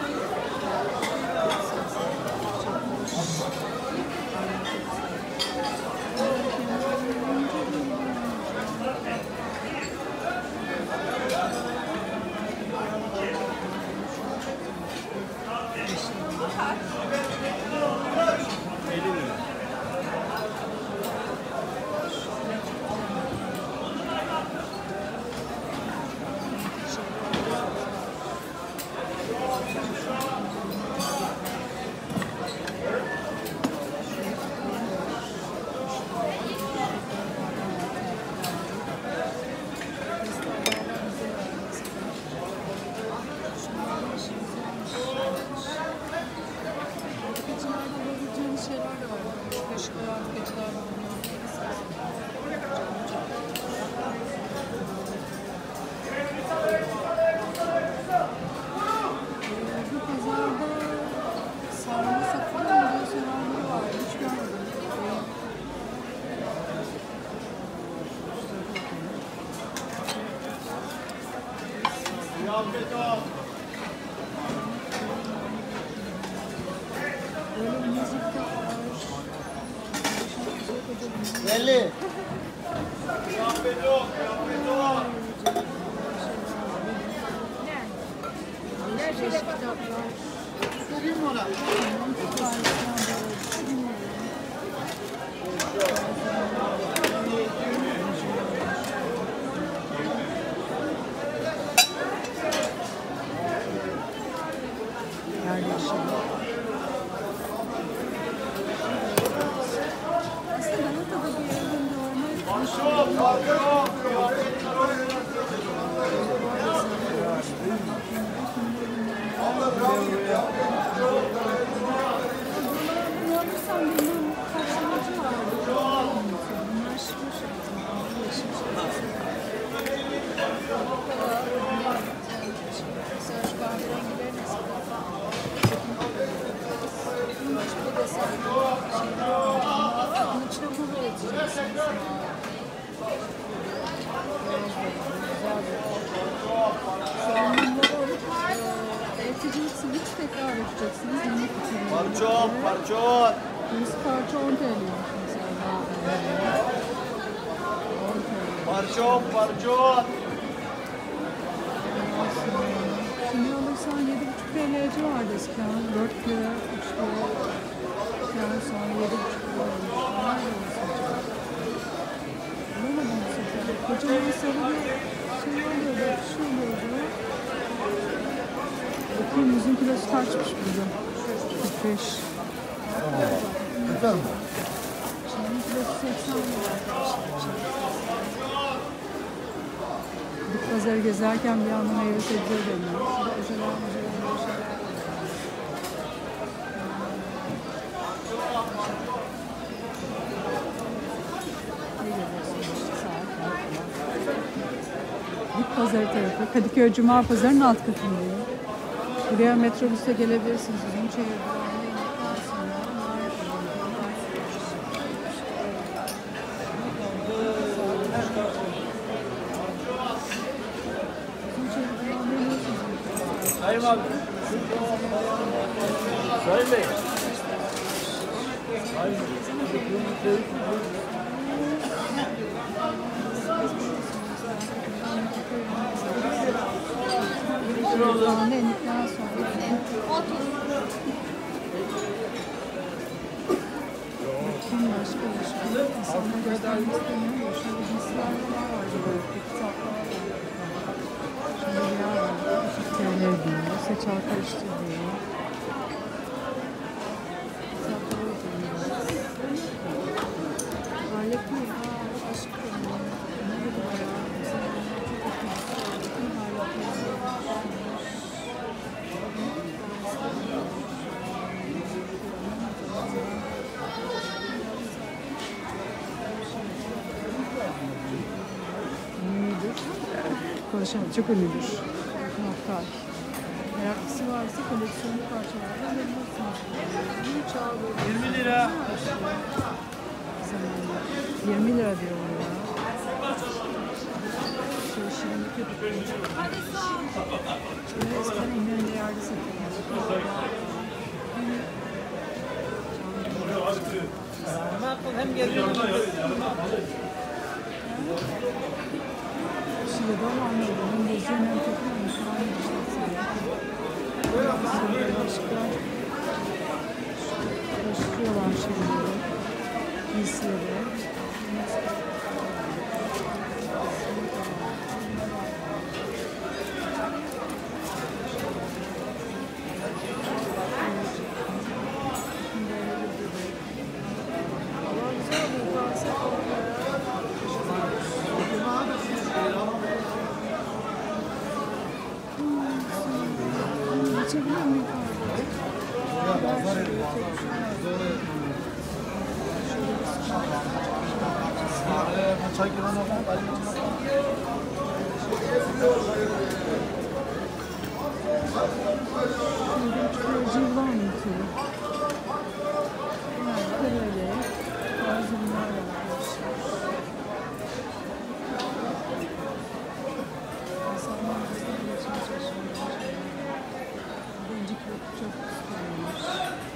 Belli. Söyleyeyim ona. Parçon, parçon. Yüz parça on T L mesela. Parçon, parçon. Şimdi alırsan yedi buçuk T L civarında eskiden. dört lira, üç lira. Yani sonra yedi buçuk lira olmuş. Nerede olsun? Bulamadım bu sefer. Kocaman sarı bir şey oluyordu, bir şey oluyordu. Bakayım yüzün kilosu kaçmış burada? kırk beş. Efendim? Şimdi kilosu seksen lira. Bit pazarı gezerken bir anda meyve sebze dönüyor. Şurada özel almayacak bir şeyler var. Ne görüyorsunuz işte saat var. Bit pazarı tarafı. Kadıköy Cuma Pazarı'nın alt katındayım. Buraya metrobüste gelebilirsiniz. Uzun çevir durağına indikten sonra uzun çevir durağına iniyorsunuz. Sayın abi. Sayın Bey. Durağına indikten sonra bakayım başka başka. İnsanlara göstermek istemiyorum da şurada giysiler falan var. Böyle kitaplar var. Şurada bir yer var. Işık T L diyor. Saç al karıştır diyor. Kitapları okuyoruz. Alet mi? Aa, aşk konuyu. Ne bu ya? Mesela çok okuyucu. Bütün aletleri varmış. Ünlüdür. Konuşamadım. Çok ünlüdür. Muhakkak. Meraklısı varsa koleksiyonlu parçalarla alabilirsiniz. Bir çağ böyle. yirmi lira. yirmi lira diyor ya. Şöyle şirinlik yapıp Eskiden İnönü'nde yerde satılmış. Hem geliyor. Şimdi de anladım. Hem de izleyen hem takılmamış. Başka başlıyorlar şeyleri. Giysileri. Geçebilir miyim? Cıvlan mutlu. Yani böyle bazı bunlar yapmışlar. İnsanlar bizden geçmeye çalışıyorlar. Önceki yok çok istiyormuş.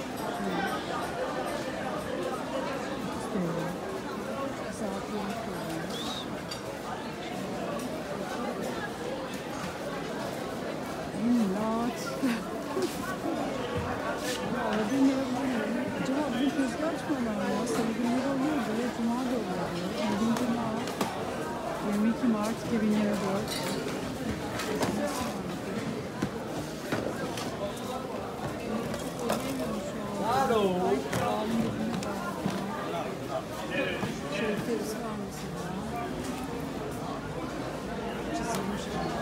İstiyorlar. Saatlerini koyuyormuş. Millet. Aradığım yere bulamıyorum. Acaba bugün tezgah açmıyorlar ya. Salı günleri oluyordu. Cuma da oluyordu. yirmi Cuma. yirmi iki Mart iki bin yirmi dört. Şey tepsi var mesela. Çizilmiş.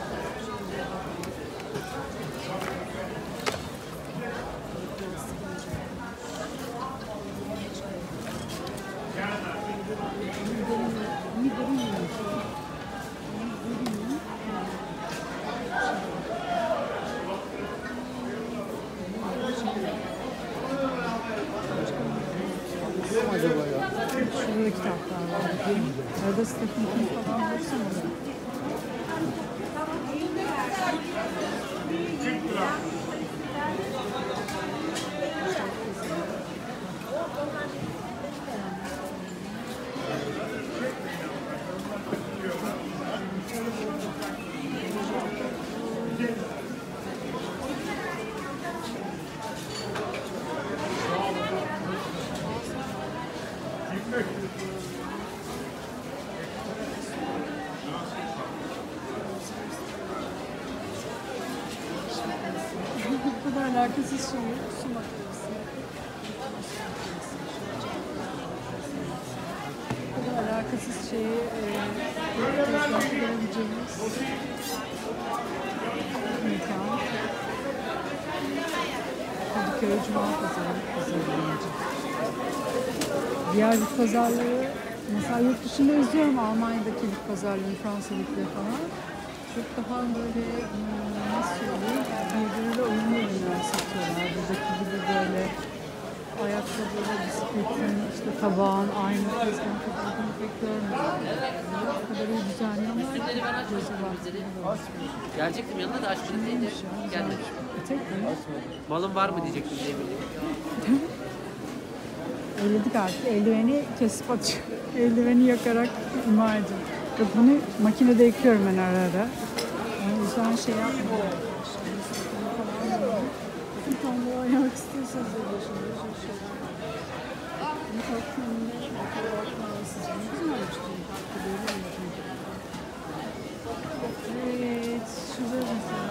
Şurada kitaplar var. Arada Stephen King falan bulursun orada. Bu kadar alakasız şey yok. Su makinesi. Bu kadar alakasız şeyi e, görebileceğimiz mekan. Kadıköy Cuma Pazarı pazarlanacak. Diğer bit pazarları mesela yurt dışında izliyorum, Almanya'daki bit pazarlarını, Fransa'dakileri falan. Çok daha böyle nasıl söyleyeyim, birbiriyle uyumlu ürünler satıyorlar. Buradaki gibi böyle ayakkabıyla bisikletin, işte tabağın aynı tezgahın kapatını pek görmüyorum. O kadar iyi düzenliyorlar ki gözü var. Gelecektim yanına da açmadım deyince gelmedi. Tek mi? Balon var mı diyecektim diye bildim. Elledik artık. Eldiveni kesip atıyor. Eldiveni yakarak imha ediyor. Yok, bunu makinede yıkıyorum ben ara ara. O yüzden şey yapmıyorum. Bir tane daha oynamak istiyorsanız öyle şimdi. Bunu kalktığımda bakıya bakmalısınız. Ne güzel olmuştu. Evet. Şurada mesela.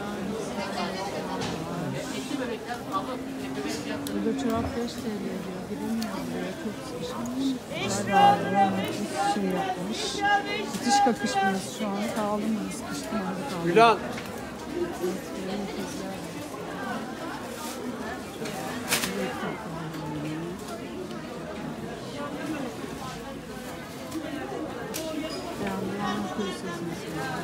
Burada çorap beş T L diyor. Giremiyorum buraya. Çok sıkışmış. Güzel bir şey yapmış. Bitiş kakışmıyoruz şu an. Kaldım mı? Sıkıştım. Hadi kaldım. Gülan. Beğenmeyen okuyorsunuz mesela.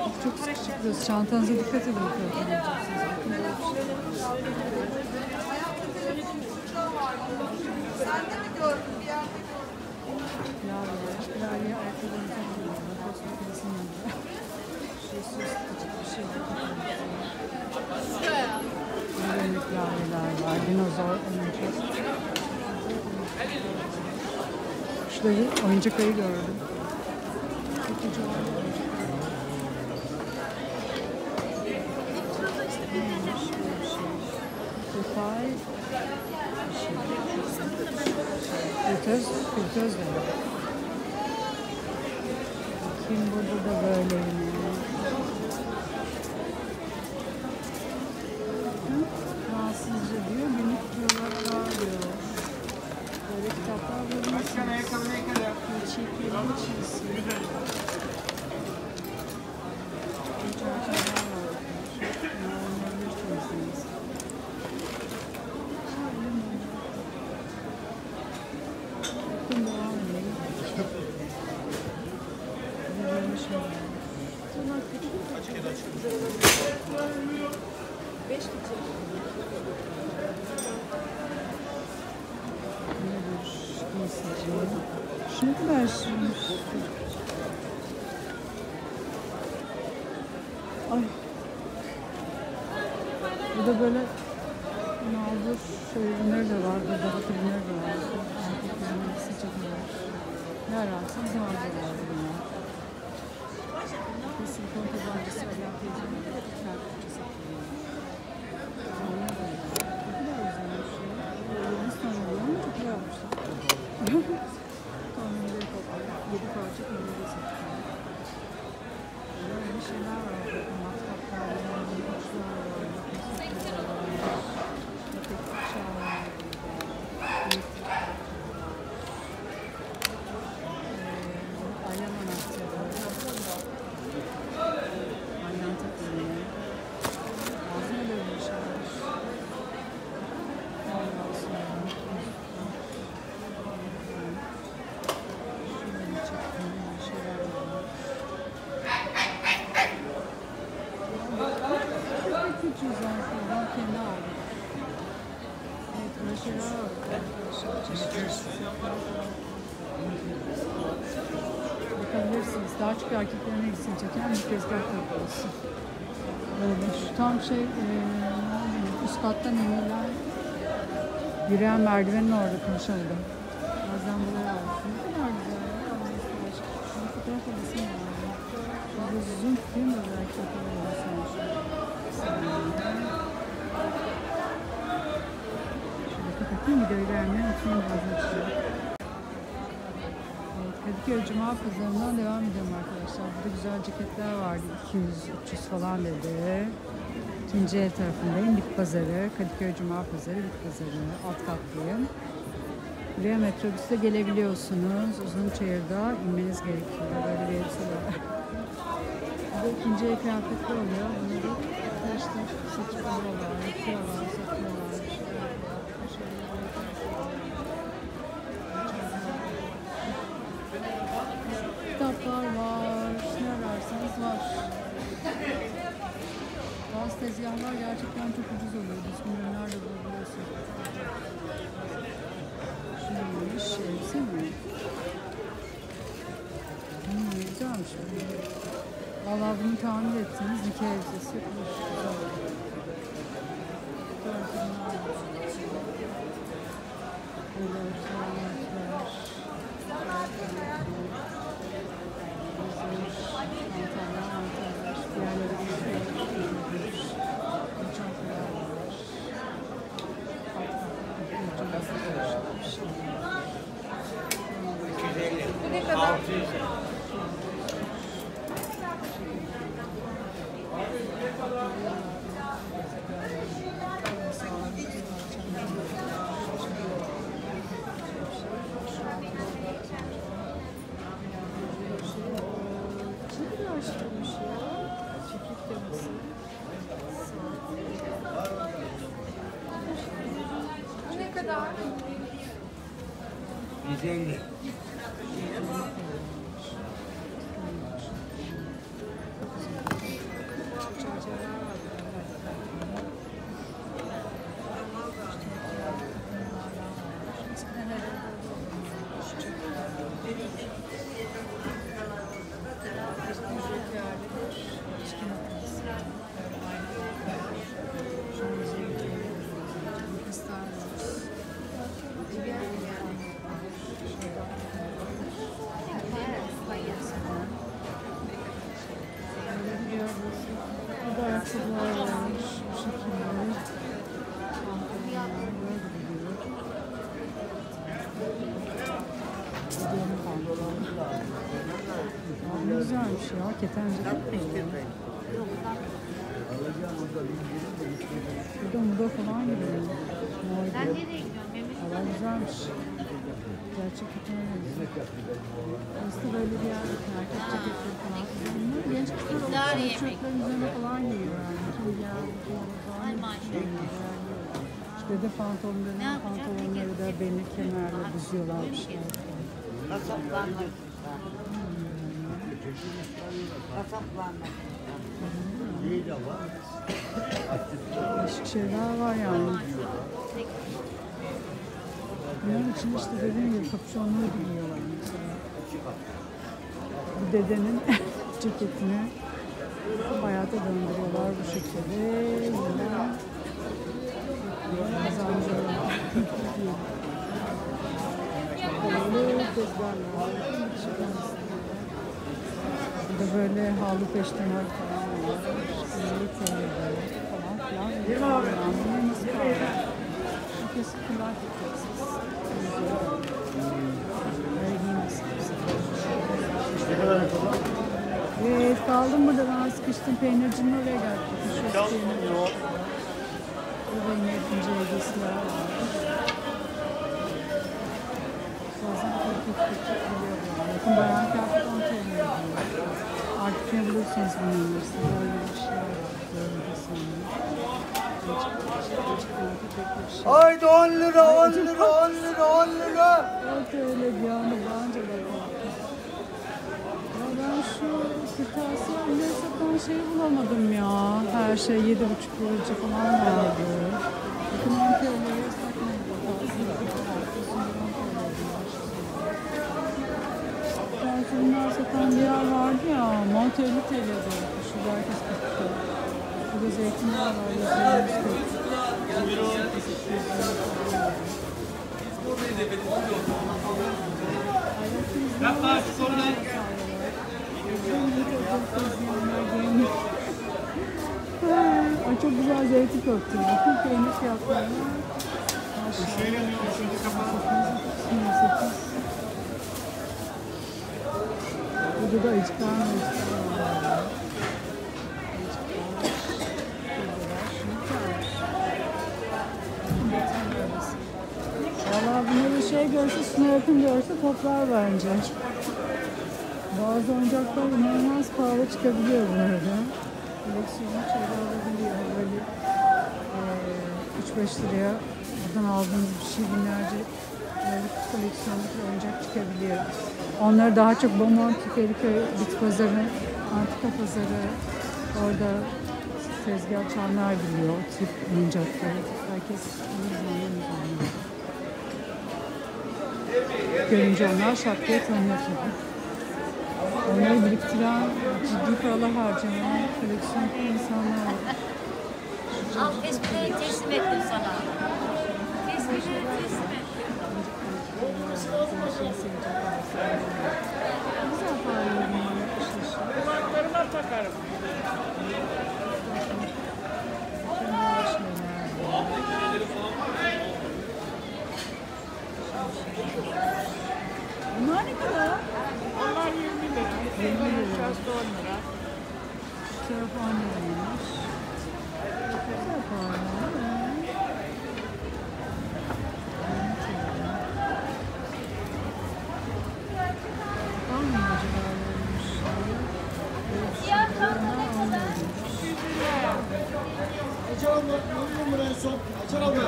Çok sıkışık burası. Çantanıza dikkat edin. Bakın Lale, ayakkabılarınızı alın. Bakıyorsun makinesinin yanında. Şurası ısıtıcı bir şey. Burada büyük laleler var. Dinozor, oyuncak. Şurada oyuncak ayı gördüm. Çok kocaman bir oyuncak ayı. Neymiş böyle bir şey? Detay. Fritöz, fritöz de var. Kim burada da böyle yine. Fransızca diyor, günlük diyorlar diyor. Böyle kitaplar bulunmasınız. Çekilin çizsi. Bu çerçeveler var. Ne oynayabilirsiniz. Bakın devam edelim. Böyle bir şey var. Beş geçer. Şu ne kadar şirin. Ay. Burada böyle nalbur şey ürünleri de var. Burada ürünleri de var. Erkek ürünleri, sıcak var. Ne ararsanız nalbur var bunlar. Bir silikon tabancası olan teyzenin de kerpiçi satılıyor. Onlar da var. Ne kadar güzelmiş ya. Böyle bir sanırım ama çok güzel olmuşlar. Tahminleri topluyor. Yedi parça kenara satıyor. Böyle bir şeyler var. Bakın matkaplar var, uçlar var, matkaplar var, matek bıçağı var. Elektrik var. Ee, Alem anahtarı. Aynen takılıyor. Ağzına böyle bir şey var. Ondan sonra ucuz zaten. Ben kendi aldım. Evet, böyle şeyler var. Arkadaşlar, çeşitli çeşitli bakabilirsiniz. Daha çok erkeklerin ilgisini çeken bir tezgah kapısı. Böyle şu tam şey, e, üst kattan inilen yürüyen merdivenin orada konuşalım. Bazen buraya alsın. Ne kadar güzel ya. Şunu fotoğraf alasın yani. Şöyle uzun tutayım da belki fotoğraf alasın. Şöyle kapatayım, videoyu beğenmeyi unutmayın vazgeçeceğim. Evet, Kadıköy Cuma Pazarı'ndan devam ediyorum arkadaşlar. Burada güzel ceketler vardı. iki yüz üç yüz falan dedi. İkinci el tarafındayım. Bit Pazarı, Kadıköy Cuma Pazarı, Bit Pazarı. Alt katlıyım. Buraya metrobüste gelebiliyorsunuz. Uzunçayır'da inmeniz gerekiyor. Böyle bir elbise var. Burada ikinci el kıyafetler oluyor. Bunları arkadaşlar satıp alıyorlar, yapıyorlar, satıyorlar. Kitaplar var, ne ararsanız var. Bazı tezgahlar gerçekten çok ucuz oluyor. Düzgün ürünler de bulabiliyorsun. Şu neymiş? Elbise mi? Hmm, güzelmiş. Vallahi bunu tahmin etseniz nikah elbisesi yapılır. Güzel. Güzel ürünler var. Böyle örtüler, örtüler. Antalya, Antalya. Diğerleri bir şey yapıyoruz. Çantalar var. Alt katlı bir şey. Bu ne kadar? altı yüz. Bu ne kadar? yüz elli. Ayakkabılar varmış bu şekilde. Pantolonlar böyle gidiyor. Gidiyorum pantolon. Aa, ne güzelmiş ya. Ketence çok güzel. Burada muda falan gidiyor. Ben nereye gidiyorum? Mehmet Hava güzelmiş. Gerçek ketence. Burası da böyle bir yer. Erkek ceketleri falan. Bunlar genç kızlar İdare o yemek. tişörtlerin üzerine falan giyiyor yani. Kim yer, kim falan. Ay maşallah. İşte de pantolonları, Ne yapacak? pantolonları da belli kemerle düzüyorlarmış. Kasaplanmak. Kasaplanmak. Değişik şeyler var yani. Bunların için işte dediğim gibi kapüşonları giyiyorlar mesela. Bu dedenin ceketini hayata döndürüyorlar bu şekilde. Yine kazancıyorlar. Böyle tezgahlar. Burada böyle halı peştemal falan var. Böyle televizyon falan filan. Değil mi abi? Bunlar nasıl kaldı? Herkes kılar tutacaksınız. Böyle giymezsiniz. Ne kadar yapalım? Evet, kaldım burada. Ben sıkıştım. Peynircinin oraya geldim. Şu peynir. Burada yine ikinci elbisler var. Bazen korkut korkut geliyor. Bakın bayağı kıyafet on T L diyor. Artık ne bulursanız bulunursa böyle bir şey var. Böyle bir sonra. Haydi on lira, on lira, on lira, on lira. on T L bir anda bağınca bakalım. Ya ben şu kırtasiye satan şeyi bulamadım ya. Her şey yedi buçuk liracı falan vardı. Bakın on T L'ye satmadı. Ürünler satan bir yer vardı ya, monte elli T L'de. Şurada herkes kırktı. Burada zeytinler var, yüz Ay çok güzel zeytin köftü. Bakın peynir fiyatları. Maşallah. Burada da ıcıklar mı ıcıklar var. Valla bunları şey görse, suna yakın görse toplar bence. Bazı oyuncaklar inanılmaz pahalı çıkabiliyor bu arada. Koleksiyonu şeyler olabiliyor. Böyle üç beş liraya buradan aldığınız bir şey binlerce böyle koleksiyonluk bir oyuncak çıkabiliyor. Onları daha çok Beaumont, Feriköy, Bit Pazarı, Antika Pazarı, orada tezgah çanlar biliyor, o tip oyuncakları. Herkes izleniyor. Görünce onlar şapkaya tanıyor tabii. Onları biriktiren, ciddi paralar harcayan, koleksiyon insanlar var. Al tespihi teslim ettim sana. Tespihi teslim ettim. Güzel paralar bunlar yapmışlar. Kulaklarıma takarım. Bunlar ne kadar? Onlar yirmi lira. yirmi lira. Şurası on lira. Bu taraf on liraymış. Güzel paralar. Var mı acaba böylemiş? Siyah çanta ne kadar? Açar abla, ne numara en son? Açar abla.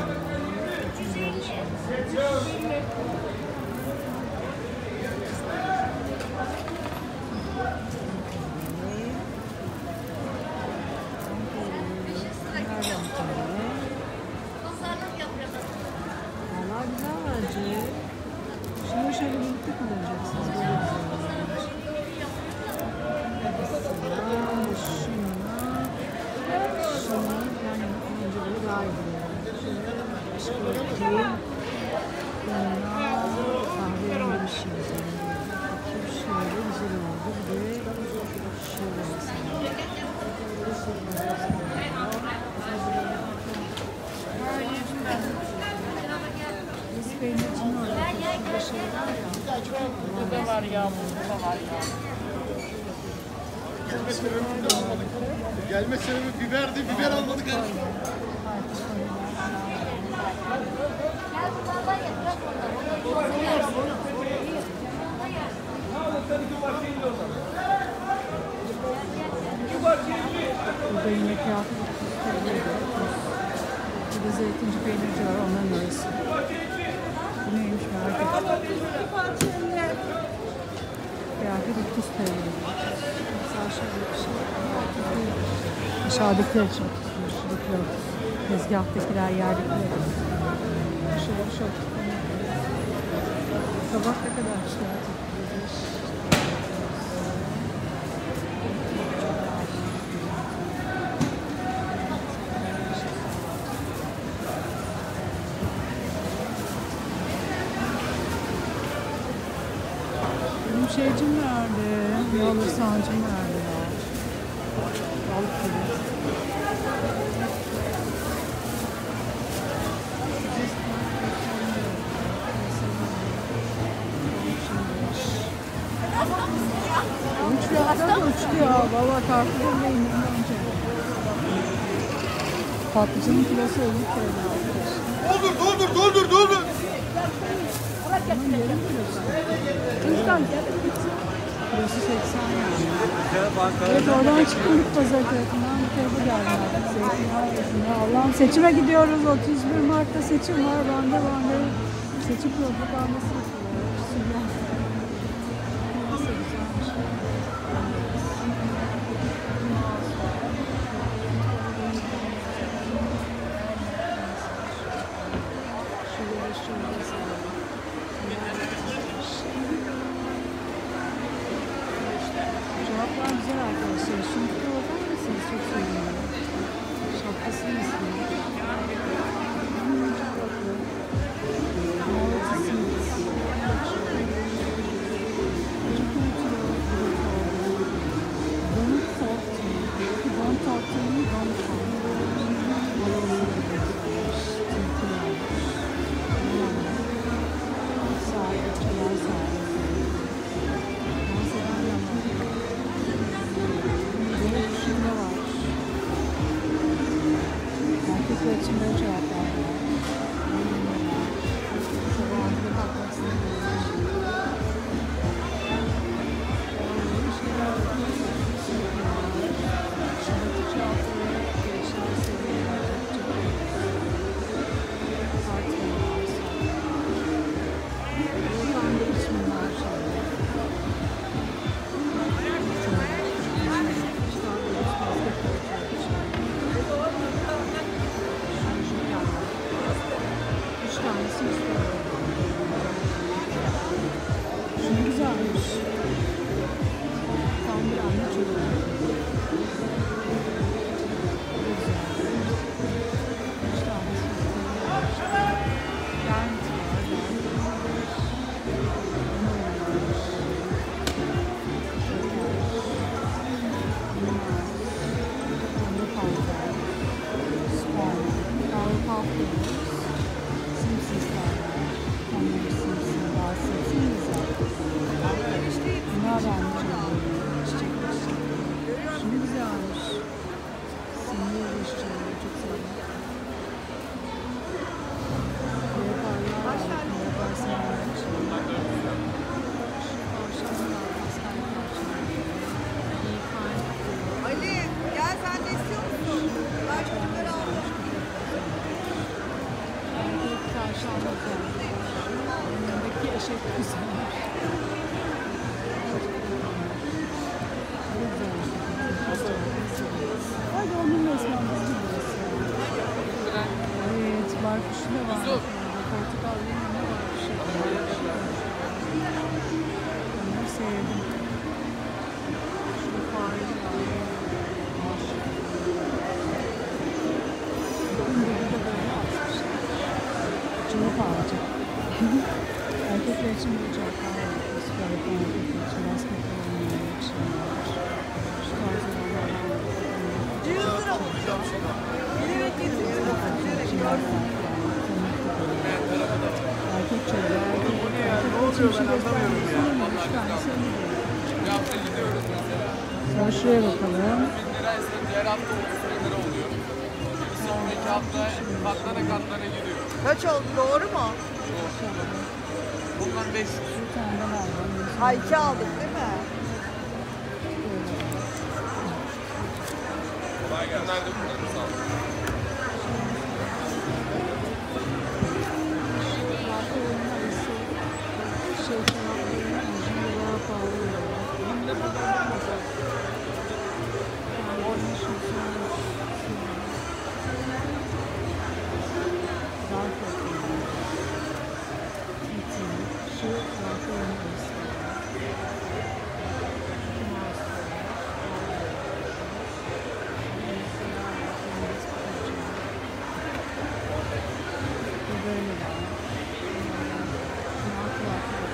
Pazarlık yapıyorlar. Valla güzel bence. Şunu şöyle birlikte kullanacaksınız. Böyle güzel. Şunlar, şunlar, yani önce böyle daha iyi. Şöyle başka bir bunlar. var yağmur, bu da var yağmur. Gelme sebebi de almadık. Gelme sebebi biberdi, biber almadık. Burada yine kıyafet bir de zeytinci peynirci var, onların arası. Bu neymiş merak ettim. Kıyafet otuz T L. Mesela şöyle bir şey. Aşağıdakiler için otuz. Şuradakiler otuz. Tezgahtakiler, yerdekiler. Şöyle şöyle. Kabak ne kadar işte. Benim şeycim nerede? Ne olur sancım nerede ya? Balık gibi. Uçuyor, hatta uçuyor. Valla karpuzun da indirim önce. Patlıcanın kilosu elli T L arkadaşlar. Doldur, doldur, doldur, doldur. Bunun yarım kilosu. Kilosu seksen yani. Evet, oradan çıktık pazar tarafından bu tarafa geldim. Zeytinyağı gözünde. Allah'ım, seçime gidiyoruz. otuz bir Mart'ta seçim var. Bende bende seçim propagandası yapıyorlar. Nasıl güzelmiş. Şöyle şöyle. Çoraplar güzel arkadaşlar. Şimdi de bakar mısınız? Çok seviyorum. Şapkasını istiyorum. Hmm, çok tatlı. Mağazı simit. Çok unutuyor. Donut tatlı. Donut tatlı mı? Donut tatlı. Sağlık, çalar sağlık. Şurada var. Erkekler için böyle cevaplar var. Sabahında kalkmasını görüyoruz. Şuradaki cevapları gençler seviyorlar. Tartıyorlar. Buradan da içimler şeyler. Üç tanesi istiyorum. Şunu güzelmiş. Tam bir anne çocuğu. Üç tanesi istiyorum. Garnet var. Şimdi güzelmiş. Simli yaşıyor. Çok sevdim. Leoparlar var. Leopar simli yaşıyor. Ali gel sen de istiyor musun? Ben çocukları aldım. Erkek tavşanlı var. Yanındaki eşek güzel. Hadi onun resmen bizi burası. Evet, bar kuşu da var. Portakal ne var? Onları sevdim. Şurada fareli var. Bakın burada böyle atmışlar. Cevap ağacı. Erkekler için bir cevaplar var. Süper erkekler için, basketbol oynayanlar için var. Şu tarz olanlar var. Bilerek getiriyorum. Erkek çocuğu, erkek. Erkek için bir şey göstermiyorsun. tanesi elli lira. Bir hafta gidiyoruz mesela. Sonra şuraya bakalım. bin liraysa diğer hafta otuz bin lira oluyor. Bir sonraki hafta katlana katlana gidiyor. Kaç oldu, doğru mu? Bundan beş yüz. Bir tane daha aldım. Ha, iki aldık değil mi? Kolay gelsin. Nerede bunları sağ olun. Şey çoraplarının orijinali daha pahalı oluyor. Daha çok oluyor. Şu zarfların arası. Bu böyle var. Bunlar kulaklık.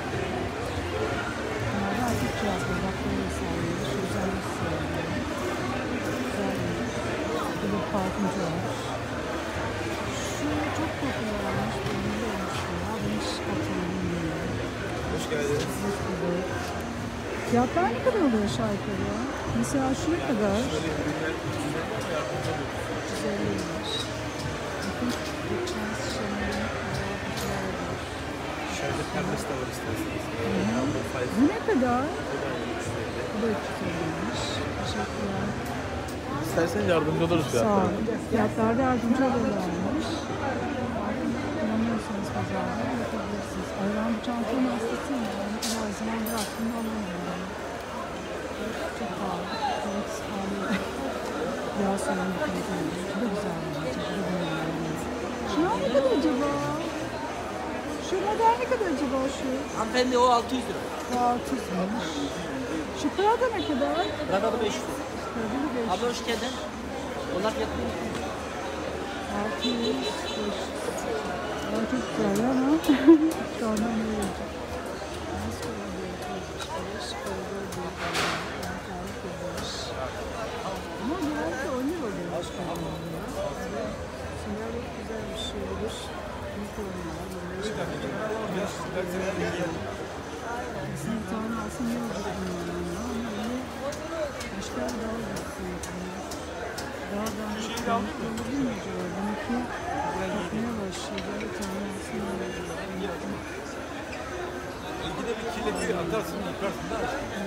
Bunlar da erkek çorapları. Bak böyle sağlıyor. Şu özellik sağlıyor. Güzel bir. Bu da parfüm çorap. Şu çok popülermiş. Benim de olmuş ya. Ben hiç hatırlamıyorum. Hoş geldiniz. Fiyatlar ne kadar oluyor aşağı yukarı ya? Mesela şu ne kadar? üç yüz elliymiş. Bakın geçen şişelerin kadar güzel var. Şöyle pembesi de var isterseniz. Bu ne kadar? Bu da üç yüz elliymiş. Teşekkürler. İstersen yardımcı oluruz Sağ olun. Fiyatlarda yardımcı olurlarmış. Kullanıyorsanız pazarda yapabilirsiniz. Ay ben bu çantanın hastasıyım ya. Ne kadar zaman bıraktığımda alamıyorum. Çok pahalı. Evet, pahalı. Yağ sorunu bir kaliteli. Bu da güzel bence. Bu da beğendim. Şunlar ne kadar acaba? Şu model ne kadar acaba şu? Hanımefendi o altı yüz lira. Bu altı yüzmüş. Şu Prada ne kadar? Burada da beş yüz lira. Prada da beş yüz. Abla hoş geldin. Onlar fiyatlı. altı yüz, beş yüz. Aa, çok güzel ama şu anda ne olacak? Ama biraz da on lira oluyor başka anlamda. Şunlar çok güzel bir şey olur. Ne kullanıyorlar? Aslında bir tane alsın ne olacak bunlardan ya? Ama öyle başka daha güzel. Daha daha bir şey olur mu acaba? Benimki yapmaya başladı. Bir tane alsın ne olacak? İlgide bir kilidi atarsın, yıkarsın da.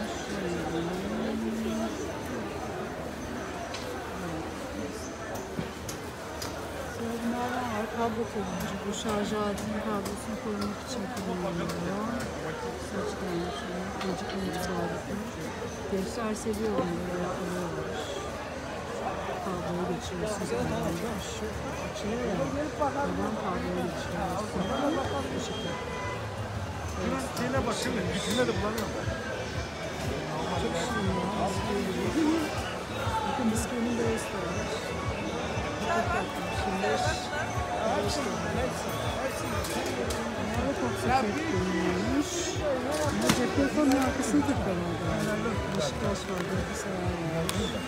Sonra bunlardan var. Kablo kullanıcı. Bu şarj aletinin kablosunu korumak için kullanılıyor. Saçtan şunu. Gecikmeyi sağlıklı. Gençler seviyor bunları. Alıyorlar. Kabloyu geçiriyorsunuz. Şu açıyor ya. Buradan kabloyu geçiriyorsunuz. Bu şekilde. Şeyine bak şimdi, bütünle de bulamıyorum. Çok şirin ya. Bisküvi. Bakın bisküvinin böylesi de var. Çok tatlı. Şimdi beş dolar. Bunlar da çok sıcak görünüyormuş. Ama cep telefonun arkasını takıyorlar. Beşiktaş var. Galatasaray var.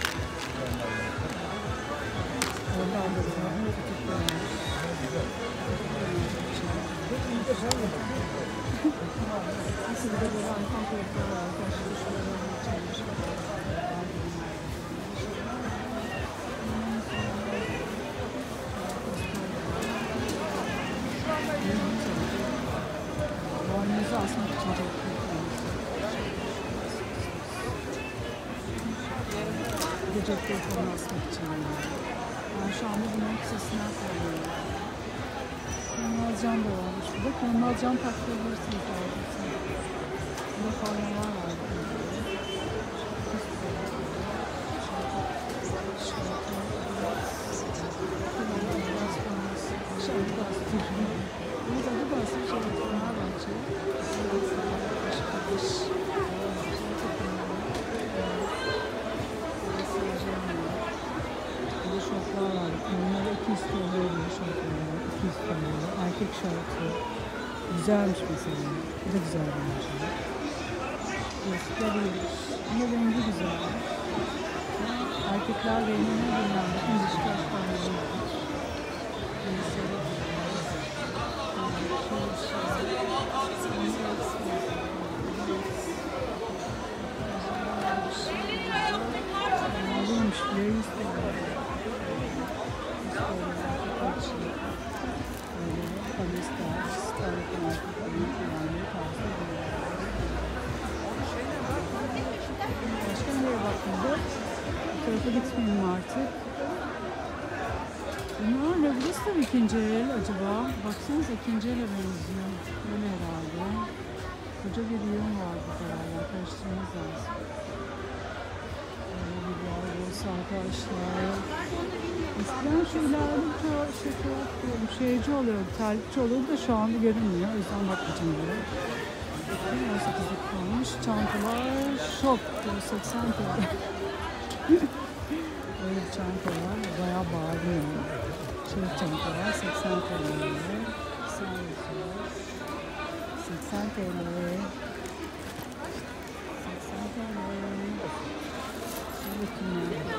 Oradan da var. Nasıl bir de böyle iPhone kılıkları var. Arkadaşlar şuradan geçirmiş. Boynunuzu asmak için çok kullanıyorsunuz. Bir de cep telefonu asmak için. Ben şu anda bunun sesinden kullanıyorum. Kanal cam da varmış burada. Kanal cam taktırabilirsiniz ayrıca. Burada formalar var. Burada da bazı şeyler var bence. Burada şortlar var. Bunlar iki yüz T L oluyor şortlar. iki yüz T L. Erkek şortu. Güzelmiş mesela. Bu da güzel bence. Klasikler iyiymiş. Ama rengi güzel. Erkekler rengine bilmem. Bakın dişler falan iyiymiş. Mesela. Şöyle bir şey. tarafa gitmeyelim artık. Bunlar ne? Burası da mı ikinci el acaba? Baksanıza ikinci ele benziyor. Öyle herhalde. Koca bir yığın var burada galiba. Karıştırmamız lazım. Böyle bir yer olsa arkadaşlar. Eskiden şu ileride çok şey yapıyorum. Şeyci oluyordu, terlikçi oluyordu da şu anda görünmüyor. O yüzden bakmayacağım böyle. on sekizlik kalmış. Çantalar şok. seksen T L. Böyle bir çanta var. Bayağı bağırıyor. Çelik çantalar seksen T L. seksen T L. seksen T L. Şöyle kimler?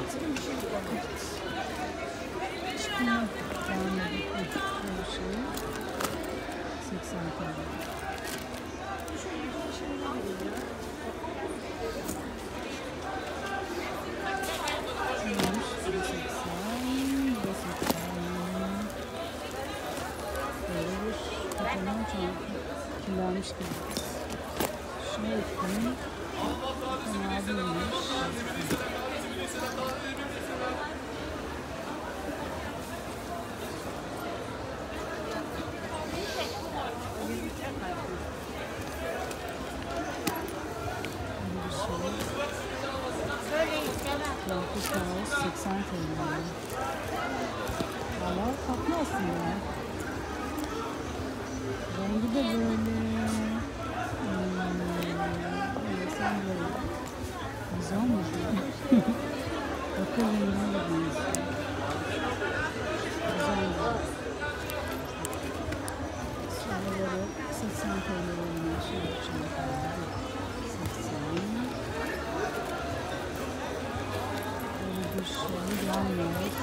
Çıkma. Beğenmedim. Böyle şey. seksen T L. Kirlenmiş gibi. Şuna bakayım. Fena değilmiş. Kıyafet var. seksen T L. Valla tatlı aslında. Rengi de böyle hmm, sen böyle güzel mi? Bakır rengine de benziyor. Güzel mi? Şöyle böyle seksen T L olmuş. Şöyle çantalar. seksen. Böyle bir şey gelmiyor.